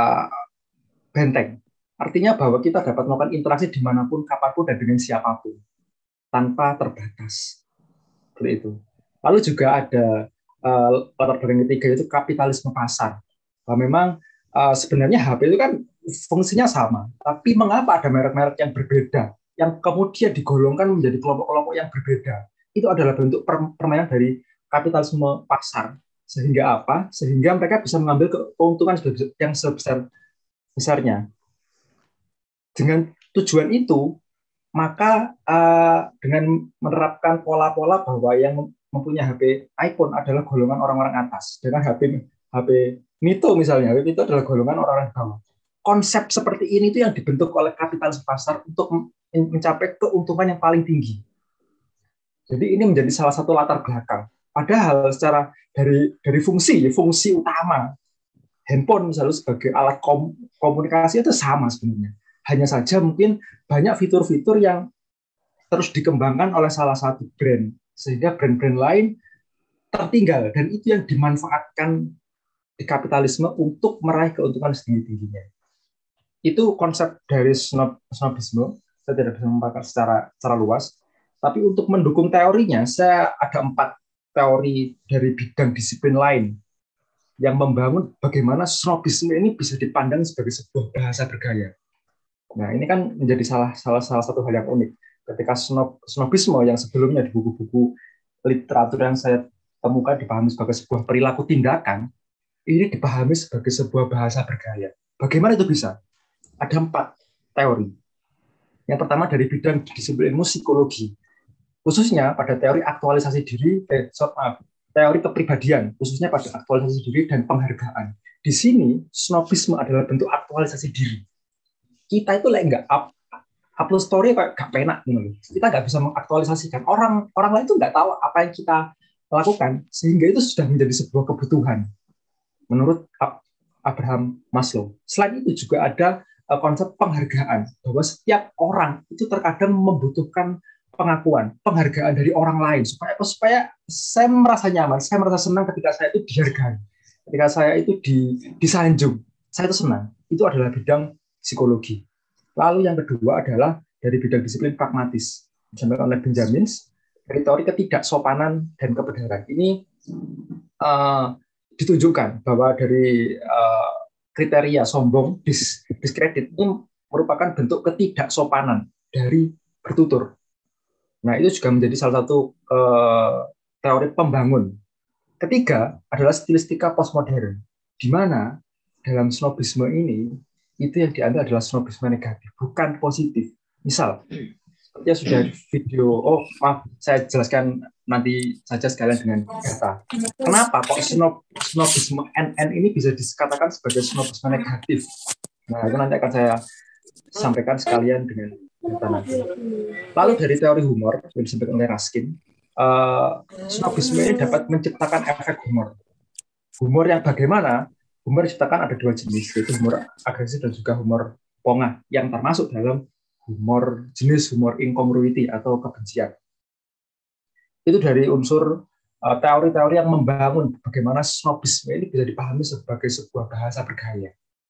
B: benteng. Artinya bahwa kita dapat melakukan interaksi dimanapun, kapanpun, dan dengan siapapun, tanpa terbatas. Seperti itu. Lalu juga ada uh, latar belakang ketiga, yaitu kapitalisme pasar. Bahwa memang uh, sebenarnya H P itu kan fungsinya sama, tapi mengapa ada merek-merek yang berbeda, yang kemudian digolongkan menjadi kelompok-kelompok yang berbeda. Itu adalah bentuk permainan dari kapitalisme pasar. Sehingga apa? Sehingga mereka bisa mengambil keuntungan yang sebesar-besarnya. Dengan tujuan itu, maka uh, dengan menerapkan pola-pola bahwa yang mempunyai H P iPhone adalah golongan orang-orang atas, dengan H P H P Mito misalnya, H P Mito adalah golongan orang-orang bawah. Konsep seperti ini itu yang dibentuk oleh kapitalisme pasar untuk mencapai keuntungan yang paling tinggi. Jadi ini menjadi salah satu latar belakang. Padahal secara dari dari fungsi, fungsi utama handphone misalnya sebagai alat kom, komunikasi itu sama sebenarnya. Hanya saja mungkin banyak fitur-fitur yang terus dikembangkan oleh salah satu brand, sehingga brand-brand lain tertinggal, dan itu yang dimanfaatkan di kapitalisme untuk meraih keuntungan setinggi-tingginya. Itu konsep dari snob, snobisme. Saya tidak bisa memaparkan secara, secara luas, tapi untuk mendukung teorinya, saya ada empat teori dari bidang disiplin lain yang membangun bagaimana snobisme ini bisa dipandang sebagai sebuah bahasa bergaya. Nah, ini kan menjadi salah salah salah satu hal yang unik. Ketika snob, snobisme yang sebelumnya di buku-buku literatur yang saya temukan dipahami sebagai sebuah perilaku tindakan, ini dipahami sebagai sebuah bahasa bergaya. Bagaimana itu bisa? Ada empat teori. Yang pertama dari bidang disiplin ilmu psikologi, khususnya pada teori aktualisasi diri, eh, maaf, teori kepribadian, khususnya pada aktualisasi diri dan penghargaan. Di sini, snobisme adalah bentuk aktualisasi diri. Kita itu like nggak up, upload story kayak nggak penak, gitu. Kita nggak bisa mengaktualisasikan. Orang orang lain itu nggak tahu apa yang kita lakukan, sehingga itu sudah menjadi sebuah kebutuhan. Menurut Abraham Maslow. Selain itu juga ada uh, konsep penghargaan, bahwa setiap orang itu terkadang membutuhkan pengakuan, penghargaan dari orang lain, supaya supaya saya merasa nyaman, saya merasa senang ketika saya itu dihargai, ketika saya itu di, disanjung, saya itu senang. Itu adalah bidang psikologi. Lalu yang kedua adalah dari bidang disiplin pragmatis, disampaikan oleh Benjamin, dari teori ketidaksopanan dan kebenaran. Ini uh, ditunjukkan bahwa dari uh, kriteria sombong, dis, diskredit, ini merupakan bentuk ketidaksopanan dari bertutur. Nah, itu juga menjadi salah satu uh, teori pembangun. Ketiga adalah stilistika postmodern, di mana dalam snobisme ini, itu yang diambil adalah snobisme negatif, bukan positif. Misal, seperti yang sudah video, oh maaf, saya jelaskan nanti saja sekalian dengan data. Kenapa kok snob, snobisme N N ini bisa dikatakan sebagai snobisme negatif? Nah, itu nanti akan saya sampaikan sekalian dengan data nanti. Lalu dari teori humor, yang disampaikan oleh Raskin, uh, snobisme ini dapat menciptakan efek humor. Humor yang bagaimana? Humor diciptakan ada dua jenis, yaitu humor agresif dan juga humor pongah, yang termasuk dalam humor jenis humor incongruity atau kebencian. Itu dari unsur uh, teori-teori yang membangun bagaimana snobisme ini bisa dipahami sebagai sebuah bahasa bergaya.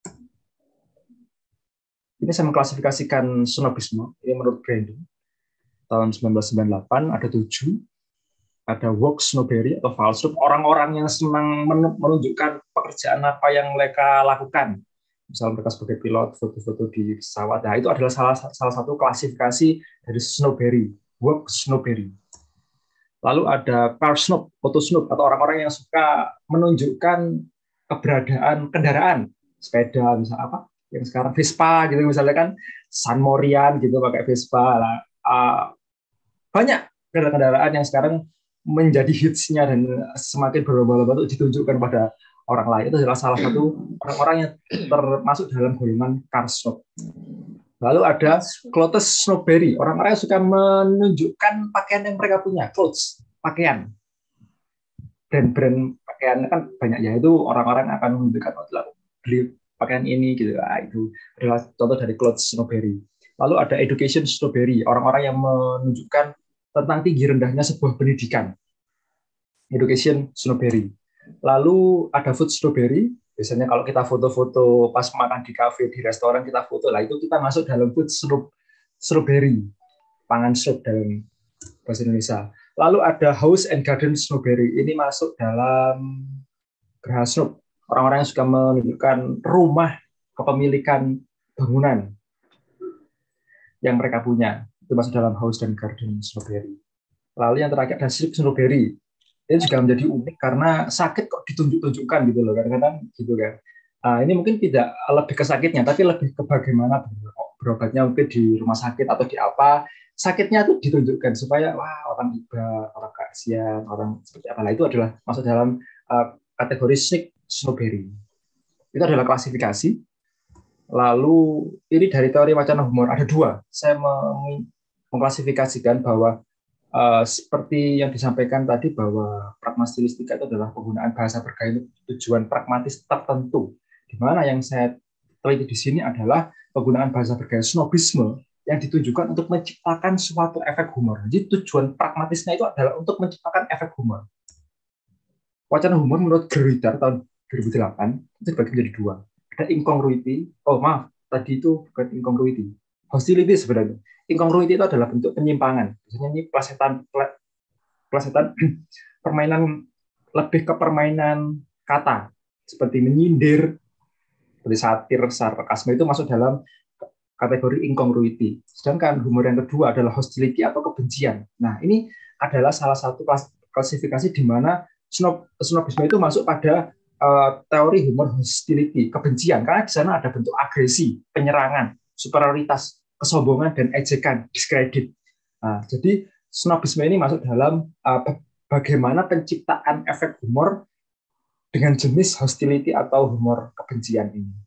B: Ini saya mengklasifikasikan snobisme, ini menurut Brandon. Tahun sembilan belas sembilan puluh delapan ada tujuh, ada work snobbery atau false snob, orang-orang yang senang menunjukkan pekerjaan apa yang mereka lakukan. Misalnya mereka sebagai pilot, foto-foto di pesawat. Nah, itu adalah salah, salah satu klasifikasi dari snobbery, work snobbery. Lalu ada car snob, foto snob, atau orang-orang yang suka menunjukkan keberadaan kendaraan, sepeda, misalnya apa, yang sekarang Vespa, gitu misalnya kan, San Morian, gitu, pakai Vespa. Nah, uh, banyak kendaraan yang sekarang menjadi hitsnya dan semakin berlomba-lomba untuk ditunjukkan pada orang lain. Itu adalah salah satu orang-orang yang termasuk dalam golongan car snob. Lalu ada clothes snobbery, orang-orang yang suka menunjukkan pakaian yang mereka punya, clothes, pakaian. Brand-brand pakaian kan banyak ya, itu orang-orang akan menunjukkan oh, beli pakaian ini gitu. Nah, itu adalah contoh dari clothes snobbery. Lalu ada education snobbery, orang-orang yang menunjukkan tentang tinggi rendahnya sebuah pendidikan. Education snobbery. Lalu ada food snobbery, biasanya kalau kita foto-foto pas makan di kafe, di restoran kita foto, lah itu kita masuk dalam food snobbery, pangan snob dalam bahasa Indonesia. Lalu ada house and garden snobbery, ini masuk dalam geraha snob, orang-orang yang suka menunjukkan rumah, kepemilikan bangunan yang mereka punya, itu masuk dalam house dan garden snobbery. Lalu yang terakhir ada sleep snobbery. Ini juga menjadi unik karena sakit kok ditunjuk-tunjukkan gitu loh, kadang-kadang gitu kan. Nah, ini mungkin tidak lebih ke sakitnya, tapi lebih ke bagaimana berobatnya mungkin di rumah sakit atau di apa, sakitnya itu ditunjukkan supaya wah orang iba, orang kasihan, orang seperti apa. Nah, itu adalah masuk dalam uh, kategori sleep snobbery. Itu adalah klasifikasi. Lalu ini dari teori wacana humor ada dua. Saya meng- mengklasifikasikan bahwa Uh, seperti yang disampaikan tadi bahwa pragmastilistika itu adalah penggunaan bahasa bergaya untuk tujuan pragmatis tertentu. Di mana yang saya teliti di sini adalah penggunaan bahasa bergaya snobisme yang ditujukan untuk menciptakan suatu efek humor. Jadi tujuan pragmatisnya itu adalah untuk menciptakan efek humor. Wacana humor menurut Gruyter tahun dua ribu delapan itu dibagi menjadi dua. Ada incongruity. Oh maaf, tadi itu bukan incongruity. Hostility sebenarnya. Incongruity itu adalah bentuk penyimpangan. Biasanya ini plesetan, plesetan permainan lebih ke permainan kata, seperti menyindir, seperti satir, sarkasme itu masuk dalam kategori incongruity. Sedangkan humor yang kedua adalah hostility atau kebencian. Nah, ini adalah salah satu klasifikasi di mana snob, snobisme itu masuk pada uh, teori humor hostility, kebencian, karena di sana ada bentuk agresi, penyerangan, superioritas, kesombongan dan ejekan, diskredit. Nah, jadi snobisme ini masuk dalam uh, bagaimana penciptaan efek humor dengan jenis hostility atau humor kebencian ini.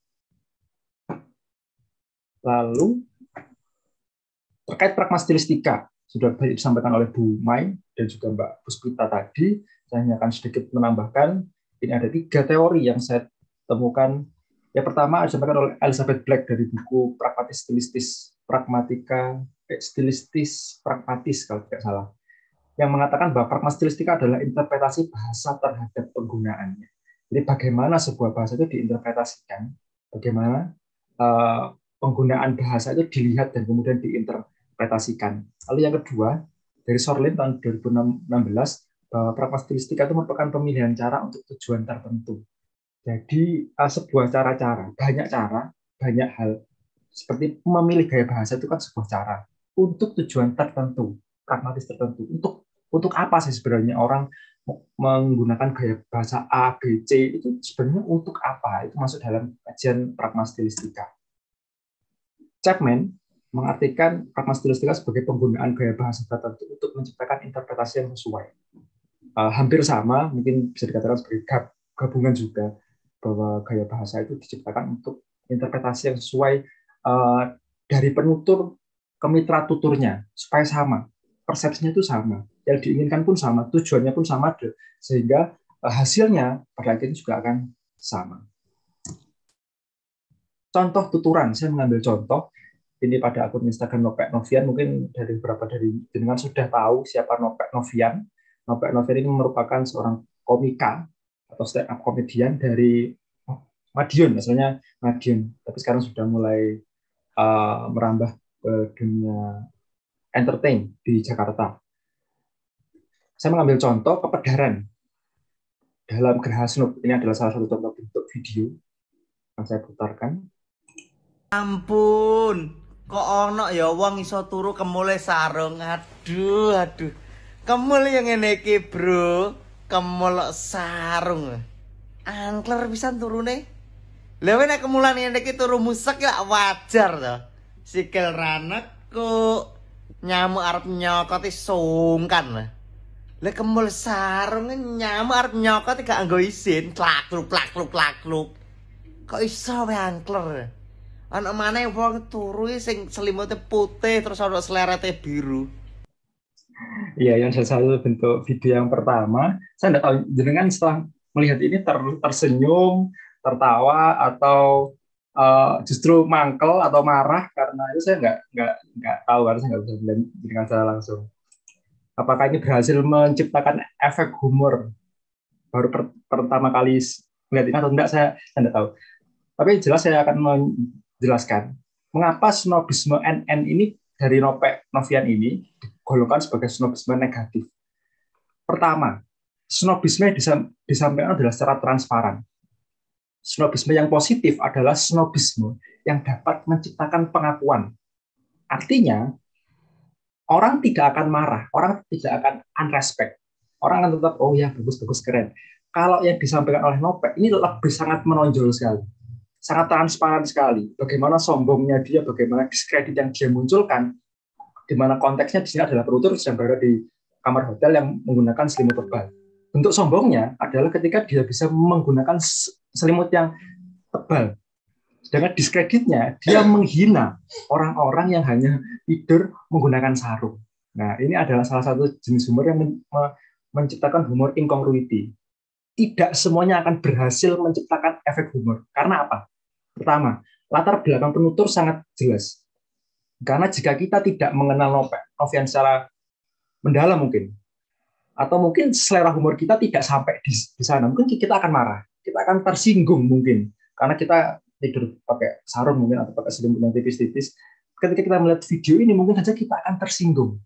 B: Lalu terkait pragmastilistika sudah disampaikan oleh Bu Mai dan juga Mbak Puspita tadi, saya hanya akan sedikit menambahkan. Ini ada tiga teori yang saya temukan. Yang pertama disampaikan oleh Elizabeth Black dari buku Pragmatis Stilistis Pragmatika eh, Stilistis Pragmatis kalau tidak salah, yang mengatakan bahwa pragmastilistika adalah interpretasi bahasa terhadap penggunaannya. Jadi bagaimana sebuah bahasa itu diinterpretasikan, bagaimana uh, penggunaan bahasa itu dilihat dan kemudian diinterpretasikan. Lalu yang kedua dari Sorlin tahun dua ribu enam belas bahwa pragmastilistika itu merupakan pemilihan cara untuk tujuan tertentu. Jadi uh, sebuah cara-cara, banyak cara, banyak hal. Seperti memilih gaya bahasa itu kan sebuah cara untuk tujuan tertentu, pragmatis tertentu. Untuk untuk apa sih sebenarnya orang menggunakan gaya bahasa A, B, C itu sebenarnya untuk apa? Itu masuk dalam kajian pragmastilistika. Chapman mengartikan pragmastilistika sebagai penggunaan gaya bahasa tertentu untuk menciptakan interpretasi yang sesuai. Uh, hampir sama, mungkin bisa dikatakan sebagai gabungan juga bahwa gaya bahasa itu diciptakan untuk interpretasi yang sesuai Uh, dari penutur ke mitra tuturnya supaya sama, persepsinya itu sama, yang diinginkan pun sama, tujuannya pun sama, sehingga uh, hasilnya pada akhirnya juga akan sama. Contoh tuturan, saya mengambil contoh ini pada akun Instagram Nopek Novian, mungkin dari beberapa dari jenengan sudah tahu siapa Nopek Novian. Nopek Novian ini merupakan seorang komika atau stand up komedian dari Madiun, asalnya Madiun, tapi sekarang sudah mulai uh, merambah ke dunia entertain di Jakarta. Saya mengambil contoh kepedaran dalam Geraha Snoop. Ini adalah salah satu contoh bentuk video yang saya putarkan.
V: Ampun, kok ono ya wong iso turu kemule sarung. Aduh, aduh. Kemul yang ngene iki, Bro. Kemul sarung. Angkler pisan turune. Lha nek kemulan ngene iki turu musek ya wajar to. Sikil ranek kok nyamuk arep nyokoti sungkan. Lah kemul sarung nyamuk arep nyokoti gak nggo izin, klak-kluk klak-kluk klak-kluk. Kok iso wae angkler. Ana maneh wong turu sing selimute putih terus ana selerete biru.
B: Iya, yang salah satu bentuk video yang pertama, saya enggak tahu jenengan setelah melihat ini ter, tersenyum, tertawa atau uh, justru mangkel atau marah karena itu saya enggak enggak enggak tahu karena saya enggak bisa bilang dengan secara langsung. Apakah ini berhasil menciptakan efek humor baru per, pertama kali melihat ini atau enggak saya saya enggak tahu. Tapi jelas saya akan menjelaskan mengapa snobisme N N ini dari Nopek Novian ini digolongkan sebagai snobisme negatif. Pertama, snobisme disampaikan adalah secara transparan. Snobisme yang positif adalah snobisme yang dapat menciptakan pengakuan. Artinya, orang tidak akan marah, orang tidak akan unrespect. Orang akan tetap, oh ya, bagus-bagus, keren. Kalau yang disampaikan oleh Nopek, ini lebih sangat menonjol sekali. Sangat transparan sekali. Bagaimana sombongnya dia, bagaimana diskredit yang dia munculkan, di mana konteksnya di sini adalah penutur sedang berada di kamar hotel yang menggunakan selimut tebal. Bentuk sombongnya adalah ketika dia bisa menggunakan selimut yang tebal. Sedangkan diskreditnya, dia menghina orang-orang yang hanya tidur menggunakan sarung. Nah, ini adalah salah satu jenis humor yang men- menciptakan humor incongruity. Tidak semuanya akan berhasil menciptakan efek humor. Karena apa? Pertama, latar belakang penutur sangat jelas. Karena jika kita tidak mengenal Nopek Novian secara mendalam mungkin, atau mungkin selera humor kita tidak sampai di, di sana, mungkin kita akan marah, kita akan tersinggung mungkin, karena kita tidur pakai sarung mungkin atau pakai selimut yang tipis-tipis. Ketika kita melihat video ini, mungkin saja kita akan tersinggung,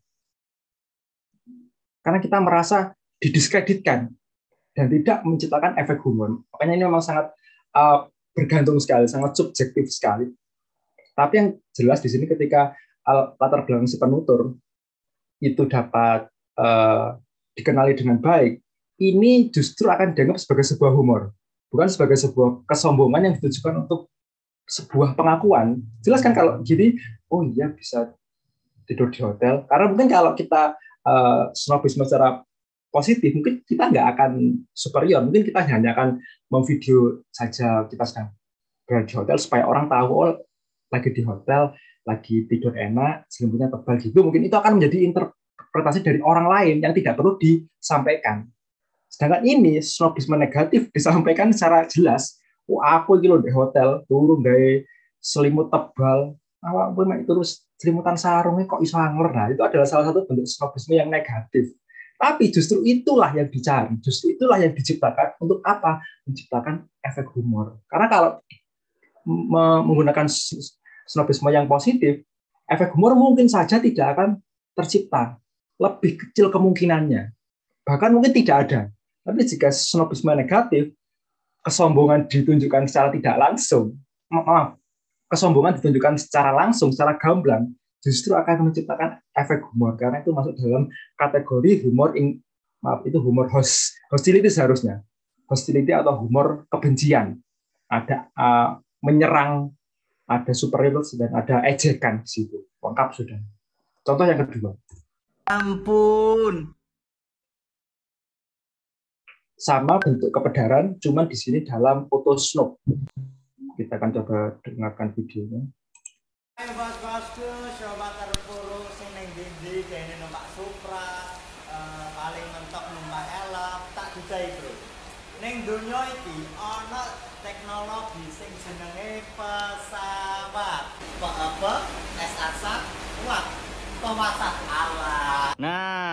B: karena kita merasa didiskreditkan dan tidak menciptakan efek humor. Makanya ini memang sangat uh, bergantung sekali, sangat subjektif sekali. Tapi yang jelas di sini ketika uh, latar belakang si penutur itu dapat uh, dikenali dengan baik, ini justru akan dianggap sebagai sebuah humor, bukan sebagai sebuah kesombongan yang ditujukan untuk sebuah pengakuan. Jelas kan kalau gini, oh iya bisa tidur di hotel. Karena mungkin kalau kita uh, snobisme secara positif, mungkin kita nggak akan superior, mungkin kita hanya akan memvideo saja kita sedang berada di hotel supaya orang tahu, oh lagi di hotel, lagi tidur enak, selimutnya tebal gitu. Mungkin itu akan menjadi interpretasi dari orang lain yang tidak perlu disampaikan. Sedangkan ini snobisme negatif disampaikan secara jelas. Oh aku iki lho di hotel, turu gawe selimut tebal, awak kowe mek terus selimutan sarungnya kok iso angler. Nah, itu adalah salah satu bentuk snobisme yang negatif. Tapi justru itulah yang dicari, justru itulah yang diciptakan untuk apa? Menciptakan efek humor. Karena kalau menggunakan snobisme yang positif, efek humor mungkin saja tidak akan tercipta. Lebih kecil kemungkinannya. Bahkan mungkin tidak ada. Tapi jika snobisme negatif, kesombongan ditunjukkan secara tidak langsung, maaf, kesombongan ditunjukkan secara langsung, secara gamblang, justru akan menciptakan efek humor karena itu masuk dalam kategori humor in, maaf itu humor host, hostility seharusnya hostility atau humor kebencian, ada uh, menyerang, ada superioritas dan ada ejekan di situ, lengkap sudah. Contoh yang kedua,
V: ampun,
B: sama bentuk kepedaran, cuman di sini dalam foto snob. Kita akan coba dengarkan videonya.
V: Bos-bosku, sobat terpuruk sing ning ndi kene numpak Supra, uh, paling mentok numpak elop, tak dudahi, Bro. Ning donya iki ana teknologi sing jenenge pesawat. Pak apa? S A S A kuat. Pesawat alam. Nah,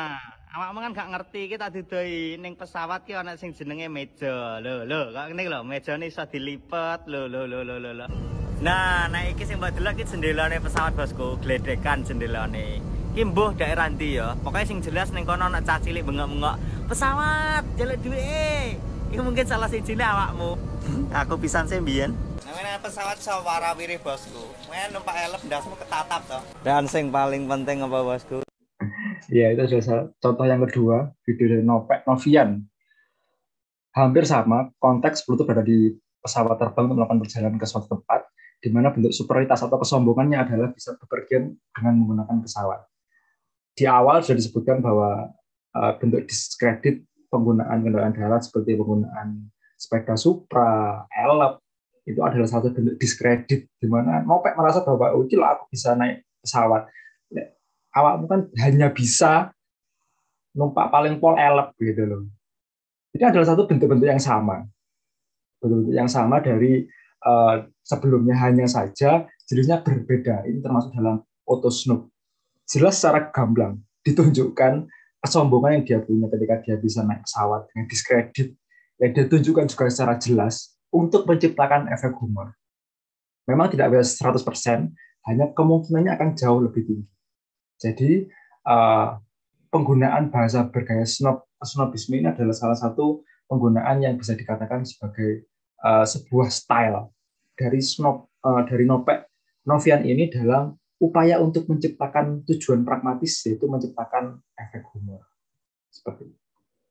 V: awakmu kan gak ngerti iki tak didoi ning pesawat ki ana sing jenenge meja. Lho, lho, kok ngene lho, mejane iso dilipet. Lho, lho, lho, lho, lho. Nah, nek iki sing mbok delok iki jendelane pesawat, Bosku, gledekan jendelane. Ki mbuh daerah ndi ya? Pokoke sing jelas ning kono ana cah cilik bengok-bengok. Pesawat, jaluk duwe. Iki mungkin salah sijine awakmu. Aku pisan sih mbiyen. Namanya pesawat iso warawiri, Bosku. Men numpak helm ndasmu ketatap to. Dan sing paling penting apa, Bosku?
B: Ya, itu adalah contoh yang kedua, video dari Nopek Novian. Hampir sama, konteks Bluetooth berada di pesawat terbang untuk melakukan perjalanan ke suatu tempat, di mana bentuk superioritas atau kesombongannya adalah bisa bepergian dengan menggunakan pesawat. Di awal sudah disebutkan bahwa uh, bentuk diskredit penggunaan kendaraan darat seperti penggunaan sepeda Supra, elep, itu adalah satu bentuk diskredit, di mana Nopek merasa bahwa oh, aku bisa naik pesawat. Awakmu kan hanya bisa numpak paling pol elep gitu loh. Ini adalah satu bentuk-bentuk yang sama. Bentuk-bentuk yang sama dari uh, sebelumnya, hanya saja jenisnya berbeda. Ini termasuk dalam Otto Snook. Jelas secara gamblang ditunjukkan kesombongan yang dia punya ketika dia bisa naik pesawat dengan diskredit. Yang dia tunjukkan juga secara jelas untuk menciptakan efek humor. Memang tidak bisa seratus persen, hanya kemungkinannya akan jauh lebih tinggi. Jadi uh, penggunaan bahasa bergaya snob, snobisme ini adalah salah satu penggunaan yang bisa dikatakan sebagai uh, sebuah style dari snob, uh, dari Nopek Novian ini dalam upaya untuk menciptakan tujuan pragmatis, yaitu menciptakan efek humor. Seperti itu.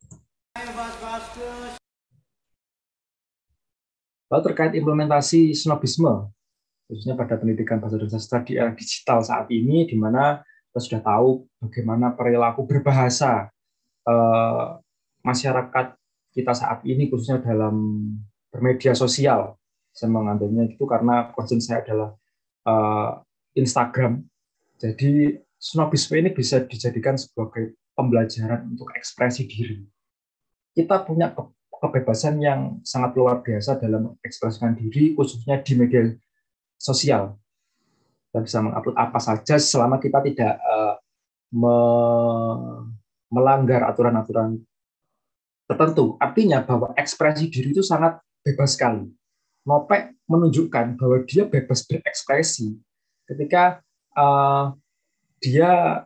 B: Lalu terkait implementasi snobisme, khususnya pada pendidikan bahasa dan sastra di era digital saat ini, di mana kita sudah tahu bagaimana perilaku berbahasa eh, masyarakat kita saat ini, khususnya dalam bermedia sosial. Saya mengambilnya itu karena concern saya adalah eh, Instagram. Jadi snobisme ini bisa dijadikan sebagai pembelajaran untuk ekspresi diri. Kita punya ke kebebasan yang sangat luar biasa dalam mengekspresikan diri, khususnya di media sosial. Kita bisa mengupload apa saja selama kita tidak uh, me melanggar aturan-aturan tertentu. Artinya bahwa ekspresi diri itu sangat bebas sekali. Nopek menunjukkan bahwa dia bebas berekspresi ketika uh, dia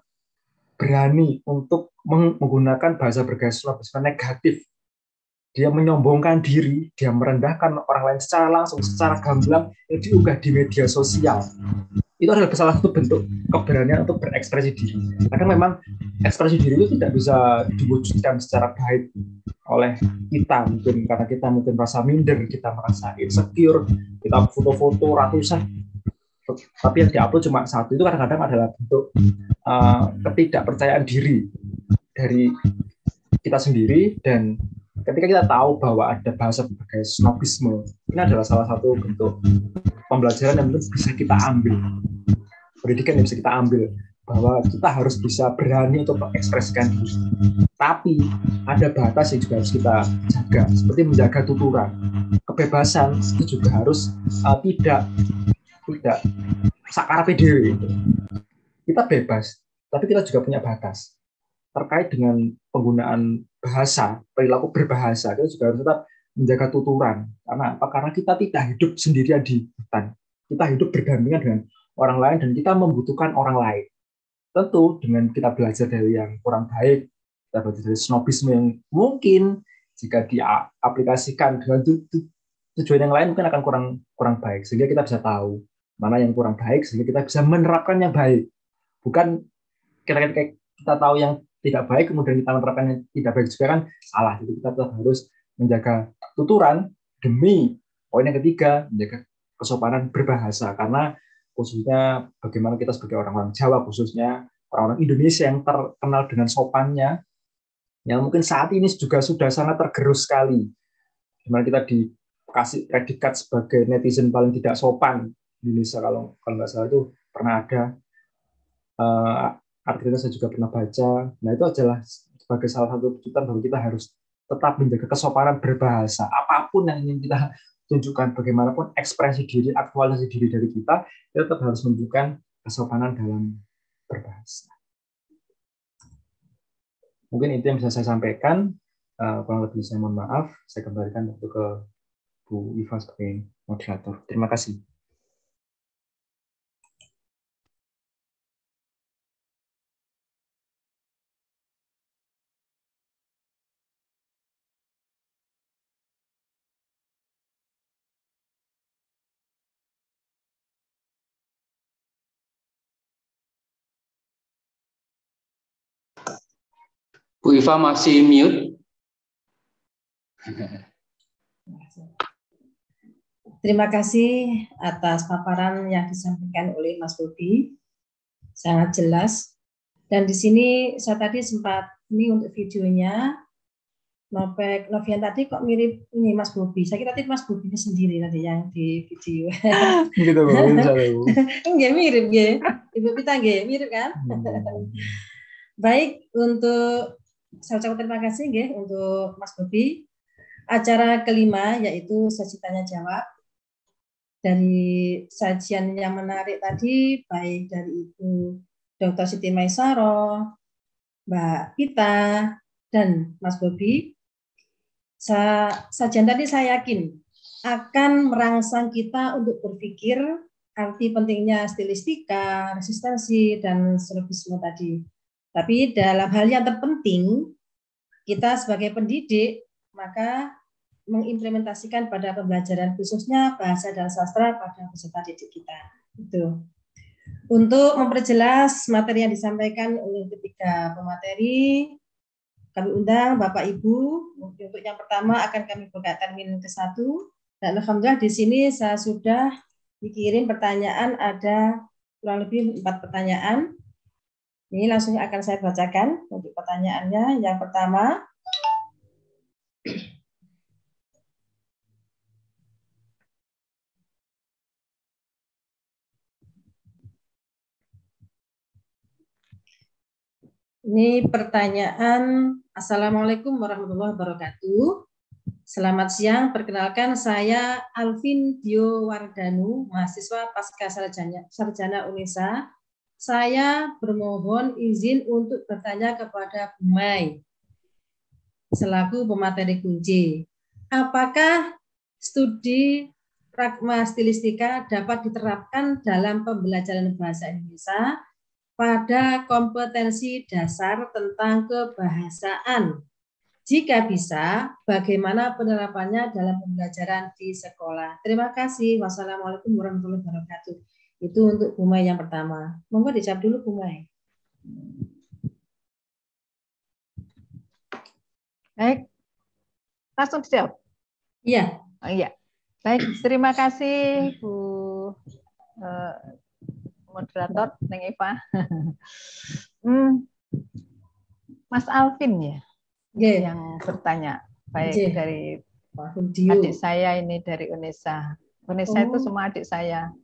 B: berani untuk menggunakan bahasa bergaya snobisme negatif. Dia menyombongkan diri, dia merendahkan orang lain secara langsung, secara gamblang, yang diunggah di media sosial. Itu adalah salah satu bentuk keberanian untuk berekspresi diri. Kadang memang ekspresi diri itu tidak bisa diwujudkan secara baik oleh kita, mungkin karena kita mungkin merasa minder, kita merasa insecure, kita foto-foto ratusan, tapi yang diupload cuma satu. Itu kadang-kadang adalah bentuk uh, ketidakpercayaan diri dari kita sendiri. Dan ketika kita tahu bahwa ada bahasa sebagai snobisme, ini adalah salah satu bentuk pembelajaran yang bisa kita ambil, pendidikan yang bisa kita ambil, bahwa kita harus bisa berani untuk mengekspresikan diri. Tapi ada batas yang juga harus kita jaga, seperti menjaga tuturan. Kebebasan itu juga harus uh, tidak tidak sakarape dhewe. Kita bebas, tapi kita juga punya batas. Terkait dengan penggunaan bahasa, perilaku berbahasa, kita juga harus tetap menjaga tuturan. Karena apa? Karena kita tidak hidup sendirian di hutan. Kita hidup berdampingan dengan orang lain dan kita membutuhkan orang lain. Tentu dengan kita belajar dari yang kurang baik, kita belajar dari snobisme yang mungkin jika diaplikasikan dengan tujuan yang lain mungkin akan kurang kurang baik. Sehingga kita bisa tahu mana yang kurang baik, sehingga kita bisa menerapkan yang baik. Bukan kita kita tahu yang tidak baik, kemudian kita menerapkan yang tidak baik juga kan salah. Jadi kita tetap harus menjaga tuturan demi poin yang ketiga, menjaga kesopanan berbahasa. Karena khususnya bagaimana kita sebagai orang-orang Jawa, khususnya orang-orang Indonesia yang terkenal dengan sopannya, yang mungkin saat ini juga sudah sangat tergerus sekali. Dimana kita dikasih predikat sebagai netizen paling tidak sopan di Indonesia, kalau kalau nggak salah itu pernah ada. Uh, Artinya saya juga pernah baca. Nah, itu adalah sebagai salah satu tuntutan bahwa kita harus tetap menjaga kesopanan berbahasa. Apapun yang ingin kita tunjukkan, bagaimanapun ekspresi diri, aktualisasi diri dari kita, kita tetap harus menunjukkan kesopanan dalam berbahasa. Mungkin itu yang bisa saya sampaikan. Uh, kurang lebih saya mohon maaf. Saya kembalikan waktu ke Bu Iva sebagai moderator. Terima kasih.
C: Bu Iva masih mute.
P: Terima kasih atas paparan yang disampaikan oleh Mas Bobi, sangat jelas. Dan di sini saya tadi sempat ini untuk videonya, Nopek Novian tadi kok mirip ini Mas Bobi. Saya kira tadi Mas Bobi sendiri tadi yang di video.
B: Gitu Bu,
P: enggak mirip ya. Ibu Pita enggak mirip kan? Baik, untuk saya ucapkan terima kasih nggih untuk Mas Bobi. Acara kelima yaitu sesi tanya jawab. Dari sajian yang menarik tadi baik dari Ibu Doktor Siti Maisaro, Mbak Pita, dan Mas Bobi. Sajian tadi saya yakin akan merangsang kita untuk berpikir arti pentingnya stilistika, resistensi, dan silogisme tadi. Tapi dalam hal yang terpenting, kita sebagai pendidik, maka mengimplementasikan pada pembelajaran khususnya bahasa dan sastra pada peserta didik kita. Itu. Untuk memperjelas materi yang disampaikan oleh ketiga pemateri, kami undang Bapak Ibu. Untuk yang pertama akan kami buka termin ke satu. Dan alhamdulillah di sini saya sudah dikirim pertanyaan, ada kurang lebih empat pertanyaan. Ini langsung akan saya bacakan untuk pertanyaannya. Yang pertama, ini pertanyaan, Assalamualaikum warahmatullahi wabarakatuh. Selamat siang, perkenalkan saya Alvin Dio Wardanu, mahasiswa Pasca Sarjana, Sarjana Unesa. Saya bermohon izin untuk bertanya kepada Bu Mai selaku pemateri kunci. Apakah studi pragma stilistika dapat diterapkan dalam pembelajaran bahasa Indonesia pada kompetensi dasar tentang kebahasaan? Jika bisa, bagaimana penerapannya dalam pembelajaran di sekolah? Terima kasih. Wassalamualaikum warahmatullahi wabarakatuh. Itu untuk Bu Mai yang pertama. Monggo dijawab dulu Bu Mai.
S: Baik, langsung dijawab.
P: Iya.
S: Oh, iya. Baik, terima kasih Bu uh, moderator Neng Eva. hmm, Mas Alvin ya, yeah. yang bertanya. Baik yeah. dari adik saya ini dari Unesa. Unesa oh. itu semua adik saya.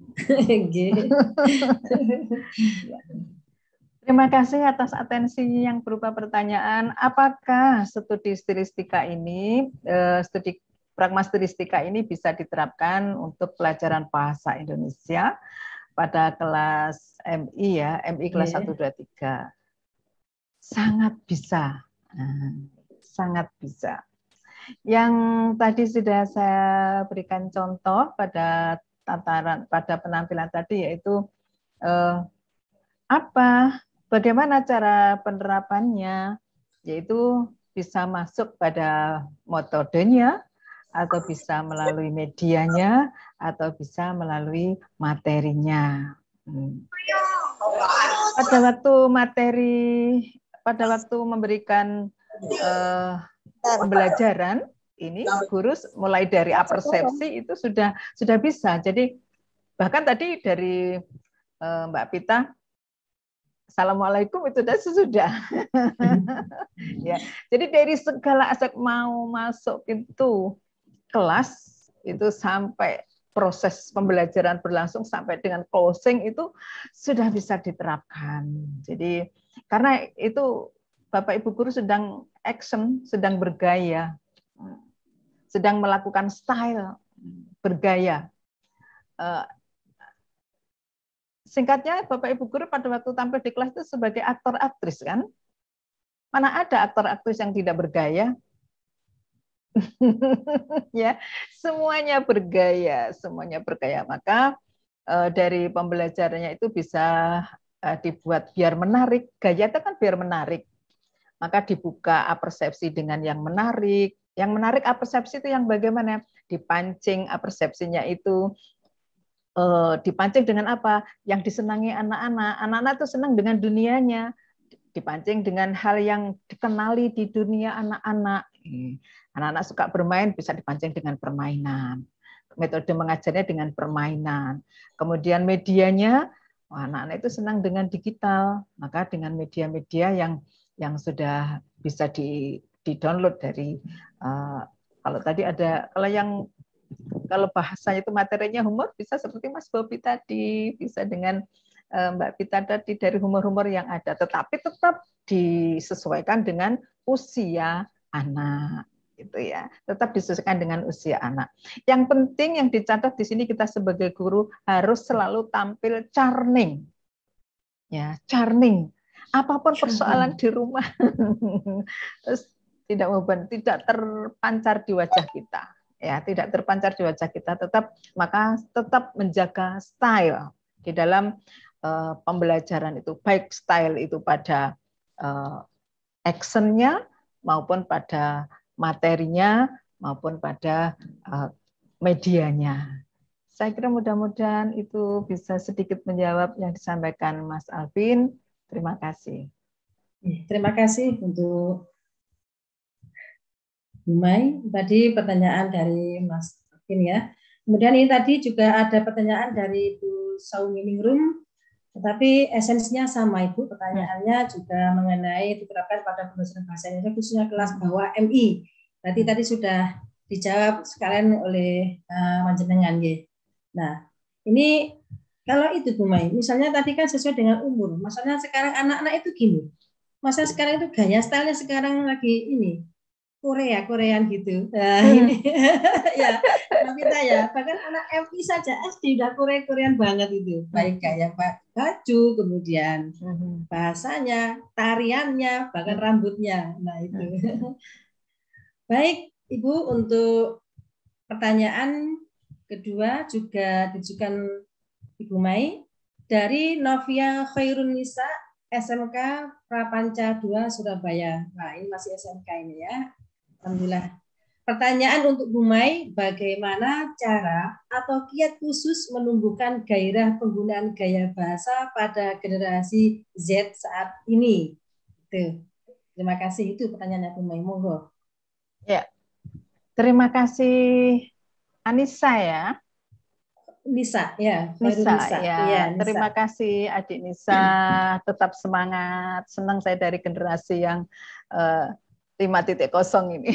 S: Terima kasih atas atensi yang berupa pertanyaan. Apakah studi stilistika ini, studi pragma stilistika ini bisa diterapkan untuk pelajaran bahasa Indonesia pada kelas M I ya, M I kelas yeah. satu, dua, tiga? Sangat bisa, sangat bisa. Yang tadi sudah saya berikan contoh pada tataran pada penampilan tadi, yaitu eh, apa, bagaimana cara penerapannya, yaitu bisa masuk pada metodenya, atau bisa melalui medianya, atau bisa melalui materinya. Hmm. Pada waktu materi, pada waktu memberikan eh, pembelajaran ini, guru mulai dari apersepsi itu sudah sudah bisa. Jadi bahkan tadi dari uh, Mbak Pita, Assalamualaikum itu sudah. Ya, jadi dari segala aspek mau masuk itu kelas itu sampai proses pembelajaran berlangsung sampai dengan closing itu sudah bisa diterapkan. Jadi karena itu Bapak Ibu guru sedang action, sedang bergaya, sedang melakukan style bergaya. Singkatnya Bapak Ibu guru pada waktu tampil di kelas itu sebagai aktor aktris kan, Mana ada aktor-aktris yang tidak bergaya? Ya, semuanya bergaya, semuanya bergaya. Maka eh, dari pembelajarannya itu bisa eh, dibuat biar menarik. Gaya itu kan biar menarik. Maka dibuka apersepsi dengan yang menarik. Yang menarik apersepsi itu yang bagaimana? Dipancing apersepsinya itu eh, dipancing dengan apa? Yang disenangi anak-anak. Anak-anak itu senang dengan dunianya. Dipancing dengan hal yang dikenali di dunia anak-anak. Anak-anak suka bermain, bisa dipancing dengan permainan. Metode mengajarnya dengan permainan. Kemudian medianya, anak-anak itu senang dengan digital. Maka dengan media-media yang yang sudah bisa di di-download dari uh, kalau tadi ada kalau yang kalau bahasanya itu materinya humor bisa seperti Mas Bobi tadi, bisa dengan Mbak Pita tadi dari humor-humor yang ada, tetapi tetap disesuaikan dengan usia anak, gitu ya. Tetap disesuaikan dengan usia anak. Yang penting yang dicatat di sini kita sebagai guru harus selalu tampil charming, ya, charming. Apapun persoalan di rumah, terus tidak beban, tidak terpancar di wajah kita, ya, tidak terpancar di wajah kita. Tetap maka tetap menjaga style di dalam Uh, pembelajaran itu, baik style itu pada uh, actionnya maupun pada materinya maupun pada uh, medianya. Saya kira mudah-mudahan itu bisa sedikit menjawab yang disampaikan Mas Alvin. Terima kasih.
P: Terima kasih untuk Bu Mai. Tadi pertanyaan dari Mas Alvin ya. Kemudian ini tadi juga ada pertanyaan dari Bu Sauminingrum. Tetapi esensinya sama Ibu, pertanyaannya juga mengenai diterapkan pada pembelajaran bahasa Indonesia khususnya kelas bawah M I. Berarti tadi sudah dijawab sekalian oleh uh, Panjenengan ya. Nah, ini kalau itu Bu Mai, misalnya tadi kan sesuai dengan umur. Maksudnya sekarang anak-anak itu gini. Masa sekarang itu gaya stylenya sekarang lagi ini Korea, Korean gitu. Nah, ini ya, kita ya, bahkan anak M I saja S D udah Korea Korean banget itu. Baik kayak baju, kemudian bahasanya, tariannya, bahkan rambutnya. Nah, itu. Baik, Ibu, untuk pertanyaan kedua juga ditujukan Ibu Mai dari Novia Khairun Nisa S M K Prapanca dua Surabaya. Nah, ini masih S M K ini ya. Alhamdulillah. Pertanyaan untuk Bu Mai, bagaimana cara atau kiat khusus menumbuhkan gairah penggunaan gaya bahasa pada generasi Z saat ini? Tuh. Terima kasih, itu pertanyaannya Bu Mai. Monggo.
S: Ya. Terima kasih Anissa ya.
P: Nisa ya.
S: Nisa,
P: Nisa.
S: ya.
P: Ya, Nisa.
S: Terima kasih Adik Nisa, tetap semangat. Senang saya dari generasi yang uh, lima titik kosong ini.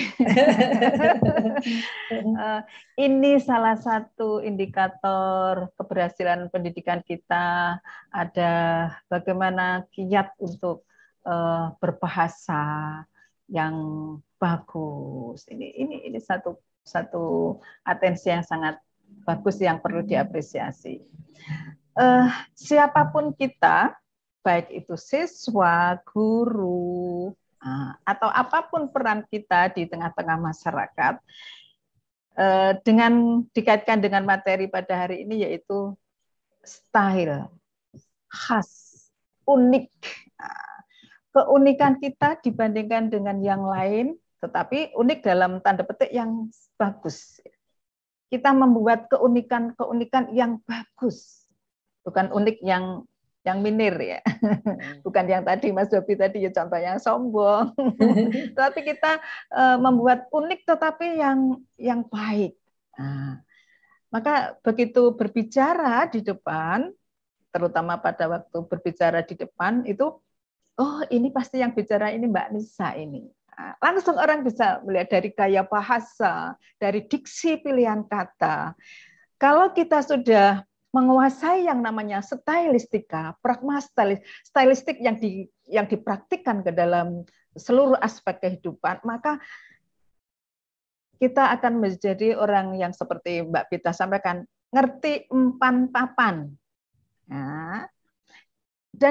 S: uh, ini salah satu indikator keberhasilan pendidikan kita, ada bagaimana kiat untuk uh, berbahasa yang bagus. Ini ini ini satu satu atensi yang sangat bagus yang perlu diapresiasi. Uh, siapapun kita, baik itu siswa, guru, uh, atau apapun peran kita di tengah-tengah masyarakat, uh, dengan dikaitkan dengan materi pada hari ini yaitu style, khas, unik. Uh, keunikan kita dibandingkan dengan yang lain, tetapi unik dalam tanda petik yang bagus. Kita membuat keunikan-keunikan yang bagus, bukan unik yang yang minir ya, bukan yang tadi Mas Bobi tadi ya contoh yang sombong, tapi kita uh, membuat unik tetapi yang yang baik. Nah, maka begitu berbicara di depan, terutama pada waktu berbicara di depan itu, oh ini pasti yang bicara ini Mbak Nisa ini. Langsung orang bisa melihat dari gaya bahasa, dari diksi pilihan kata. Kalau kita sudah menguasai yang namanya stylistika, pragma stylistik yang di, yang dipraktikkan ke dalam seluruh aspek kehidupan, maka kita akan menjadi orang yang seperti Mbak Pita sampaikan, ngerti empan papan. Nah, dan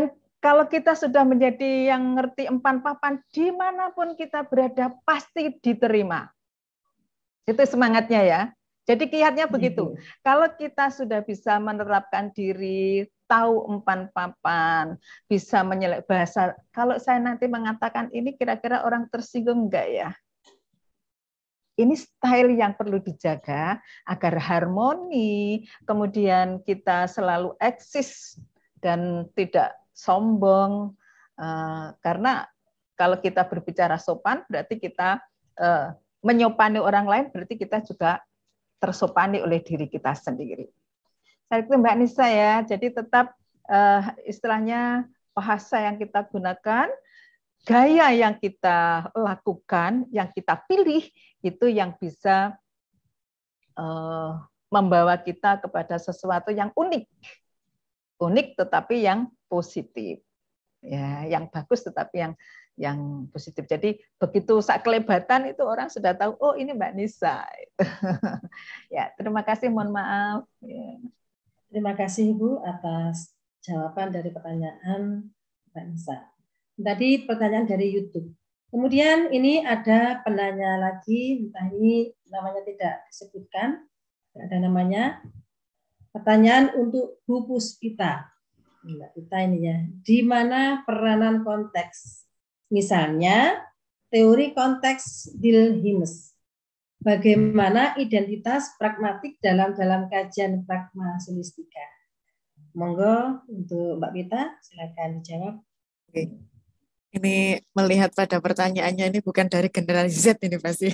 S: kalau kita sudah menjadi yang ngerti empan papan, dimanapun kita berada pasti diterima. Itu semangatnya ya. Jadi kiatnya begitu. Kalau kita sudah bisa menerapkan diri, tahu empan papan, bisa menyelek bahasa. Kalau saya nanti mengatakan ini, kira-kira orang tersinggung enggak ya? Ini style yang perlu dijaga agar harmoni, kemudian kita selalu eksis dan tidak sombong. Karena kalau kita berbicara sopan, berarti kita menyopani orang lain, berarti kita juga tersopani oleh diri kita sendiri. Saya itu Mbak Nisa ya, jadi tetap istilahnya bahasa yang kita gunakan, gaya yang kita lakukan, yang kita pilih, itu yang bisa uh, membawa kita kepada sesuatu yang unik. Unik tetapi yang positif. Ya, yang bagus tetapi yang yang positif. Jadi begitu sak kelebatan itu orang sudah tahu, oh ini Mbak Nisa. Ya, terima kasih, mohon maaf. Ya.
P: Terima kasih Ibu atas jawaban dari pertanyaan Mbak Nisa. Tadi pertanyaan dari YouTube. Kemudian ini ada penanya lagi, entah ini namanya tidak disebutkan, tidak ada namanya. Pertanyaan untuk Bu Puspita. Mbak Puspita ini ya. Di mana peranan konteks? Misalnya teori konteks Wilhelmus. Bagaimana identitas pragmatik dalam dalam kajian pragmasulistika? Monggo untuk Mbak Pita, silakan dijawab.
A: Oke. Ini melihat pada pertanyaannya ini bukan dari generasi Z ini pasti.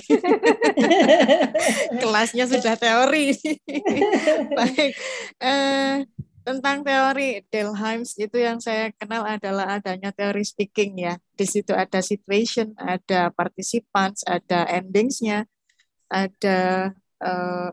A: Kelasnya sudah teori. Baik. Eh, tentang teori Delheims itu yang saya kenal adalah adanya teori speaking ya. Di situ ada situation, ada participants, ada endings-nya, ada eh,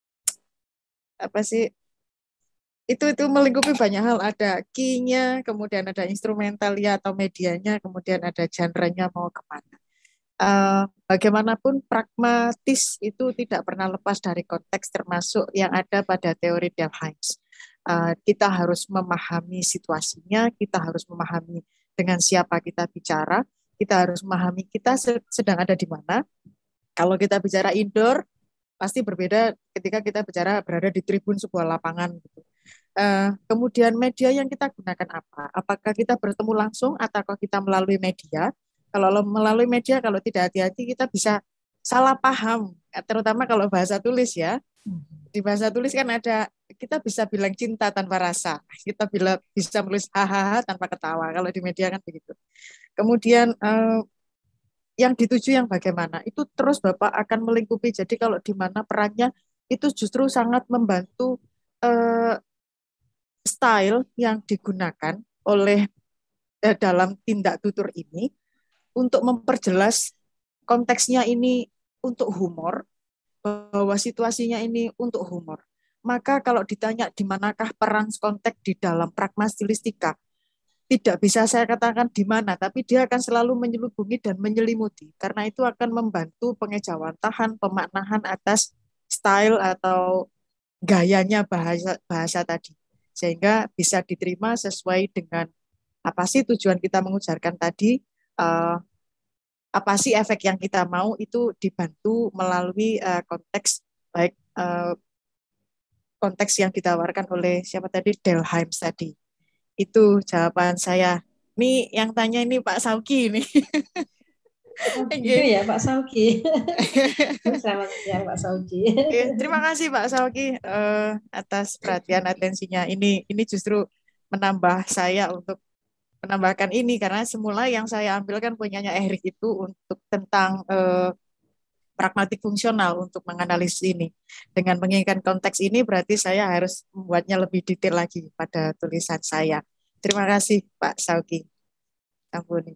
A: apa sih? Itu itu melingkupi banyak hal, ada key-nya, kemudian ada instrumentalnya atau medianya, kemudian ada genre-nya mau kemana. Uh, bagaimanapun pragmatis itu tidak pernah lepas dari konteks, termasuk yang ada pada teori Delheims. Uh, kita harus memahami situasinya, kita harus memahami dengan siapa kita bicara, kita harus memahami kita sedang ada di mana. Kalau kita bicara indoor, pasti berbeda ketika kita bicara berada di tribun sebuah lapangan gitu. Uh, kemudian media yang kita gunakan apa? Apakah kita bertemu langsung atau kita melalui media? Kalau melalui media, kalau tidak hati-hati kita bisa salah paham, terutama kalau bahasa tulis ya. Di bahasa tulis kan ada, kita bisa bilang cinta tanpa rasa, kita bila, bisa menulis hahaha tanpa ketawa. Kalau di media kan begitu. Kemudian uh, yang dituju yang bagaimana? Itu terus Bapak akan melingkupi. Jadi kalau di mana perannya itu justru sangat membantu uh, style yang digunakan oleh eh, dalam tindak tutur ini untuk memperjelas konteksnya ini untuk humor, bahwa situasinya ini untuk humor. Maka kalau ditanya di manakah peran konteks di dalam pragmasulistika, tidak bisa saya katakan di mana, tapi dia akan selalu menyelubungi dan menyelimuti, karena itu akan membantu pengejawantahan, pemaknaan atas style atau gayanya bahasa bahasa tadi. Sehingga bisa diterima sesuai dengan apa sih tujuan kita mengujarkan tadi, uh, apa sih efek yang kita mau, itu dibantu melalui uh, konteks, baik uh, konteks yang ditawarkan oleh siapa tadi, Delheims tadi. Itu jawaban saya. Ini yang tanya ini Pak Sauki ini.
P: Oh, gitu ya Pak Sauki. Selamat siang Pak Sauki.
A: Terima kasih Pak Sauki uh, atas perhatian atensinya. Ini ini justru menambah saya untuk menambahkan ini, karena semula yang saya ambilkan punyanya Eric itu untuk tentang uh, pragmatik fungsional untuk menganalisis ini. Dengan menginginkan konteks ini berarti saya harus membuatnya lebih detail lagi pada tulisan saya. Terima kasih Pak Sauki. Ampuni.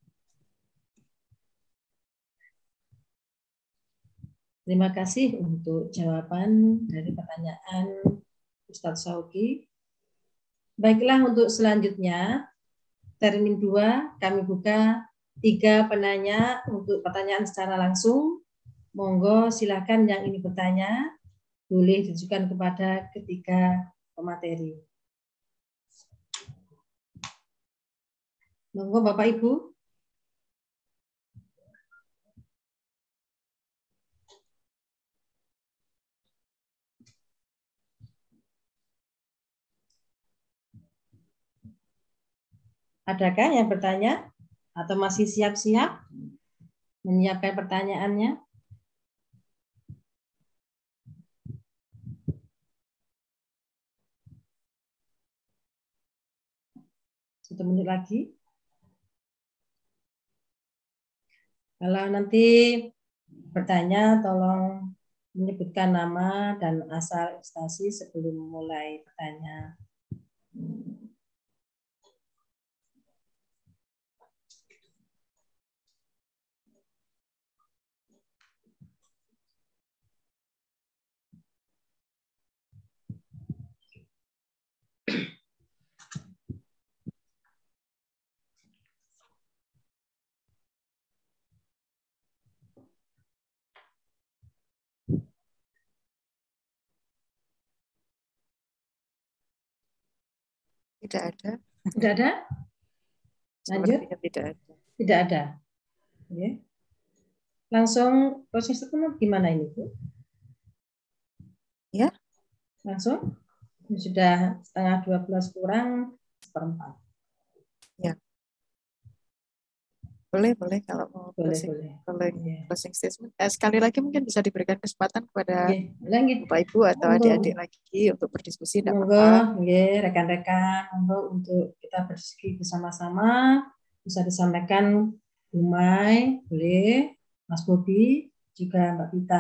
P: Terima kasih untuk jawaban dari pertanyaan Ustadz Sauki. Baiklah, untuk selanjutnya, termin dua kami buka tiga penanya untuk pertanyaan secara langsung. Monggo silakan yang ingin bertanya, boleh ditujukan kepada ketiga pemateri. Monggo Bapak Ibu. Adakah yang bertanya atau masih siap-siap menyiapkan pertanyaannya? Satu menit lagi. Kalau nanti bertanya, tolong menyebutkan nama dan asal instansi sebelum mulai bertanya.
A: Tidak ada.
P: Tidak ada? Lanjut?
A: Sepertinya tidak ada.
P: Tidak ada. Oke. Langsung proses itu gimana ini, Bu?
A: Ya.
P: Langsung? Sudah setengah dua belas kurang seperempat.
A: Ya. Boleh, boleh kalau mau
P: boleh,
A: closing,
P: boleh.
A: boleh
P: Yeah.
A: closing statement. Eh, sekali lagi mungkin bisa diberikan kesempatan kepada
P: yeah. Lanjut.
A: Bapak Ibu atau adik-adik lagi untuk berdiskusi.
P: Monggo, yeah, rekan-rekan, monggo untuk kita berdiskusi bersama-sama. Bisa disampaikan Bu Mai, boleh, Mas Bobi, juga Mbak Vita.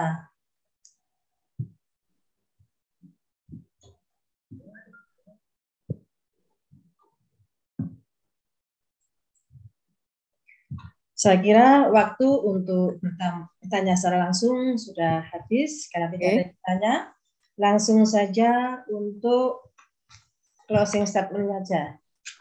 P: Saya kira waktu untuk bertanya secara langsung sudah habis. Karena tidak ada bertanya, langsung saja untuk closing statement saja.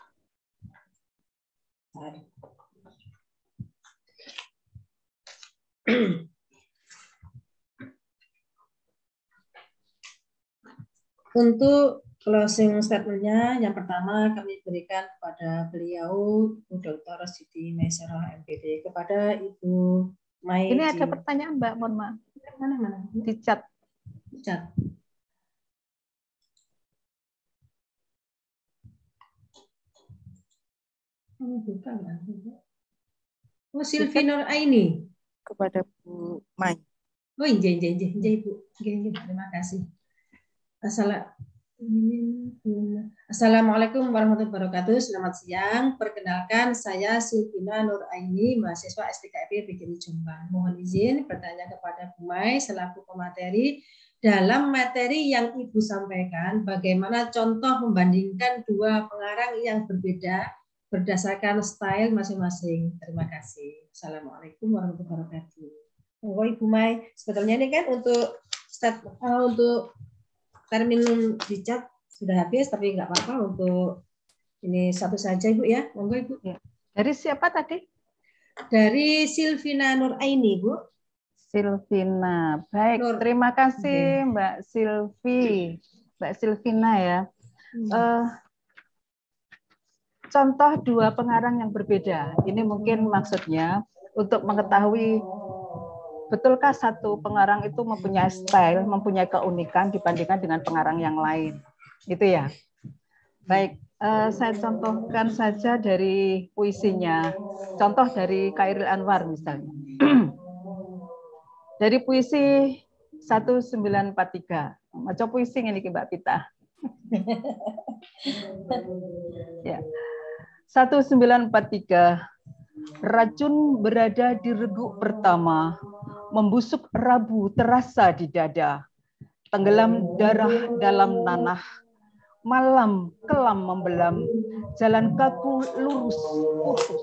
P: Untuk closing statement-nya, yang pertama kami berikan kepada beliau, Ibu Doktor Siti Maisaroh M P D, kepada Ibu Mai.
D: Ini ada pertanyaan Mbak, mohon maaf.
P: Mana mana?
D: Di chat.
P: Di chat. Oh, bukan lah. Oh, Silvi Nur Aini.
A: Kepada Bu Mai.
P: Oh, iya, iya, iya, iya, Ibu. Iya, iya, terima kasih. Assalamualaikum warahmatullahi wabarakatuh. Selamat siang. Perkenalkan, saya Silvina Nur Aini, mahasiswa S T K I P P G R I Jombang. Mohon izin bertanya kepada Bu Mai selaku pemateri. Dalam materi yang Ibu sampaikan, bagaimana contoh membandingkan dua pengarang yang berbeda berdasarkan style masing-masing. Terima kasih. Assalamualaikum warahmatullahi wabarakatuh. Oh, Ibu Mai, sebetulnya ini kan untuk stat, uh, untuk termin di chat sudah habis, tapi nggak apa-apa untuk ini satu saja, Ibu ya. Monggo, Ibu.
D: Ya. Dari siapa tadi?
P: Dari Silvina Nur Aini, Bu.
D: Silvina. Baik, Nur. Terima kasih, okay. Mbak Silvi. Mbak Silvina ya. Hmm. Uh, contoh dua pengarang yang berbeda. Ini mungkin maksudnya untuk mengetahui betulkah satu pengarang itu mempunyai style, mempunyai keunikan dibandingkan dengan pengarang yang lain. Itu ya. Baik, eh, saya contohkan saja dari puisinya. Contoh dari Khairil Anwar misalnya. Dari puisi seribu sembilan ratus empat puluh tiga. Macam puisi ini Mbak Pita. Ya. seribu sembilan ratus empat puluh tiga. Racun berada di regu pertama, membusuk rabu terasa di dada, tenggelam darah dalam nanah, malam kelam membelam, jalan kaku lurus utuh,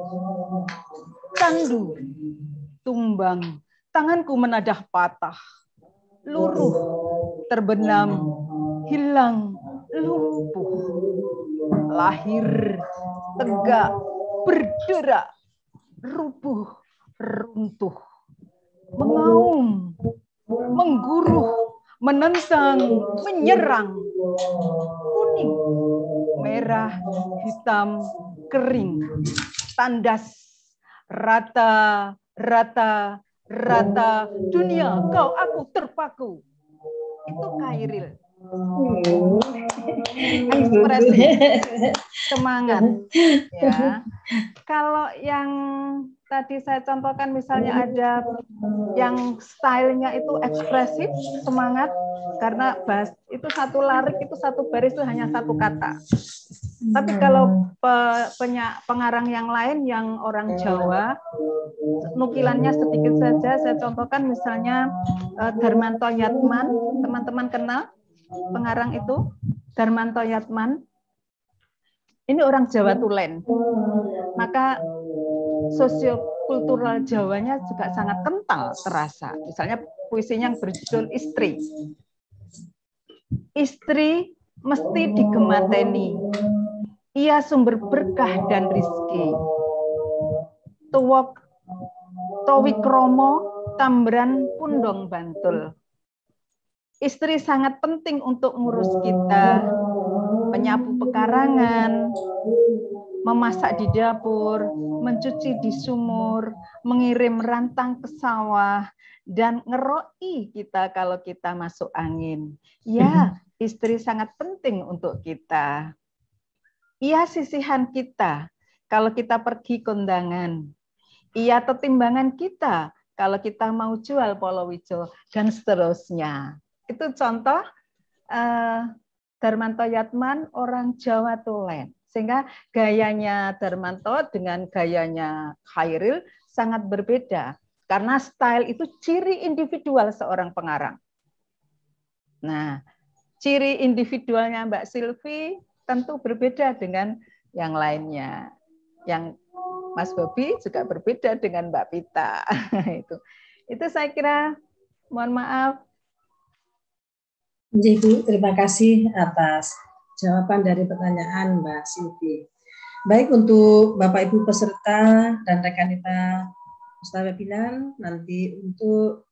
D: candu tumbang, tanganku menadah patah, luruh terbenam, hilang lumpuh, lahir tegak berderak, rubuh runtuh, mengaum, mengguruh, menentang, menyerang, kuning, merah, hitam,
S: kering, tandas, rata, rata, rata, dunia kau aku terpaku. Itu Khairil. Ekspresi, semangat. Ya. Kalau yang tadi saya contohkan misalnya ada yang stylenya itu ekspresif, semangat, karena bahas, itu satu larik, itu satu baris itu hanya satu kata. Tapi kalau pe, penya, pengarang yang lain yang orang Jawa, nukilannya sedikit saja, saya contohkan misalnya eh, Darmanto Yatman, teman-teman kenal pengarang itu, Darmanto Yatman. Ini orang Jawa Tulen. Maka sosiokultural Jawanya juga sangat kental terasa. Misalnya puisinya yang berjudul Istri. Istri mesti digemateni. Ia sumber berkah dan rizki. Tuwok Towikromo Tambran Pundong Bantul. Istri sangat penting untuk ngurus kita, menyapu pekarangan, memasak di dapur, mencuci di sumur, mengirim rantang ke sawah, dan ngeroi kita kalau kita masuk angin. Ya, istri sangat penting untuk kita. Ia sisihan kita kalau kita pergi kondangan. Ia tetimbangan kita kalau kita mau jual polowijo, dan seterusnya. Itu contoh uh, Darmanto Yatman orang Jawa Tulen. Sehingga gayanya Darmanto dengan gayanya Khairil sangat berbeda. Karena style itu ciri individual seorang pengarang. Nah, ciri individualnya Mbak Silvi tentu berbeda dengan yang lainnya. Yang Mas Bobi juga berbeda dengan Mbak Pita. itu, itu saya kira, mohon maaf.
P: Ibu, terima kasih atas jawaban dari pertanyaan Mbak Silvi. Baik, untuk Bapak Ibu peserta dan rekan kita peserta webinar, nanti untuk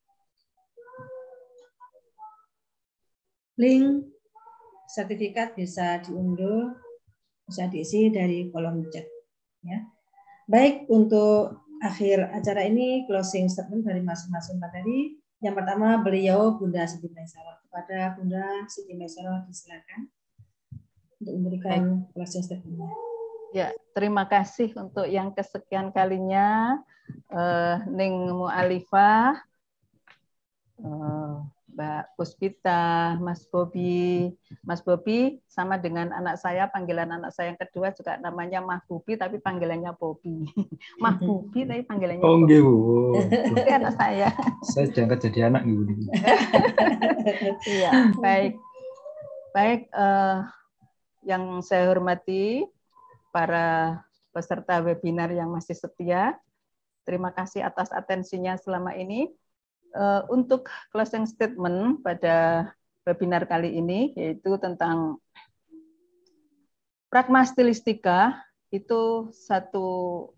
P: link sertifikat bisa diunduh, bisa diisi dari kolom chat. Ya. Baik, untuk akhir acara ini closing statement dari masing-masing materi. Yang pertama, beliau Bunda Siti Maisaro. Kepada Bunda Siti Maisaro disilakan untuk memberikan closing statement.
S: Ya, terima kasih untuk yang kesekian kalinya, eh, Ning Mu'alifah, eh, Mbak Puspita, Mas Bobi. Mas Bobi sama dengan anak saya, panggilan anak saya yang kedua juga namanya Mahbubi, tapi panggilannya Bobi. Mahbubi, tapi panggilannya
B: oh,
S: Bobi.
B: Oh,
S: itu anak saya.
B: Saya diangkat jadi anak gitu.
S: Iya, baik. Baik, eh, yang saya hormati para peserta webinar yang masih setia. Terima kasih atas atensinya selama ini. Uh, untuk closing statement pada webinar kali ini, yaitu tentang pragma stilistika, itu satu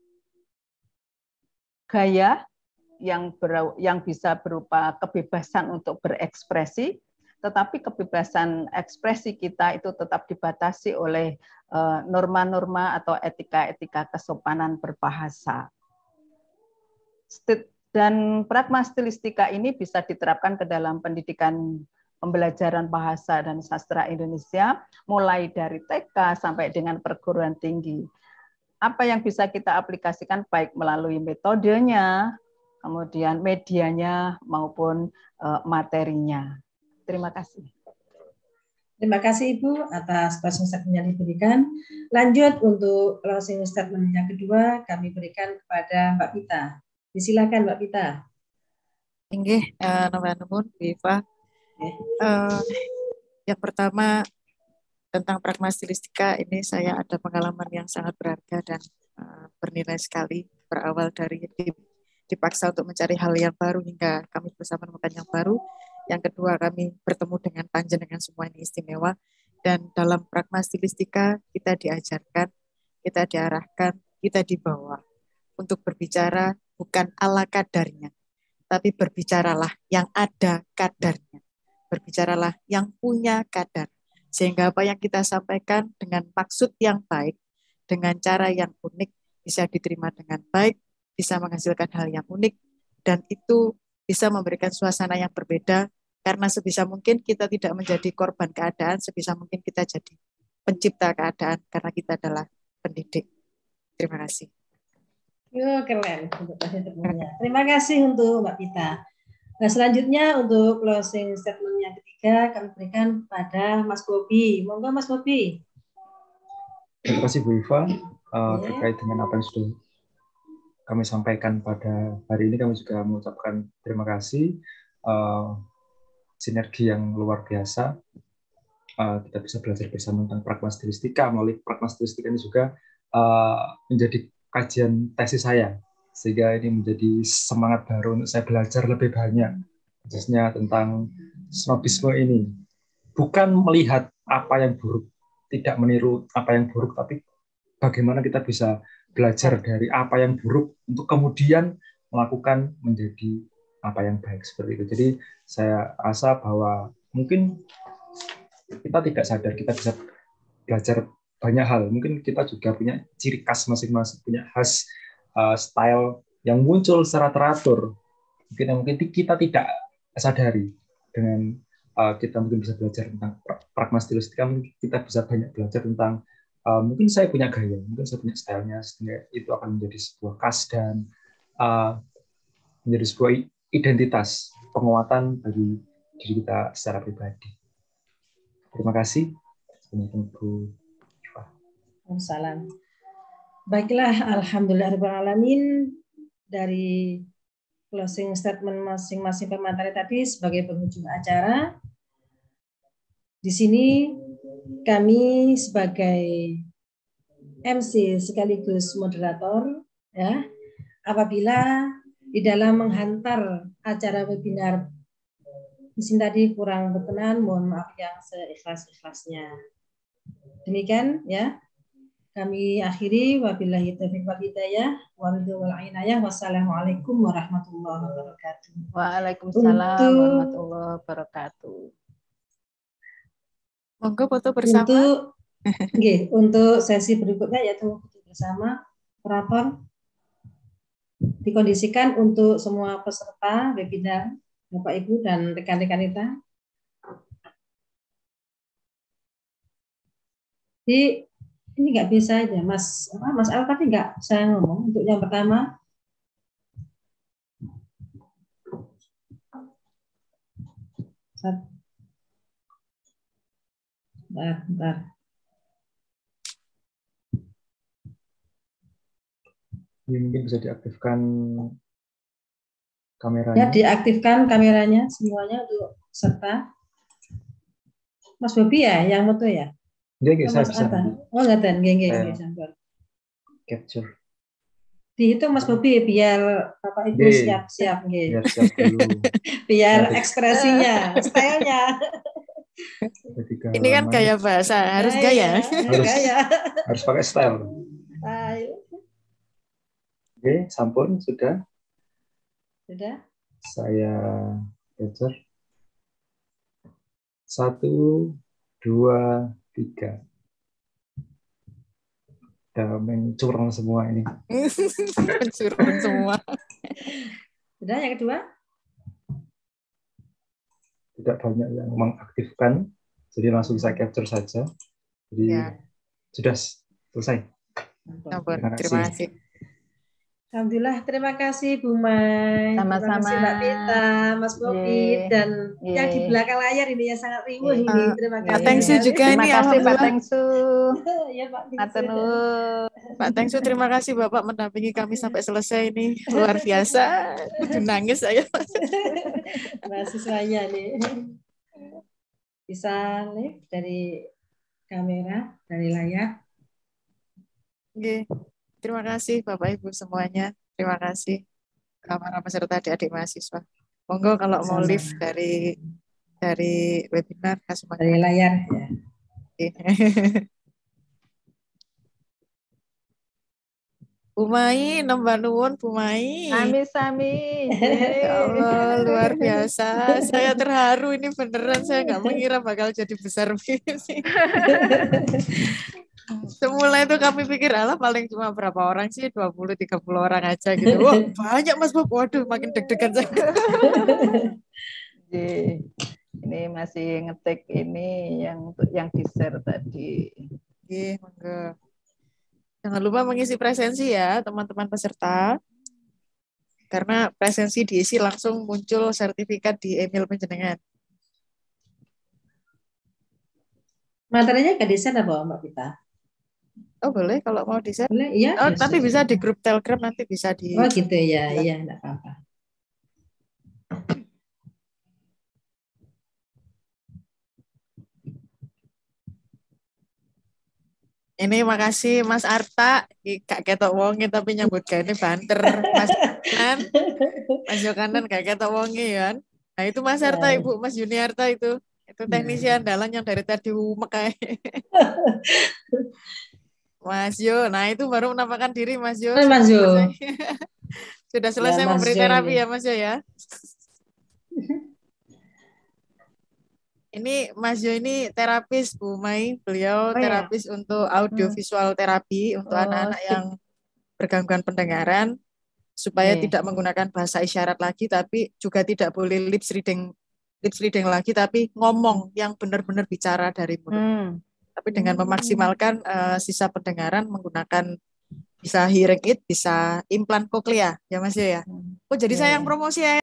S: gaya yang, ber, yang bisa berupa kebebasan untuk berekspresi, tetapi kebebasan ekspresi kita itu tetap dibatasi oleh norma-norma uh, atau etika-etika kesopanan berbahasa. Stit Dan pragma stilistika ini bisa diterapkan ke dalam pendidikan pembelajaran bahasa dan sastra Indonesia, mulai dari T K sampai dengan perguruan tinggi. Apa yang bisa kita aplikasikan baik melalui metodenya, kemudian medianya, maupun uh, materinya. Terima kasih.
P: Terima kasih Ibu atas closing statement yang diberikan. Lanjut untuk closing statement yang kedua, kami berikan kepada Mbak Pita. Silakan Mbak Pita.
A: Inggih, uh, nuwun Viva. Uh, yang pertama tentang pragma stilistika ini saya ada pengalaman yang sangat berharga dan uh, bernilai sekali. Berawal dari dipaksa untuk mencari hal yang baru hingga kami bersama menemukan yang baru. Yang kedua, kami bertemu dengan panjenengan semua ini istimewa. Dan dalam pragma stilistika kita diajarkan, kita diarahkan, kita dibawa untuk berbicara bukan ala kadarnya, tapi berbicaralah yang ada kadarnya. Berbicaralah yang punya kadar. Sehingga apa yang kita sampaikan dengan maksud yang baik, dengan cara yang unik bisa diterima dengan baik, bisa menghasilkan hal yang unik, dan itu bisa memberikan suasana yang berbeda, karena sebisa mungkin kita tidak menjadi korban keadaan, sebisa mungkin kita jadi pencipta keadaan, karena kita adalah pendidik. Terima kasih.
P: Yo, keren untuk temunya. Terima kasih untuk Mbak Pita. Nah, selanjutnya untuk closing statement yang ketiga kami berikan pada Mas Bobi. Monggo Mas Bobi.
B: Terima kasih Bu Iva. Uh, yeah. Terkait dengan apa yang sudah kami sampaikan pada hari ini, kami juga mengucapkan terima kasih. Uh, sinergi yang luar biasa. Uh, kita bisa belajar bersama tentang pragmatistika. Melalui pragmatistika ini juga uh, menjadi kajian tesis saya, sehingga ini menjadi semangat baru untuk saya belajar lebih banyak, khususnya tentang snobisme ini. Bukan melihat apa yang buruk, tidak meniru apa yang buruk, tapi bagaimana kita bisa belajar dari apa yang buruk untuk kemudian melakukan menjadi apa yang baik, seperti itu. Jadi saya rasa bahwa mungkin kita tidak sadar, kita bisa belajar banyak hal. Mungkin kita juga punya ciri khas masing-masing, punya khas uh, style yang muncul secara teratur. Mungkin yang mungkin kita tidak sadari. Dengan uh, kita mungkin bisa belajar tentang pragmatistika, mungkin kita bisa banyak belajar tentang uh, mungkin saya punya gaya, mungkin saya punya stylenya, sehingga itu akan menjadi sebuah khas dan uh, menjadi sebuah identitas, penguatan bagi diri kita secara pribadi. Terima kasih. Assalamualaikum.
P: Salam. Baiklah, alhamdulillahirrahmanirrahim, dari closing statement masing-masing pemateri tadi sebagai penghujung acara. Di sini kami sebagai M C sekaligus moderator, ya, apabila di dalam menghantar acara webinar di sini tadi kurang berkenan, mohon maaf yang seikhlas-ikhlasnya. Demikian, ya. Kami akhiri, wabillahi taufiq wal hidayah, wal inayah, wassalamualaikum warahmatullahi wabarakatuh.
S: Waalaikumsalam
P: Untuk,
S: warahmatullahi wabarakatuh.
A: Monggo foto bersama.
P: Untuk, okay, untuk sesi berikutnya yaitu foto bersama operator dikondisikan untuk semua peserta webinar, Bapak Ibu dan rekan-rekan kita. Di ini nggak bisa aja, Mas. Apa, Mas Al tadi nggak saya ngomong untuk yang pertama. Bentar, bentar.
B: Ini mungkin bisa diaktifkan kameranya.
P: Ya, diaktifkan kameranya semuanya untuk serta. Mas Bobi ya, yang foto ya.
B: Nggih,
P: oh,
B: saya
P: Mas
B: bisa.
P: Atan. Oh, ngaten, nggih nggih nggih sampun.
B: Capture.
P: Dihitung Mas Bobi biar Bapak Ibu siap-siap nggih.
B: Biar siap dulu.
P: Biar ekspresinya, stylenya.
A: Ini kan gaya bahasa, harus gaya.
B: Harus gaya. Harus pakai style.
P: Ayo.
B: Oke, sampun sudah.
P: Sudah.
B: Saya capture. Satu, dua, tiga. Udah mencurang semua ini.
A: Mencurang semua.
P: Sudah yang kedua?
B: Tidak banyak yang mengaktifkan, jadi langsung saya capture saja. Jadi ya. Sudah selesai.
A: Terima kasih. Terima kasih.
P: Alhamdulillah, terima kasih Bu Mai,
S: sama-sama
P: terima kasih Mbak Pita, Mas Bobi, yeah. dan yeah. yang di belakang layar ini yang sangat riuh yeah. ini. Terima kasih.
A: Pak Tengsu juga
S: terima
A: ini.
S: Terima kasih Pak Tengsu.
P: Ya Pak
S: Tengsu.
A: Pak Tengsu, terima kasih Bapak mendampingi kami sampai selesai ini. Luar biasa. Udah nangis saya.
P: Mahasiswanya nih. Bisa nih dari kamera, dari layar.
A: Oke. Okay. Terima kasih Bapak Ibu semuanya. Terima kasih para peserta adik-adik mahasiswa. Monggo kalau mau live dari dari webinar kasih
P: dari layar ya.
A: Bu Mai, nambah nuwun Bu Mai.
S: Sami-sami.
A: Ya Allah, luar biasa. Saya terharu ini beneran, saya nggak mengira bakal jadi besar begini. Semula itu kami pikir alah paling cuma berapa orang sih, dua puluh tiga puluh orang aja gitu. Wah, banyak Mas Bob. Waduh, makin deg-degan saya.
D: Ini masih ngetik ini yang untuk yang di-share tadi.
A: Oke, monggo. Jangan lupa mengisi presensi ya, teman-teman peserta. Karena presensi diisi langsung muncul sertifikat di email penjenengan.
P: Materinya ke desain apa Mbak Pita?
A: Oh boleh kalau mau di-share.
P: Boleh, iya.
A: Oh, tapi bisa di grup Telegram nanti bisa di.
P: Oh gitu ya, iya enggak apa-apa.
A: Ini makasih Mas Arta, Kak ketok wonge tapi nyambut gawe banter. Mas Yokanan, Mas Yokanan Kak ketok wonge ya. Nah itu Mas Arta Ibu, Mas Yuniarta itu. Itu teknisi andalan yang dari tadi umek kayak. Mas Yo, nah itu baru menampakkan diri Mas Yo.
P: Oh, Mas Yo.
A: Sudah selesai
P: ya,
A: memberi
P: Yo
A: terapi
P: ini.
A: ya Mas Yo ya. Ini Mas Yo ini terapis Bu Mai, beliau oh, terapis ya? Untuk audiovisual hmm. terapi untuk anak-anak oh, yang bergangguan pendengaran supaya yeah. tidak menggunakan bahasa isyarat lagi, tapi juga tidak boleh lips reading, lips reading lagi, tapi ngomong yang benar-benar bicara dari mulut. Hmm. Tapi dengan memaksimalkan uh, sisa pendengaran menggunakan bisa hearing aid, bisa implan koklea ya Mas Yo ya. Oh jadi yeah. saya yang promosi ya.